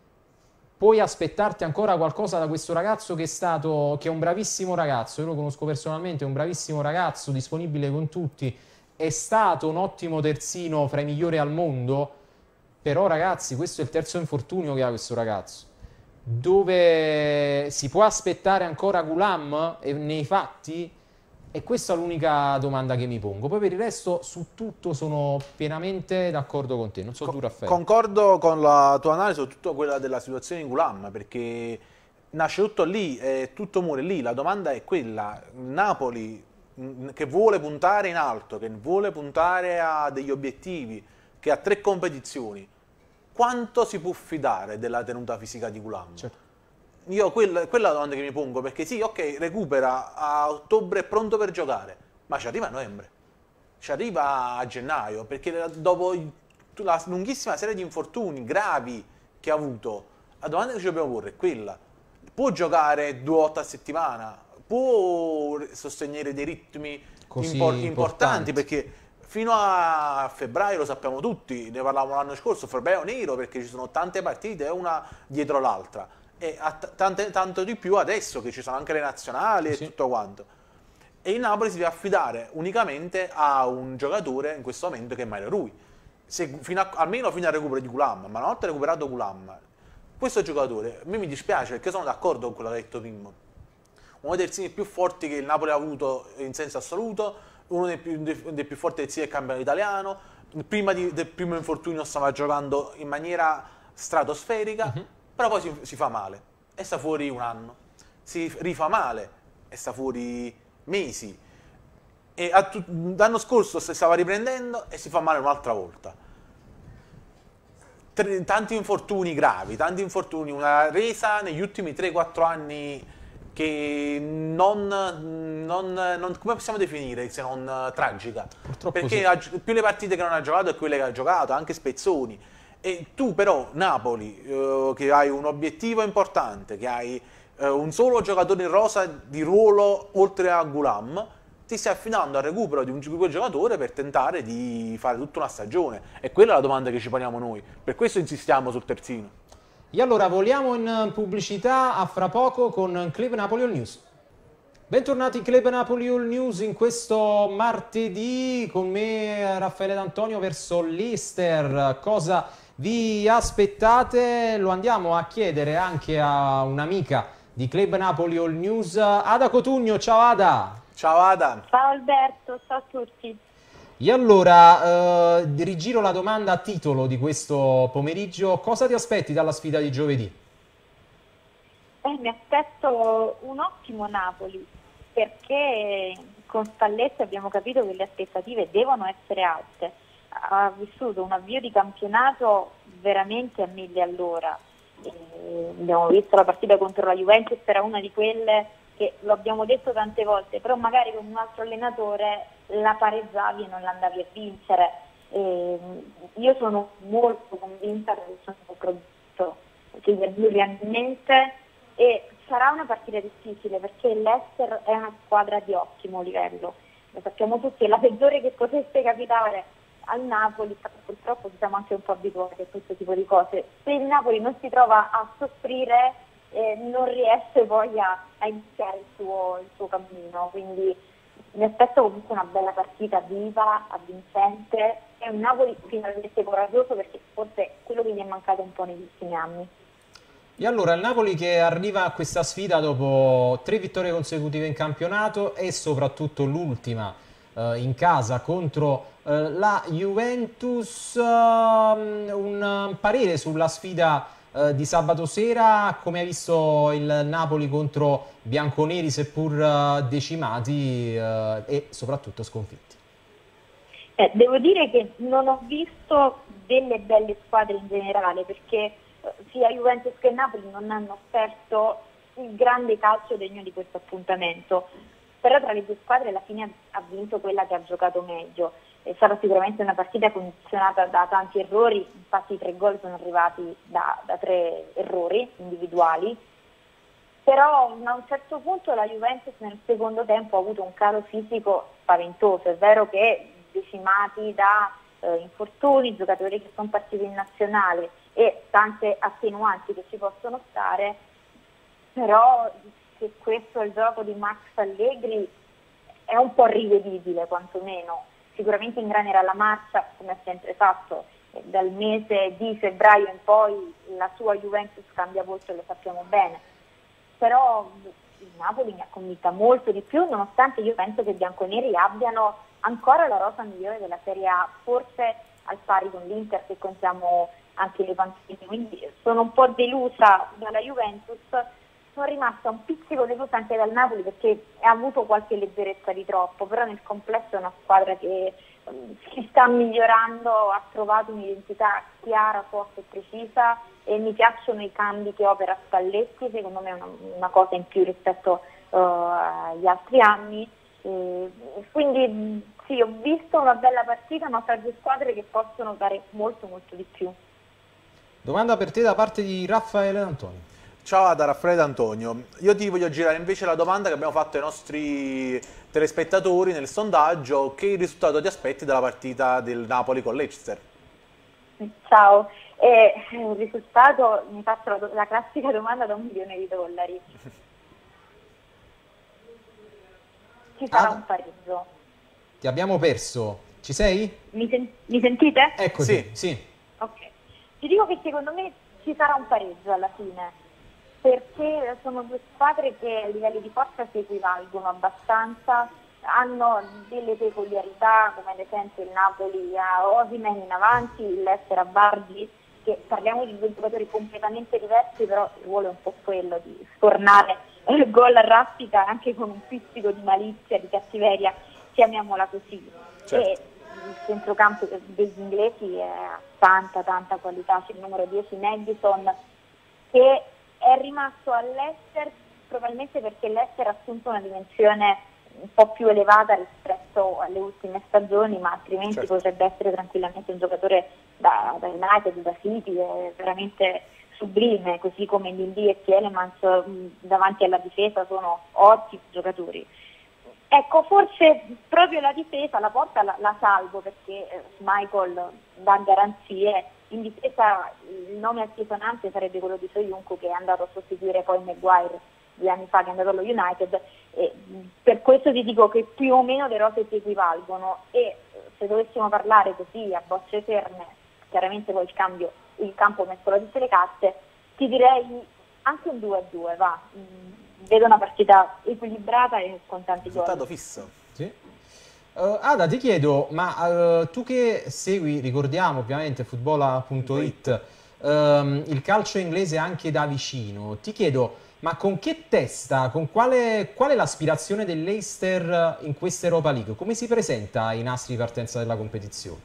puoi aspettarti ancora qualcosa da questo ragazzo che è stato, che è un bravissimo ragazzo, io lo conosco personalmente, è un bravissimo ragazzo, disponibile con tutti, è stato un ottimo terzino fra i migliori al mondo, però ragazzi questo è il terzo infortunio che ha questo ragazzo. Dove si può aspettare ancora Ghoulam nei fatti? E questa è l'unica domanda che mi pongo. Poi per il resto su tutto sono pienamente d'accordo con te. Non so tu, Raffaele. Concordo con la tua analisi, soprattutto quella della situazione di Ghoulam, perché nasce tutto lì, è tutto muore lì. La domanda è quella: Napoli che vuole puntare in alto, che vuole puntare a degli obiettivi, che ha tre competizioni, quanto si può fidare della tenuta fisica di Ghoulam? Certo. Io quella, quella è la domanda che mi pongo, perché sì, ok, recupera a ottobre, è pronto per giocare, ma ci arriva a novembre, ci arriva a gennaio, perché dopo la lunghissima serie di infortuni gravi che ha avuto, la domanda che ci dobbiamo porre è quella: può giocare due volte a settimana? Può sostenere dei ritmi Così impor importanti. importanti? Perché fino a febbraio, lo sappiamo tutti, ne parlavamo l'anno scorso, febbraio nero, perché ci sono tante partite, una dietro l'altra. E tante, tanto di più adesso che ci sono anche le nazionali sì. e tutto quanto. E il Napoli si deve affidare unicamente a un giocatore in questo momento che è Mario Rui, Se, fino a, almeno fino al recupero di Ghoulam. Ma una volta recuperato Ghoulam, questo giocatore, a me mi dispiace perché sono d'accordo con quello che ha detto Mimmo, uno dei terzini più forti che il Napoli ha avuto in senso assoluto, uno dei più, dei, dei più forti terzini del campionato italiano, prima di, del primo infortunio stava giocando in maniera stratosferica, uh-huh. però poi si, si fa male e sta fuori un anno, si rifà male e sta fuori mesi, e l'anno scorso si stava riprendendo e si fa male un'altra volta. T- tanti infortuni gravi, tanti infortuni, una resa negli ultimi tre quattro anni che non, non, non, come possiamo definire se non uh, tragica? Purtroppo perché sì. ha, più le partite che non ha giocato e quelle che ha giocato, anche spezzoni. E tu però, Napoli, uh, che hai un obiettivo importante, che hai uh, un solo giocatore in rosa di ruolo oltre a Gulam, ti stai affidando al recupero di un giocatore per tentare di fare tutta una stagione. E quella è la domanda che ci poniamo noi, per questo insistiamo sul terzino. E allora voliamo in pubblicità, a fra poco con Club Napoli All News. Bentornati in Club Napoli All News in questo martedì, con me Raffaele D'Antonio verso l'Eister. Cosa vi aspettate? Lo andiamo a chiedere anche a un'amica di Club Napoli All News, Ada Cotugno. Ciao Ada! Ciao Ada! Ciao Alberto, ciao a tutti! E allora, eh, rigiro la domanda a titolo di questo pomeriggio. Cosa ti aspetti dalla sfida di giovedì? Eh, mi aspetto un ottimo Napoli, perché con Spalletti abbiamo capito che le aspettative devono essere alte. Ha vissuto un avvio di campionato veramente a mille all'ora. E abbiamo visto la partita contro la Juventus, era una di quelle che, lo abbiamo detto tante volte, però magari con un altro allenatore la pareggiavi e non l'andavi a vincere. E io sono molto convinta che sono un prodotto che gli azzurri hanno in mente, e sarà una partita difficile perché l'Eister è una squadra di ottimo livello, lo sappiamo tutti, è la peggiore che potesse capitare al Napoli. Purtroppo ci siamo anche un po' abituati a questo tipo di cose. Se il Napoli non si trova a soffrire, eh, non riesce poi a, a iniziare il suo, il suo cammino, quindi mi aspetto comunque una bella partita viva, avvincente, e un Napoli finalmente coraggioso, perché forse è quello che gli è mancato un po' negli ultimi anni. E allora il Napoli che arriva a questa sfida dopo tre vittorie consecutive in campionato e soprattutto l'ultima eh, in casa contro eh, la Juventus, eh, un parere sulla sfida eh, di sabato sera, come hai visto il Napoli contro bianconeri seppur eh, decimati eh, e soprattutto sconfitti? Eh, devo dire che non ho visto delle belle squadre in generale, perché sia Juventus che Napoli non hanno offerto il grande calcio degno di questo appuntamento, però tra le due squadre alla fine ha vinto quella che ha giocato meglio. È stata sicuramente una partita condizionata da tanti errori, infatti i tre gol sono arrivati da, da tre errori individuali, però a un certo punto la Juventus nel secondo tempo ha avuto un calo fisico spaventoso. È vero che decimati da eh, infortuni, giocatori che sono partiti in nazionale e tante attenuanti che ci possono stare, però se questo è il gioco di Max Allegri è un po' rivedibile quantomeno. Sicuramente ingranerà la marcia come ha sempre fatto, dal mese di febbraio in poi la sua Juventus cambia volto e lo sappiamo bene, però il Napoli mi ha convinta molto di più, nonostante io penso che i bianconeri abbiano ancora la rosa migliore della Serie A, forse al pari con l'Inter, se contiamo anche le panchine, quindi sono un po' delusa dalla Juventus, sono rimasta un pizzico delusa anche dal Napoli perché ha avuto qualche leggerezza di troppo, però nel complesso è una squadra che um, si sta migliorando, ha trovato un'identità chiara, forte e precisa, e mi piacciono i cambi che opera Spalletti, secondo me è una, una cosa in più rispetto uh, agli altri anni, e quindi sì, ho visto una bella partita, ma tra due squadre che possono dare molto molto di più. Domanda per te da parte di Raffaele D'Antonio. Ciao da Raffaele D'Antonio, io ti voglio girare invece la domanda che abbiamo fatto ai nostri telespettatori nel sondaggio: che risultato ti aspetti dalla partita del Napoli con l'Eister? Ciao, eh, il risultato, mi faccio la, la classica domanda da un milione di dollari. Ci sarà ah, un pareggio. Ti abbiamo perso, ci sei? Mi, sen mi sentite? Eccoci, sì. sì. Ok, ti dico che secondo me ci sarà un pareggio alla fine, perché sono due squadre che a livelli di forza si equivalgono abbastanza, hanno delle peculiarità, come ad esempio il Napoli a Osimhen in avanti, il Leicester a Bardi, che parliamo di due giocatori completamente diversi, però il ruolo è un po' quello di sfornare il gol a raffica anche con un pizzico di malizia, di cattiveria, chiamiamola così. Certo. E il centrocampo degli inglesi è tanta tanta qualità, c'è il numero dieci Madison, che è rimasto all'Leicester probabilmente perché l'Leicester ha assunto una dimensione un po' più elevata rispetto alle ultime stagioni, ma altrimenti certo. potrebbe essere tranquillamente un giocatore da, da United, da City, è veramente sublime, così come Lindy e Tielemans davanti alla difesa sono ottimi giocatori. Ecco, forse proprio la difesa, la porta la, la salvo perché eh, Michael dà garanzie. In difesa il nome altisonante sarebbe quello di Soyuncu, che è andato a sostituire poi Maguire due anni fa, che è andato allo United, e per questo ti dico che più o meno le rose si equivalgono, e se dovessimo parlare così a bocce ferme, chiaramente poi il, cambio, il campo messo da tutte le carte, ti direi anche un due a due, va. Vedo una partita equilibrata e con tanti gol. Risultato fisso. Sì. Uh, Ada, ti chiedo, ma uh, tu che segui, ricordiamo ovviamente football punto it, um, il calcio inglese anche da vicino, ti chiedo, ma con che testa, con quale, qual è l'aspirazione del Leicester in questa Europa League? Come si presenta ai nastri di partenza della competizione?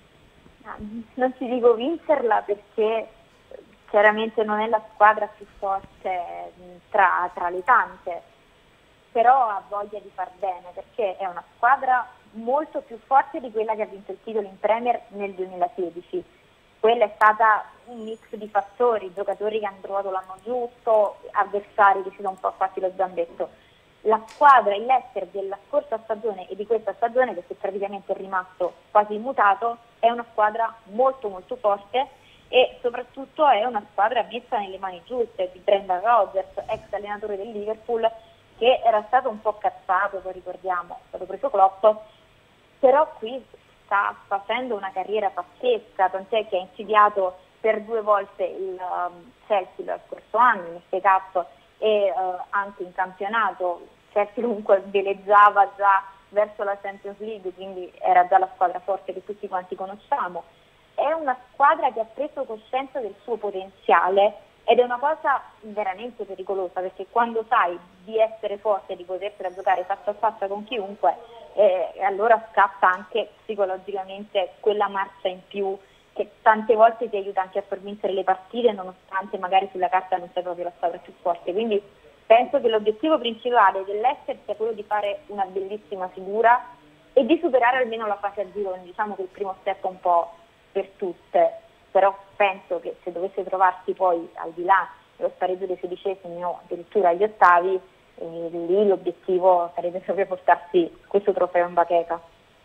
Non ti dico vincerla perché chiaramente non è la squadra più forte tra, tra le tante, però ha voglia di far bene perché è una squadra molto più forte di quella che ha vinto il titolo in Premier nel duemilasedici. Quella è stata un mix di fattori, giocatori che hanno trovato l'anno giusto, avversari che si sono un po' fatti lo zambetto. La squadra, il Leicester della scorsa stagione e di questa stagione, che praticamente è rimasto quasi immutato, è una squadra molto molto forte e soprattutto è una squadra messa nelle mani giuste di Brendan Rodgers, ex allenatore del Liverpool, che era stato un po' cazzato, poi ricordiamo, è stato preso Klopp, però qui sta facendo una carriera pazzesca, tant'è che ha insidiato per due volte il um, Chelsea lo scorso anno, in F A Cup e uh, anche in campionato. Chelsea comunque veleggiava già verso la Champions League, quindi era già la squadra forte che tutti quanti conosciamo. È una squadra che ha preso coscienza del suo potenziale ed è una cosa veramente pericolosa, perché quando sai di essere forte, di potersela giocare faccia a faccia con chiunque, eh, allora scatta anche psicologicamente quella marcia in più che tante volte ti aiuta anche a far vincere le partite, nonostante magari sulla carta non sia proprio la squadra più forte. Quindi penso che l'obiettivo principale dell'Ester sia quello di fare una bellissima figura e di superare almeno la fase a gironi. Diciamo che il primo step è un po' per tutte, però penso che se dovesse trovarsi poi al di là dello spareggio dei sedicesimi o addirittura agli ottavi, eh, lì l'obiettivo sarebbe proprio portarsi questo trofeo in bacheca.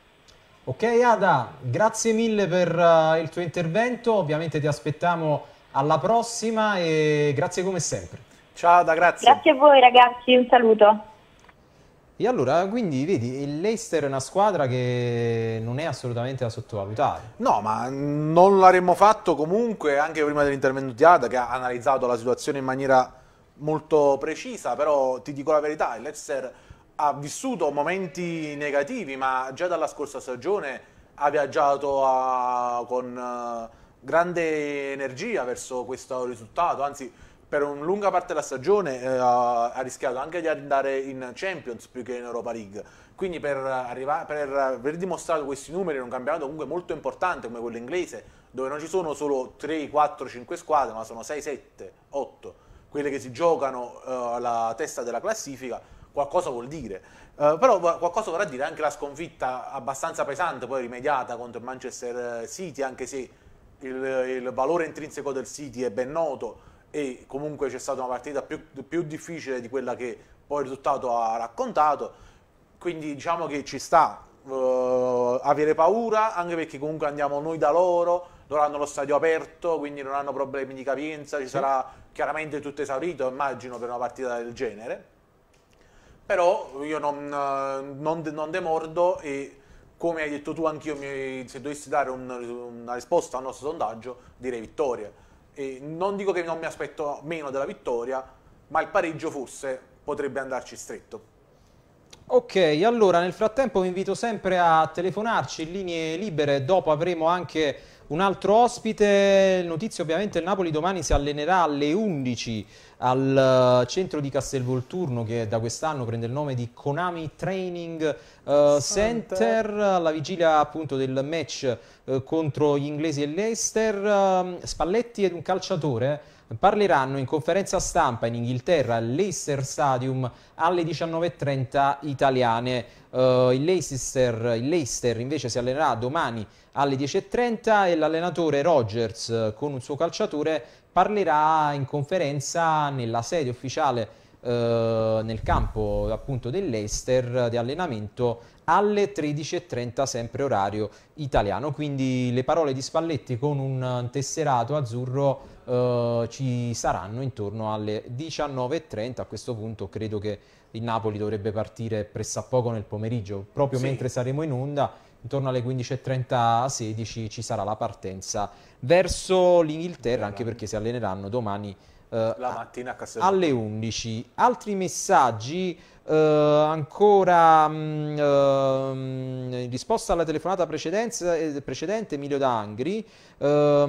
Ok Ada, grazie mille per uh, il tuo intervento, ovviamente ti aspettiamo alla prossima e grazie come sempre. Ciao Ada, grazie. Grazie a voi ragazzi, un saluto. E allora, quindi, vedi, il Leicester è una squadra che non è assolutamente da sottovalutare. No, ma non l'avremmo fatto comunque anche prima dell'intervento di Ada, che ha analizzato la situazione in maniera molto precisa, però ti dico la verità, il Leicester ha vissuto momenti negativi, ma già dalla scorsa stagione ha viaggiato a, con uh, grande energia verso questo risultato, anzi per una lunga parte della stagione eh, ha rischiato anche di andare in Champions più che in Europa League. Quindi per, arrivare, per aver dimostrato questi numeri in un campionato comunque molto importante come quello inglese, dove non ci sono solo tre, quattro, cinque squadre, ma sono sei, sette, otto, quelle che si giocano eh, alla testa della classifica, qualcosa vuol dire. Uh, però qualcosa vorrà dire anche la sconfitta abbastanza pesante, poi rimediata contro il Manchester City, anche se il, il valore intrinseco del City è ben noto, e comunque c'è stata una partita più, più difficile di quella che poi il risultato ha raccontato, quindi diciamo che ci sta uh, avere paura, anche perché comunque andiamo noi da loro, loro hanno lo stadio aperto, quindi non hanno problemi di capienza, ci sarà chiaramente tutto esaurito, immagino, per una partita del genere, però io non, non, non demordo e come hai detto tu anch'io, se dovessi dare un, una risposta al nostro sondaggio direi vittoria. E non dico che non mi aspetto meno della vittoria, ma il pareggio forse potrebbe andarci stretto. Ok, allora nel frattempo vi invito sempre a telefonarci in linee libere, dopo avremo anche un altro ospite. Notizia, ovviamente il Napoli domani si allenerà alle undici al centro di Castelvolturno, che da quest'anno prende il nome di Konami Training uh, Center, alla vigilia appunto del match uh, contro gli inglesi e l'Leicester. Uh, Spalletti ed un calciatore parleranno in conferenza stampa in Inghilterra al Leicester Stadium alle diciannove e trenta italiane. Uh, il, Leicester, il Leicester invece si allenerà domani alle dieci e trenta e l'allenatore Rodgers uh, con un suo calciatore parlerà in conferenza nella sede ufficiale uh, nel campo appunto del Leicester di allenamento alle tredici e trenta sempre orario italiano. Quindi le parole di Spalletti con un tesserato azzurro Uh, ci saranno intorno alle diciannove e trenta. A questo punto credo che il Napoli dovrebbe partire pressappoco nel pomeriggio, proprio sì. mentre saremo in onda, intorno alle quindici e trenta sedici ci sarà la partenza verso l'Inghilterra, anche perché si alleneranno domani uh, la mattina a alle undici. Altri messaggi. Uh, ancora mh, uh, in risposta alla telefonata precedente, Emilio D'Angri, uh,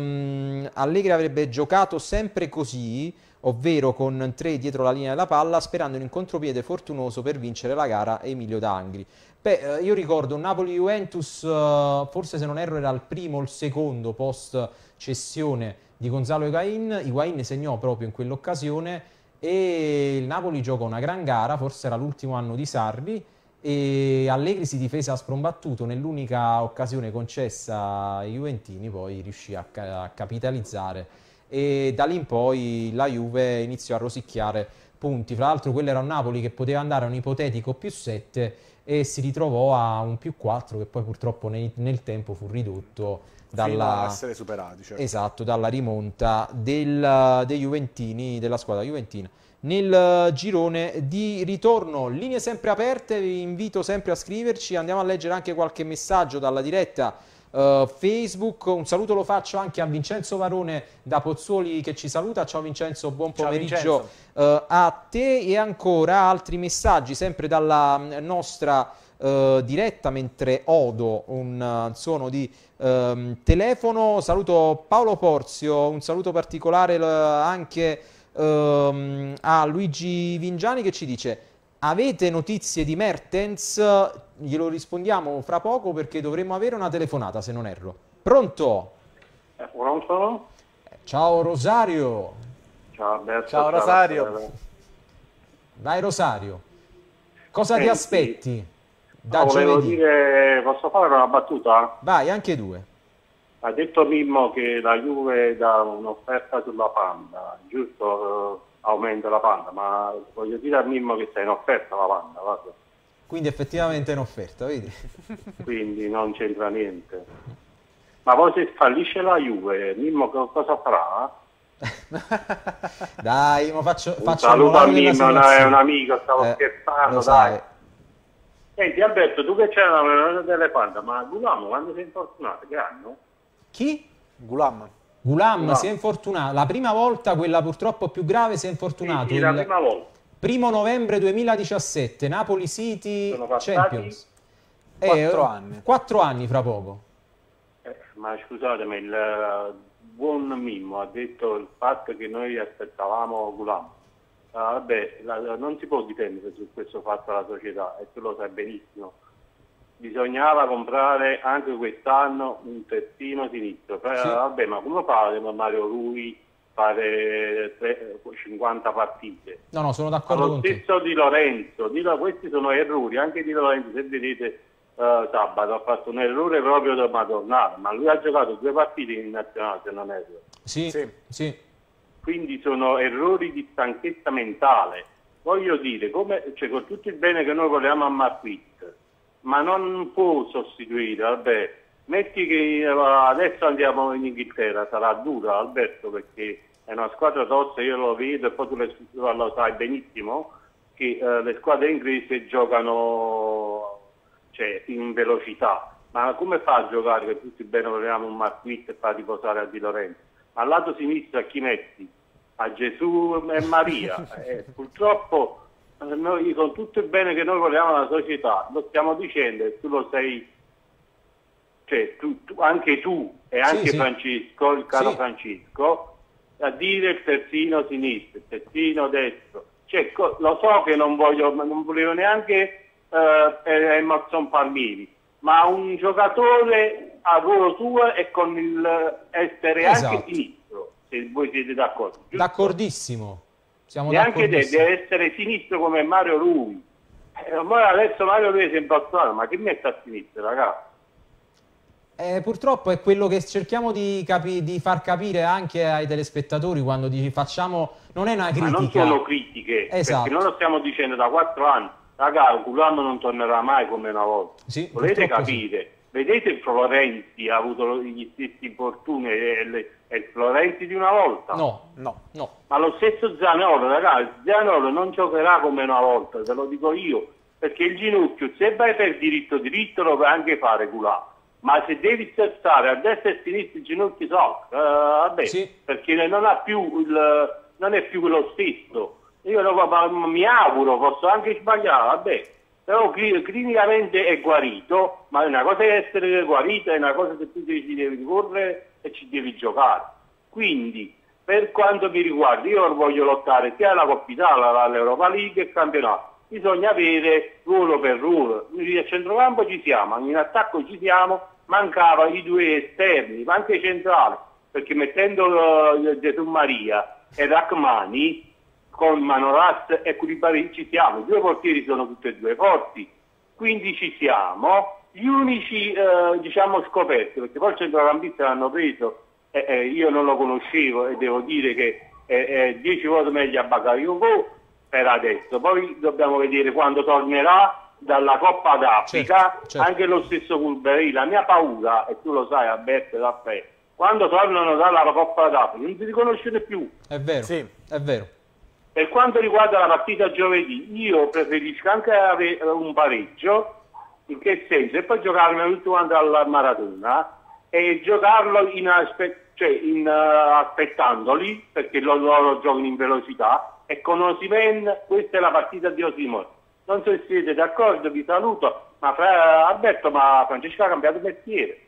Allegri avrebbe giocato sempre così, ovvero con tre dietro la linea della palla, sperando in un contropiede fortunoso per vincere la gara. Emilio D'Angri. Beh, uh, io ricordo un Napoli-Juventus, uh, forse se non erro era il primo o il secondo post cessione di Gonzalo Higuain. Higuain segnò proprio in quell'occasione e il Napoli giocò una gran gara, forse era l'ultimo anno di Sarri, e Allegri si difese a sprombattuto nell'unica occasione concessa ai juventini, poi riuscì a, ca a capitalizzare e da lì in poi la Juve iniziò a rosicchiare punti. Fra l'altro quello era un Napoli che poteva andare a un ipotetico più sette e si ritrovò a un più quattro che poi purtroppo nel, nel tempo fu ridotto dalla, essere superati, certo. Esatto, dalla rimonta del, dei Juventini, della squadra juventina nel girone di ritorno. Linee sempre aperte, vi invito sempre a scriverci, andiamo a leggere anche qualche messaggio dalla diretta uh, Facebook. Un saluto lo faccio anche a Vincenzo Varone da Pozzuoli che ci saluta. Ciao Vincenzo, buon pomeriggio uh, a te. E ancora altri messaggi sempre dalla nostra Uh, diretta, mentre odo un uh, suono di uh, telefono. Saluto Paolo Porzio, un saluto particolare uh, anche uh, a Luigi Vingiani che ci dice: avete notizie di Mertens? Glielo rispondiamo fra poco perché dovremmo avere una telefonata, se non erro. Pronto? Eh, pronto? Ciao Rosario. Ciao Alberto. Ciao Rosario. Vai Rosario, cosa eh, ti aspetti? Sì. Da no, volevo giovedì. dire, posso fare una battuta? Vai, anche due. Ha detto Mimmo che la Juve dà un'offerta sulla Panda, giusto? Eh, aumenta la Panda, ma voglio dire a Mimmo che sta in offerta la Panda, guarda. Quindi effettivamente è in offerta, vedi? Quindi non c'entra niente. Ma poi se fallisce la Juve, Mimmo cosa farà? Dai, ma faccio, un faccio saluto a Mimmo, è un amico, stavo eh, scherzando, dai. Sai. Senti Alberto, tu che c'è la delle Panda, ma Gulam quando sei infortunato, che anno? Chi? Gulam. Gulam, Gulam si è infortunato. La prima volta, quella purtroppo più grave, si è infortunato. Sì, sì, la prima volta. Primo novembre duemiladiciassette, Napoli City Champions. Quattro eh, anni. Quattro anni fra poco. Eh, ma scusatemi, il uh, buon Mimmo ha detto il fatto che noi aspettavamo Gulam. Uh, vabbè, la, la, non si può difendere su questo fatto la società e tu lo sai benissimo. Bisognava comprare anche quest'anno un terzino sinistro. Sì. Uh, vabbè, ma come fate Mario Rui fare tre, cinquanta partite? No, no, sono d'accordo con te. Lo stesso Di Lorenzo, di, questi sono errori, anche Di Lorenzo, se vedete uh, sabato ha fatto un errore proprio da madornale, ma lui ha giocato due partite in nazionale, se non erro. Sì, sì, sì. Quindi sono errori di stanchezza mentale. Voglio dire, come, cioè, con tutto il bene che noi vogliamo a Marquit, ma non può sostituire, vabbè, metti che adesso andiamo in Inghilterra, sarà dura Alberto perché è una squadra tosta, io lo vedo e poi tu le, lo sai benissimo che eh, le squadre inglesi giocano cioè, in velocità, ma come fa a giocare che tutti bene vogliamo un Marquit e fa riposare a Di Lorenzo? Al lato sinistro a chi metti? A Gesù e Maria. Eh, purtroppo noi, con tutto il bene che noi vogliamo alla società, lo stiamo dicendo e tu lo sai, cioè tu, tu, anche tu e anche sì, sì. Francesco, il caro Sì. Francesco, a dire il terzino sinistro, il terzino destro. Cioè, lo so che non voglio, non volevo neanche eh, Emerson Palmieri, ma un giocatore a ruolo suo e con il essere Esatto. anche sinistro, se voi siete d'accordo. D'accordissimo. Siamo E anche te d'accordissimo. deve essere sinistro come Mario Rui. Eh, ormai adesso Mario Rui sembra strano, ma che mette a sinistra, ragazzi? Eh, purtroppo è quello che cerchiamo di, capi di far capire anche ai telespettatori quando di facciamo, non è una critica. Ma non sono critiche, Esatto. perché noi lo stiamo dicendo da quattro anni. Ragazzi, Culano non tornerà mai come una volta. Sì, volete purtroppo capire? sì. Vedete il Florenzi ha avuto gli stessi infortuni, è il, è il Florenzi di una volta? No, No. no. Ma lo stesso Zaniolo, ragazzi, Zaniolo non giocherà come una volta, te lo dico io, perché il ginocchio, se vai per diritto diritto, lo puoi anche fare Culano. Ma se devi stare a destra e a sinistra i ginocchi so, eh, vabbè, Sì. perché non ha più il, non è più lo stesso. Io lo, ma, mi auguro, posso anche sbagliare, vabbè, però cli- clinicamente è guarito, ma una cosa è essere guarito, è una cosa che tu ci devi correre e ci devi giocare. Quindi, per quanto mi riguarda, io voglio lottare sia alla Coppa Italia, all'Europa League che al campionato. Bisogna avere ruolo per ruolo. Noi a centrocampo ci siamo, in attacco ci siamo, mancava i due esterni, ma anche i centrali, perché mettendo uh, Gesù Maria e Rachmani con Manolas e Koulibaly ci siamo, i due portieri sono tutti e due forti, quindi ci siamo. Gli unici uh, diciamo scoperti, perché poi il centrocampista l'hanno preso, eh, eh, io non lo conoscevo e devo dire che è dieci volte meglio a Bakayoko per adesso, poi dobbiamo vedere quando tornerà dalla Coppa d'Africa, certo, certo. Anche lo stesso Koulibaly. La mia paura, e tu lo sai Alberto e Raffaele, quando tornano dalla Coppa d'Africa non si riconoscono più. È vero, Sì. è vero. Per quanto riguarda la partita giovedì, io preferisco anche avere un pareggio, in che senso? E poi giocarmi tutto quanto al Maradona e giocarlo in, aspe cioè in, uh, aspettandoli, perché loro, loro giocano in velocità, e con Osimhen questa è la partita di Osimhen. Non so se siete d'accordo, vi saluto, ma fra, Alberto, ma Francesco ha cambiato mestiere.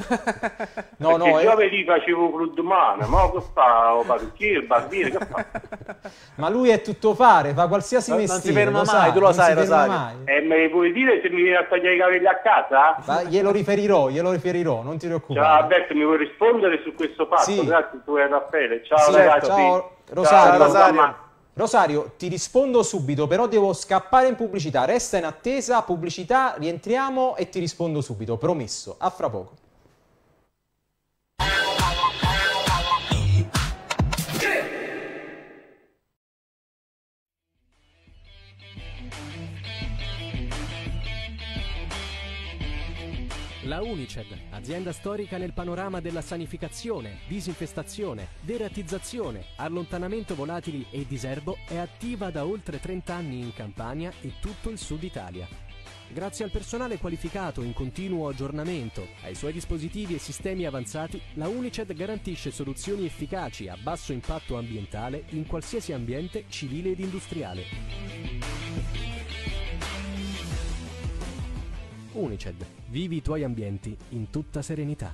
No, perché no, giovedì è... facevo Crudman, ma che fa? O parrucchiere, barbiere, che fa? Ma lui è tutto fare, fa qualsiasi Non- mestiere. non si ferma lo mai, sai, tu lo non sai, si ferma Rosario. mai. E me ne puoi dire se mi viene a tagliare i capelli a casa? Ma glielo riferirò, glielo riferirò, non ti preoccupare. Ciao Alberto, mi vuoi rispondere su questo fatto? Sì. Grazie, tu e Raffaele. Ciao Sì, ragazzi. ciao, Rosario. Ciao, Rosario. mamma. Rosario, ti rispondo subito, però devo scappare in pubblicità. Resta in attesa, pubblicità, rientriamo e ti rispondo subito, promesso. A fra poco. La Uniced, azienda storica nel panorama della sanificazione, disinfestazione, deratizzazione, allontanamento volatili e diserbo, è attiva da oltre trenta anni in Campania e tutto il sud Italia. Grazie al personale qualificato in continuo aggiornamento, ai suoi dispositivi e sistemi avanzati, la Uniced garantisce soluzioni efficaci a basso impatto ambientale in qualsiasi ambiente civile ed industriale. Uniced. Vivi i tuoi ambienti in tutta serenità.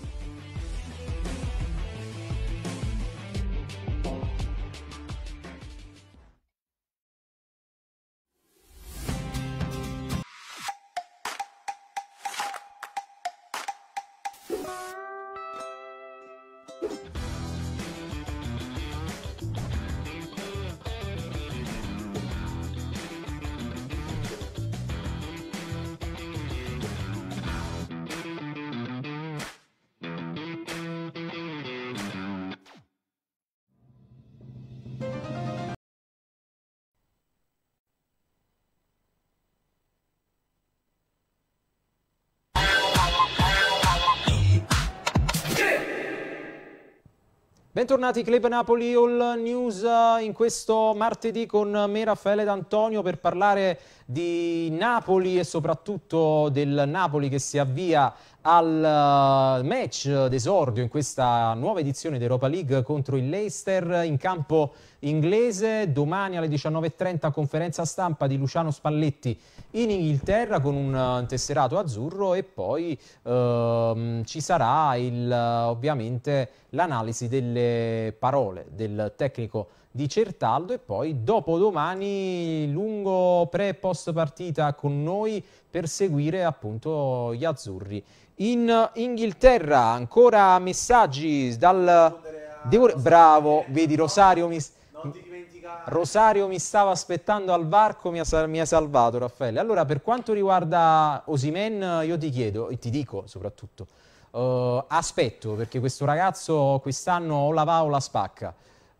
Bentornati Club Napoli All News in questo martedì con me Raffaele D'Antonio per parlare di Napoli e soprattutto del Napoli che si avvia al match d'esordio in questa nuova edizione d'Europa League contro il Leicester in campo inglese. Domani alle diciannove e trenta conferenza stampa di Luciano Spalletti in Inghilterra con un tesserato azzurro, e poi ehm, ci sarà il, ovviamente l'analisi delle parole del tecnico di Certaldo, e poi dopodomani lungo pre e post partita con noi per seguire appunto gli azzurri in Inghilterra. Ancora messaggi dal Devo... bravo, vedi Rosario mi... Rosario mi stava aspettando al varco, mi ha, mi ha salvato Raffaele. Allora, per quanto riguarda Osimhen, io ti chiedo e ti dico soprattutto uh, aspetto, perché questo ragazzo quest'anno o la va o la spacca.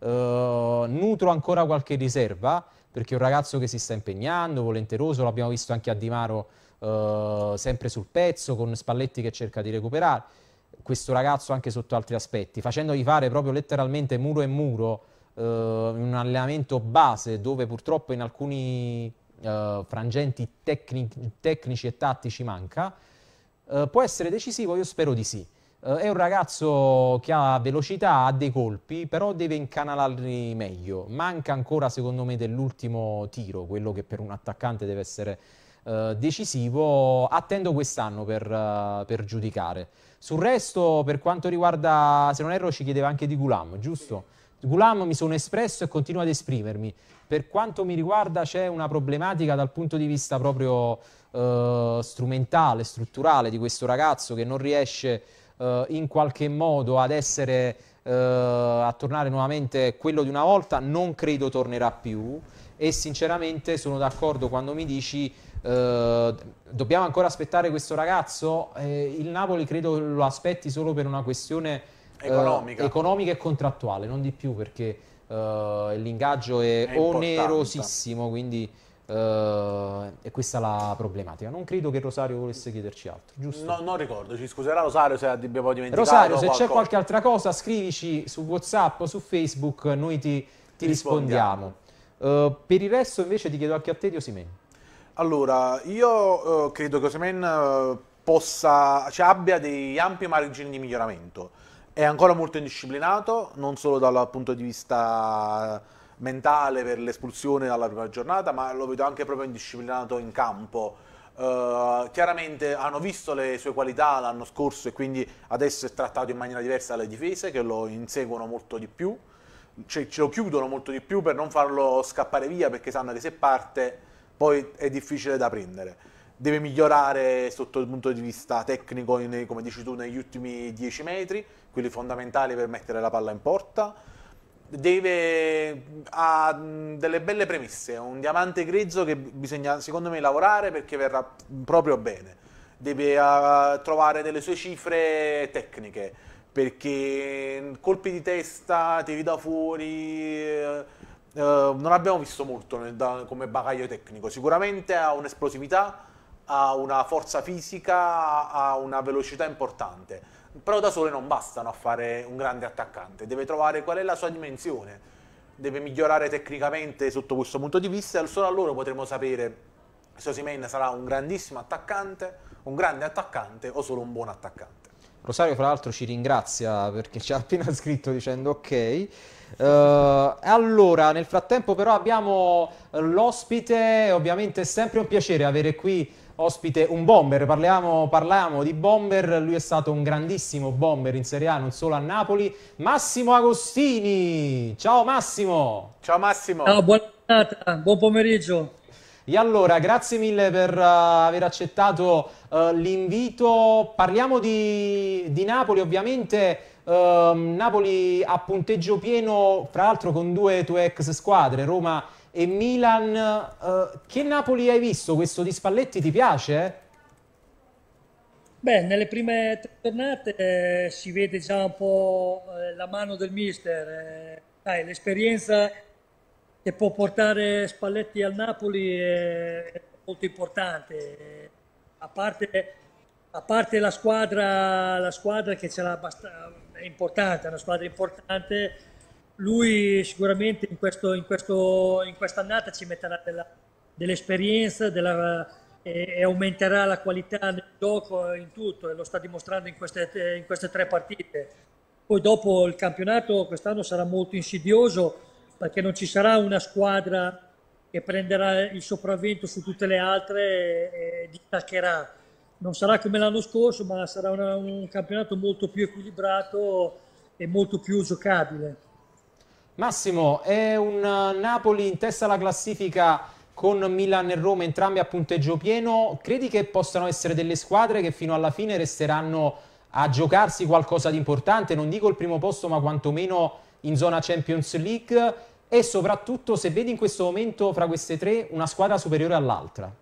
Uh, nutro ancora qualche riserva, perché è un ragazzo che si sta impegnando, volenteroso, l'abbiamo visto anche a Di Maro uh, sempre sul pezzo, con Spalletti che cerca di recuperare questo ragazzo anche sotto altri aspetti, facendogli fare proprio letteralmente muro e muro uh, un allenamento base, dove purtroppo in alcuni uh, frangenti tecnici, tecnici e tattici manca. Uh, può essere decisivo? Io spero di sì. Uh, è un ragazzo che ha velocità, ha dei colpi, però deve incanalarli meglio. Manca ancora, secondo me, dell'ultimo tiro, quello che per un attaccante deve essere uh, decisivo. Attendo quest'anno per, uh, per giudicare. Sul resto, per quanto riguarda, se non erro, ci chiedeva anche di Ghulam, giusto? Ghulam mi sono espresso e continuo ad esprimermi. Per quanto mi riguarda c'è una problematica dal punto di vista proprio uh, strumentale, strutturale di questo ragazzo, che non riesce Uh, in qualche modo ad essere uh, a tornare nuovamente quello di una volta. Non credo tornerà più, e sinceramente sono d'accordo quando mi dici uh, dobbiamo ancora aspettare questo ragazzo. Eh, il Napoli credo lo aspetti solo per una questione uh, economica. economica e contrattuale, non di più, perché uh, l'ingaggio è, è onerosissimo, quindi Uh, e questa è la problematica. Non credo che Rosario volesse chiederci altro, giusto? No, non ricordo, ci scuserà Rosario se abbiamo dimenticato Rosario, se qualcosa. c'è qualche altra cosa scrivici su WhatsApp o su Facebook, noi ti, ti rispondiamo. Uh, per il resto invece ti chiedo anche a te di Osimhen. Allora, io uh, credo che Osimhen uh, possa, cioè, abbia dei ampi margini di miglioramento. È ancora molto indisciplinato, non solo dal punto di vista mentale per l'espulsione dalla prima giornata, ma lo vedo anche proprio indisciplinato in campo. Uh, chiaramente hanno visto le sue qualità l'anno scorso, e quindi adesso è trattato in maniera diversa dalle difese, che lo inseguono molto di più, cioè ce lo chiudono molto di più per non farlo scappare via, perché sanno che se parte poi è difficile da prendere. Deve migliorare sotto il punto di vista tecnico, in, come dici tu, negli ultimi dieci metri, quelli fondamentali per mettere la palla in porta. Deve ha delle belle premesse, un diamante grezzo che bisogna secondo me lavorare, perché verrà proprio bene. Deve uh, trovare delle sue cifre tecniche, perché colpi di testa, tiri da fuori, uh, non abbiamo visto molto nel, da, come bagaglio tecnico. Sicuramente ha un'esplosività, ha una forza fisica, ha una velocità importante. Però da sole non bastano a fare un grande attaccante, deve trovare qual è la sua dimensione, deve migliorare tecnicamente sotto questo punto di vista, e solo allora potremo sapere se Osimhen sarà un grandissimo attaccante, un grande attaccante o solo un buon attaccante. Rosario fra l'altro ci ringrazia perché ci ha appena scritto dicendo ok. Uh, allora, nel frattempo però abbiamo l'ospite, ovviamente è sempre un piacere avere qui ospite un bomber, parliamo, parliamo di bomber, lui è stato un grandissimo bomber in Serie A, non solo a Napoli, Massimo Agostini. Ciao Massimo! Ciao Massimo! Ciao, buona giornata, buon pomeriggio! E allora, grazie mille per uh, aver accettato uh, l'invito. Parliamo di, di Napoli, ovviamente uh, Napoli a punteggio pieno, fra l'altro con due tue ex squadre, Roma e Milan. Uh, che Napoli hai visto? Questo di Spalletti ti piace? Beh, nelle prime tre giornate eh, si vede già un po' eh, la mano del mister, eh, dai, l'esperienza che può portare Spalletti al Napoli è molto importante, a parte, a parte la squadra, la squadra che ce l'ha abbastanza, è importante, è una squadra importante. Lui sicuramente in, questo, in, questo, in quest'annata ci metterà dell'esperienza, della, e, e aumenterà la qualità del gioco in tutto, e lo sta dimostrando in queste, in queste tre partite. Poi dopo il campionato quest'anno sarà molto insidioso, perché non ci sarà una squadra che prenderà il sopravvento su tutte le altre e, e distaccherà. Non sarà come l'anno scorso, ma sarà una, un campionato molto più equilibrato e molto più giocabile. Massimo, è un Napoli in testa alla classifica con Milan e Roma entrambi a punteggio pieno. Credi che possano essere delle squadre che fino alla fine resteranno a giocarsi qualcosa di importante? Non dico il primo posto, ma quantomeno in zona Champions League. E soprattutto, se vedi in questo momento fra queste tre una squadra superiore all'altra?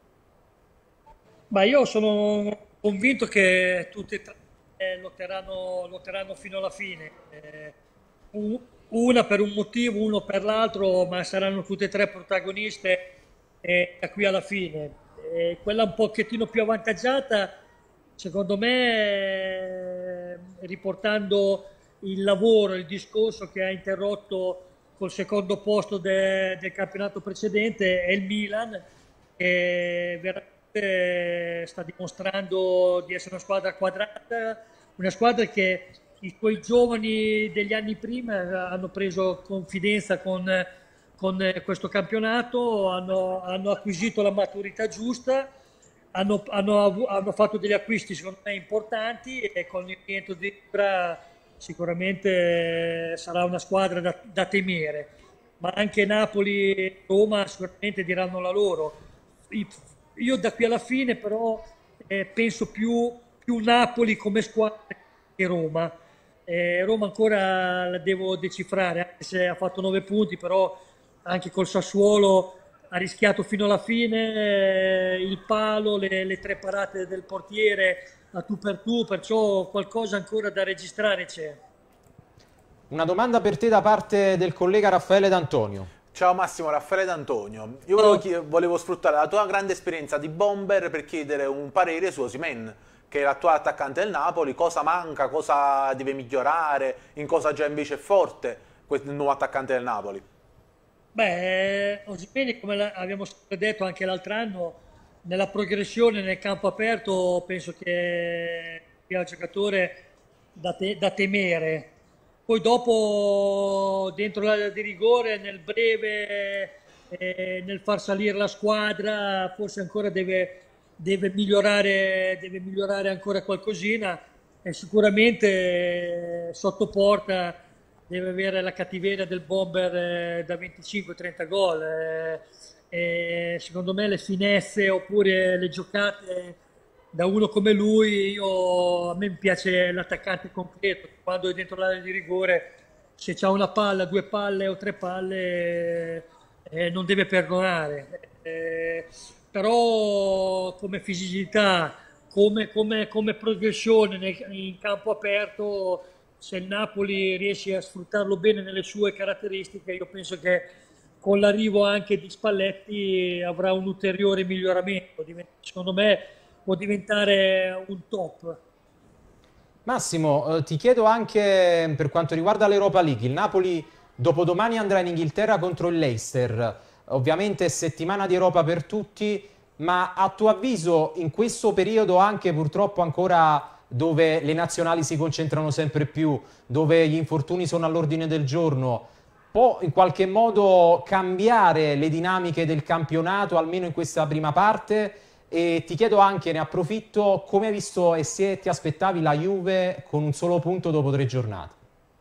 Ma io sono convinto che tutte e tre eh, lotteranno, lotteranno fino alla fine. Eh, una per un motivo, uno per l'altro, ma saranno tutte e tre protagoniste eh, da qui alla fine. Eh, quella un pochettino più avvantaggiata, secondo me, eh, riportando il lavoro, il discorso che ha interrotto col secondo posto de, del campionato precedente, è il Milan, che veramente sta dimostrando di essere una squadra quadrata, una squadra che i suoi giovani degli anni prima hanno preso confidenza con, con questo campionato, hanno, hanno acquisito la maturità giusta, hanno, hanno, hanno fatto degli acquisti secondo me importanti, e con il rientro di Ibra sicuramente sarà una squadra da, da temere. Ma anche Napoli e Roma sicuramente diranno la loro. Io da qui alla fine però eh, penso più, più Napoli come squadra che Roma. Eh, Roma ancora la devo decifrare, anche se ha fatto nove punti, però anche col Sassuolo ha rischiato fino alla fine eh, il palo, le, le tre parate del portiere a tu per tu, perciò qualcosa ancora da registrare c'è. Una domanda per te da parte del collega Raffaele D'Antonio. Ciao Massimo, Raffaele D'Antonio. Io volevo, volevo sfruttare la tua grande esperienza di bomber per chiedere un parere su Osimhen, che è l'attuale attaccante del Napoli. Cosa manca, cosa deve migliorare, in cosa già invece è forte questo nuovo attaccante del Napoli? Beh, Osimhen, come abbiamo detto anche l'altro anno, nella progressione nel campo aperto penso che sia un giocatore da, te, da temere. Poi dopo dentro l'area di rigore, nel breve, eh, nel far salire la squadra, forse ancora deve, deve, migliorare, deve migliorare ancora qualcosina, e sicuramente eh, sotto porta deve avere la cattiveria del bomber eh, da venticinque trenta gol. Eh, e secondo me le finezze oppure le giocate da uno come lui, io, a me piace l'attaccante completo, quando è dentro l'area di rigore, se c'ha una palla, due palle o tre palle eh, non deve perdonare, eh, però come fisicità, come, come, come progressione nel, in campo aperto, se il Napoli riesce a sfruttarlo bene nelle sue caratteristiche, io penso che con l'arrivo anche di Spalletti avrà un ulteriore miglioramento. Secondo me può diventare un top. Massimo, eh, ti chiedo anche per quanto riguarda l'Europa League. Il Napoli dopodomani andrà in Inghilterra contro il Leicester. Ovviamente è settimana di Europa per tutti, ma a tuo avviso in questo periodo anche purtroppo ancora dove le nazionali si concentrano sempre più, dove gli infortuni sono all'ordine del giorno, può in qualche modo cambiare le dinamiche del campionato, almeno in questa prima parte? E ti chiedo anche, ne approfitto, come hai visto e se ti aspettavi la Juve con un solo punto dopo tre giornate?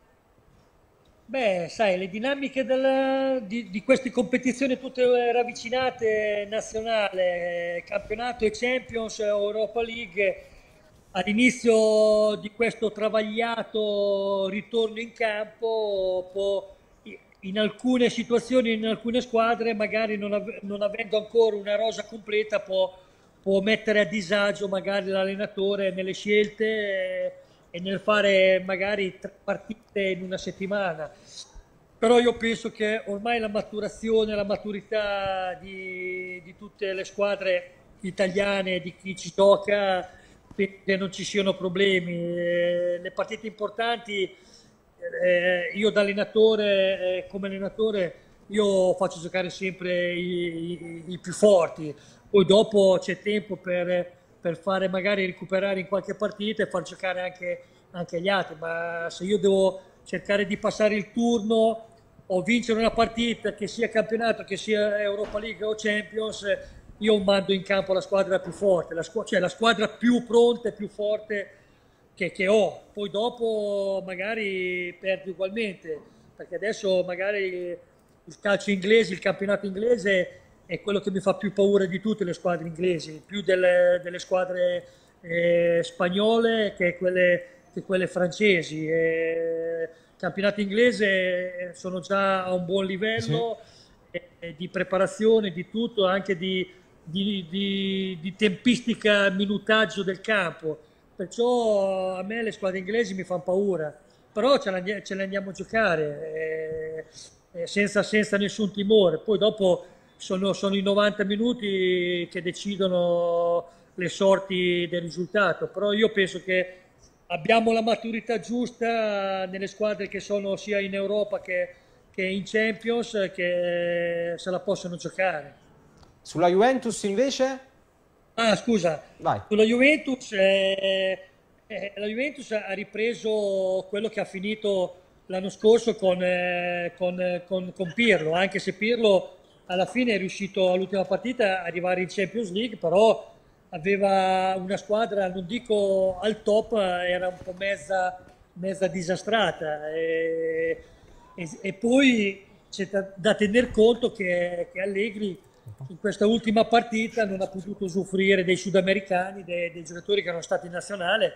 Beh, sai, le dinamiche del, di, di queste competizioni tutte ravvicinate, nazionale, campionato e Champions, Europa League, all'inizio di questo travagliato ritorno in campo, può, in alcune situazioni, in alcune squadre, magari non, av non avendo ancora una rosa completa, può, può mettere a disagio magari l'allenatore nelle scelte e, e nel fare magari tre partite in una settimana. Però io penso che ormai la maturazione, la maturità di, di tutte le squadre italiane, di chi ci gioca, che non ci siano problemi. Eh, le partite importanti, eh, io da allenatore, eh, come allenatore, io faccio giocare sempre i, i, i più forti, poi dopo c'è tempo per, per fare magari recuperare in qualche partita e far giocare anche, anche gli altri, ma se io devo cercare di passare il turno o vincere una partita, che sia campionato, che sia Europa League o Champions, io mando in campo la squadra più forte, la squ- cioè la squadra più pronta e più forte che, che ho. Poi dopo magari perdi ugualmente, perché adesso magari il calcio inglese, il campionato inglese è quello che mi fa più paura di tutte le squadre inglesi, più delle, delle squadre eh, spagnole che quelle, che quelle francesi. Eh, il campionato inglese sono già a un buon livello, sì, eh, di preparazione, di tutto, anche di, di, di, di tempistica, minutaggio del campo. Perciò a me le squadre inglesi mi fanno paura, però ce le, ce le andiamo a giocare eh, eh, senza, senza nessun timore. Poi dopo sono, sono i novanta minuti che decidono le sorti del risultato, però io penso che abbiamo la maturità giusta nelle squadre che sono sia in Europa che, che in Champions, che se la possono giocare. Sulla Juventus invece? Ah, scusa, Vai. Sulla Juventus, eh, eh, la Juventus ha ripreso quello che ha finito l'anno scorso con, eh, con, con, con Pirlo, anche se Pirlo alla fine è riuscito all'ultima partita a arrivare in Champions League, però aveva una squadra, non dico al top, era un po' mezza, mezza disastrata. E, e, e poi c'è da, da tener conto che, che Allegri in questa ultima partita non ha potuto usufruire dei sudamericani, dei, dei giocatori che erano stati in nazionale,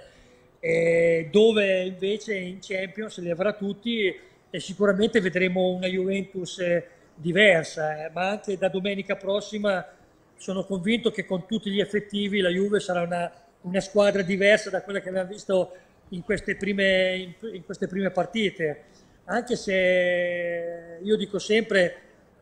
eh, dove invece in Champions li avrà tutti, e sicuramente vedremo una Juventus eh, diversa, eh, ma anche da domenica prossima sono convinto che con tutti gli effettivi la Juve sarà una, una squadra diversa da quella che abbiamo visto in queste prime, in, in queste prime partite, anche se io dico sempre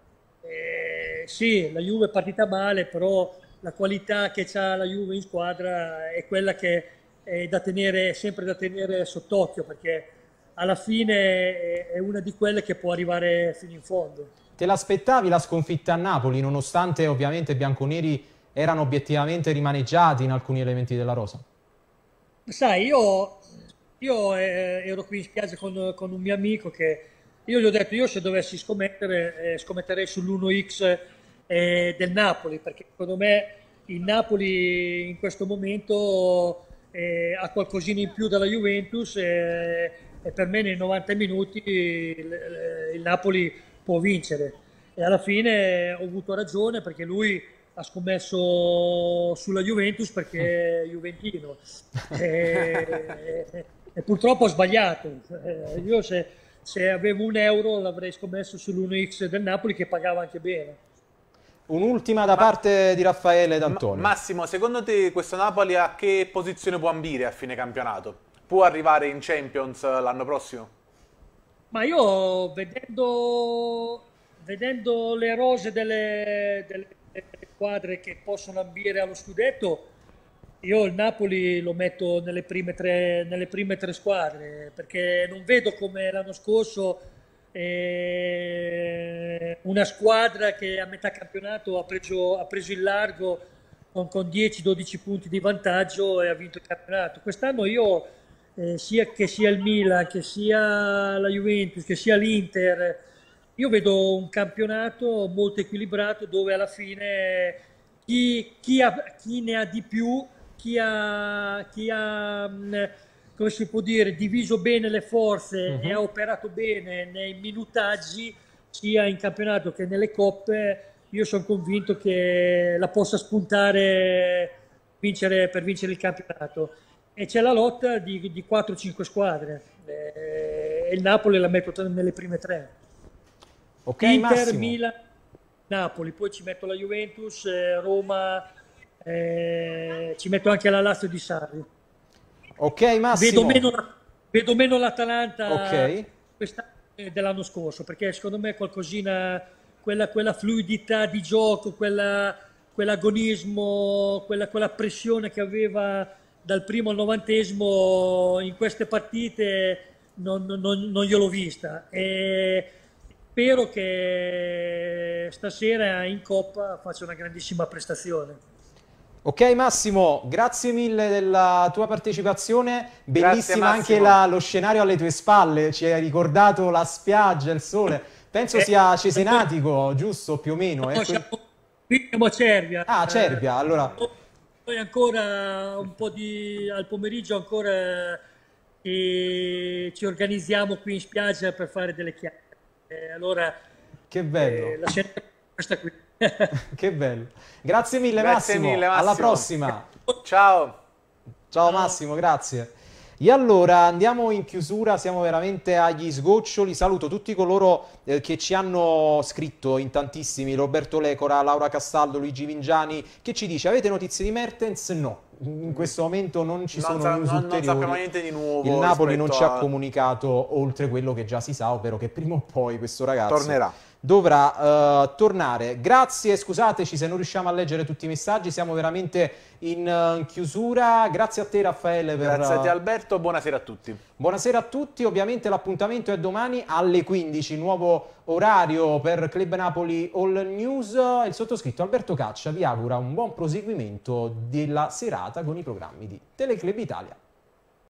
eh, sì, la Juve è partita male, però la qualità che ha la Juve in squadra è quella che è da tenere, sempre da tenere sott'occhio, perché alla fine è una di quelle che può arrivare fino in fondo. Te l'aspettavi la sconfitta a Napoli, nonostante ovviamente i bianconeri erano obiettivamente rimaneggiati in alcuni elementi della rosa? Sai, io, io eh, ero qui in spiaggia con, con un mio amico che io gli ho detto, io se dovessi scommettere, eh, scommetterei sull'uno x eh, del Napoli, perché secondo me il Napoli in questo momento eh, ha qualcosina in più dalla Juventus eh, e per me nei novanta minuti il, il Napoli può vincere, e alla fine ho avuto ragione, perché lui ha scommesso sulla Juventus perché è juventino e, e, e purtroppo ho sbagliato. Eh, io se, se avevo un euro l'avrei scommesso sull'uno x del Napoli, che pagava anche bene. Un'ultima da parte di Raffaele D'Antonio. Massimo, secondo te questo Napoli a che posizione può ambire a fine campionato? Può arrivare in Champions l'anno prossimo? Ma io vedendo, vedendo le rose delle, delle squadre che possono ambire allo scudetto, io il Napoli lo metto nelle prime tre, nelle prime tre squadre, perché non vedo come l'anno scorso eh, una squadra che a metà campionato ha preso, ha preso il largo con, con dieci dodici punti di vantaggio e ha vinto il campionato. Quest'anno io Eh, sia che sia il Milan, che sia la Juventus, che sia l'Inter, io vedo un campionato molto equilibrato, dove alla fine chi, chi, ha, chi ne ha di più, chi ha, chi ha come si può dire, diviso bene le forze uh-huh. e ha operato bene nei minutaggi, sia in campionato che nelle coppe, io sono convinto che la possa spuntare vincere, per vincere il campionato. E c'è la lotta di, di quattro cinque squadre e il Napoli la metto nelle prime tre. Okay, Inter, Massimo. Milan, Napoli, poi ci metto la Juventus, eh, Roma, eh, ci metto anche la Lazio di Sarri. Ok, Massimo. Vedo meno, vedo meno l'Atalanta okay. quest'anno dell'anno scorso, perché secondo me qualcosina, quella, quella fluidità di gioco, quella, quell'agonismo, quella, quella pressione che aveva dal primo al novantesimo in queste partite non, non, non gliel'ho vista, e spero che stasera in Coppa faccia una grandissima prestazione. Ok Massimo, grazie mille della tua partecipazione, bellissima anche Massimo. la- lo scenario alle tue spalle, ci hai ricordato la spiaggia, il sole, penso Eh, sia Cesenatico, giusto più o meno? No, eh? siamo- qui siamo a Cervia. Ah, Cervia, allora... Poi ancora un po' di al pomeriggio ancora e ci organizziamo qui in spiaggia per fare delle chiacchiere. Eh, allora Che bello. eh, la sera questa qui. Che bello. Grazie mille Grazie Massimo, mille, alla Massimo. prossima. Ciao. Ciao Massimo, grazie. E allora andiamo in chiusura, siamo veramente agli sgoccioli. Saluto tutti coloro eh, che ci hanno scritto in tantissimi, Roberto Lecora, Laura Castaldo, Luigi Vingiani, che ci dice: avete notizie di Mertens? No, in questo momento non ci Non sono sa- news non- non ulteriori. sappiamo niente di nuovo Il Napoli non rispetto ci ha a- comunicato oltre quello che già si sa, ovvero che prima o poi questo ragazzo Tornerà. dovrà eh, tornare. Grazie, scusateci se non riusciamo a leggere tutti i messaggi, siamo veramente in, eh, in chiusura. Grazie a te Raffaele per... Grazie a te Alberto, buonasera a tutti. Buonasera a tutti, ovviamente l'appuntamento è domani alle quindici, nuovo orario per Club Napoli All News. Il sottoscritto Alberto Caccia vi augura un buon proseguimento della serata con i programmi di Teleclub Italia.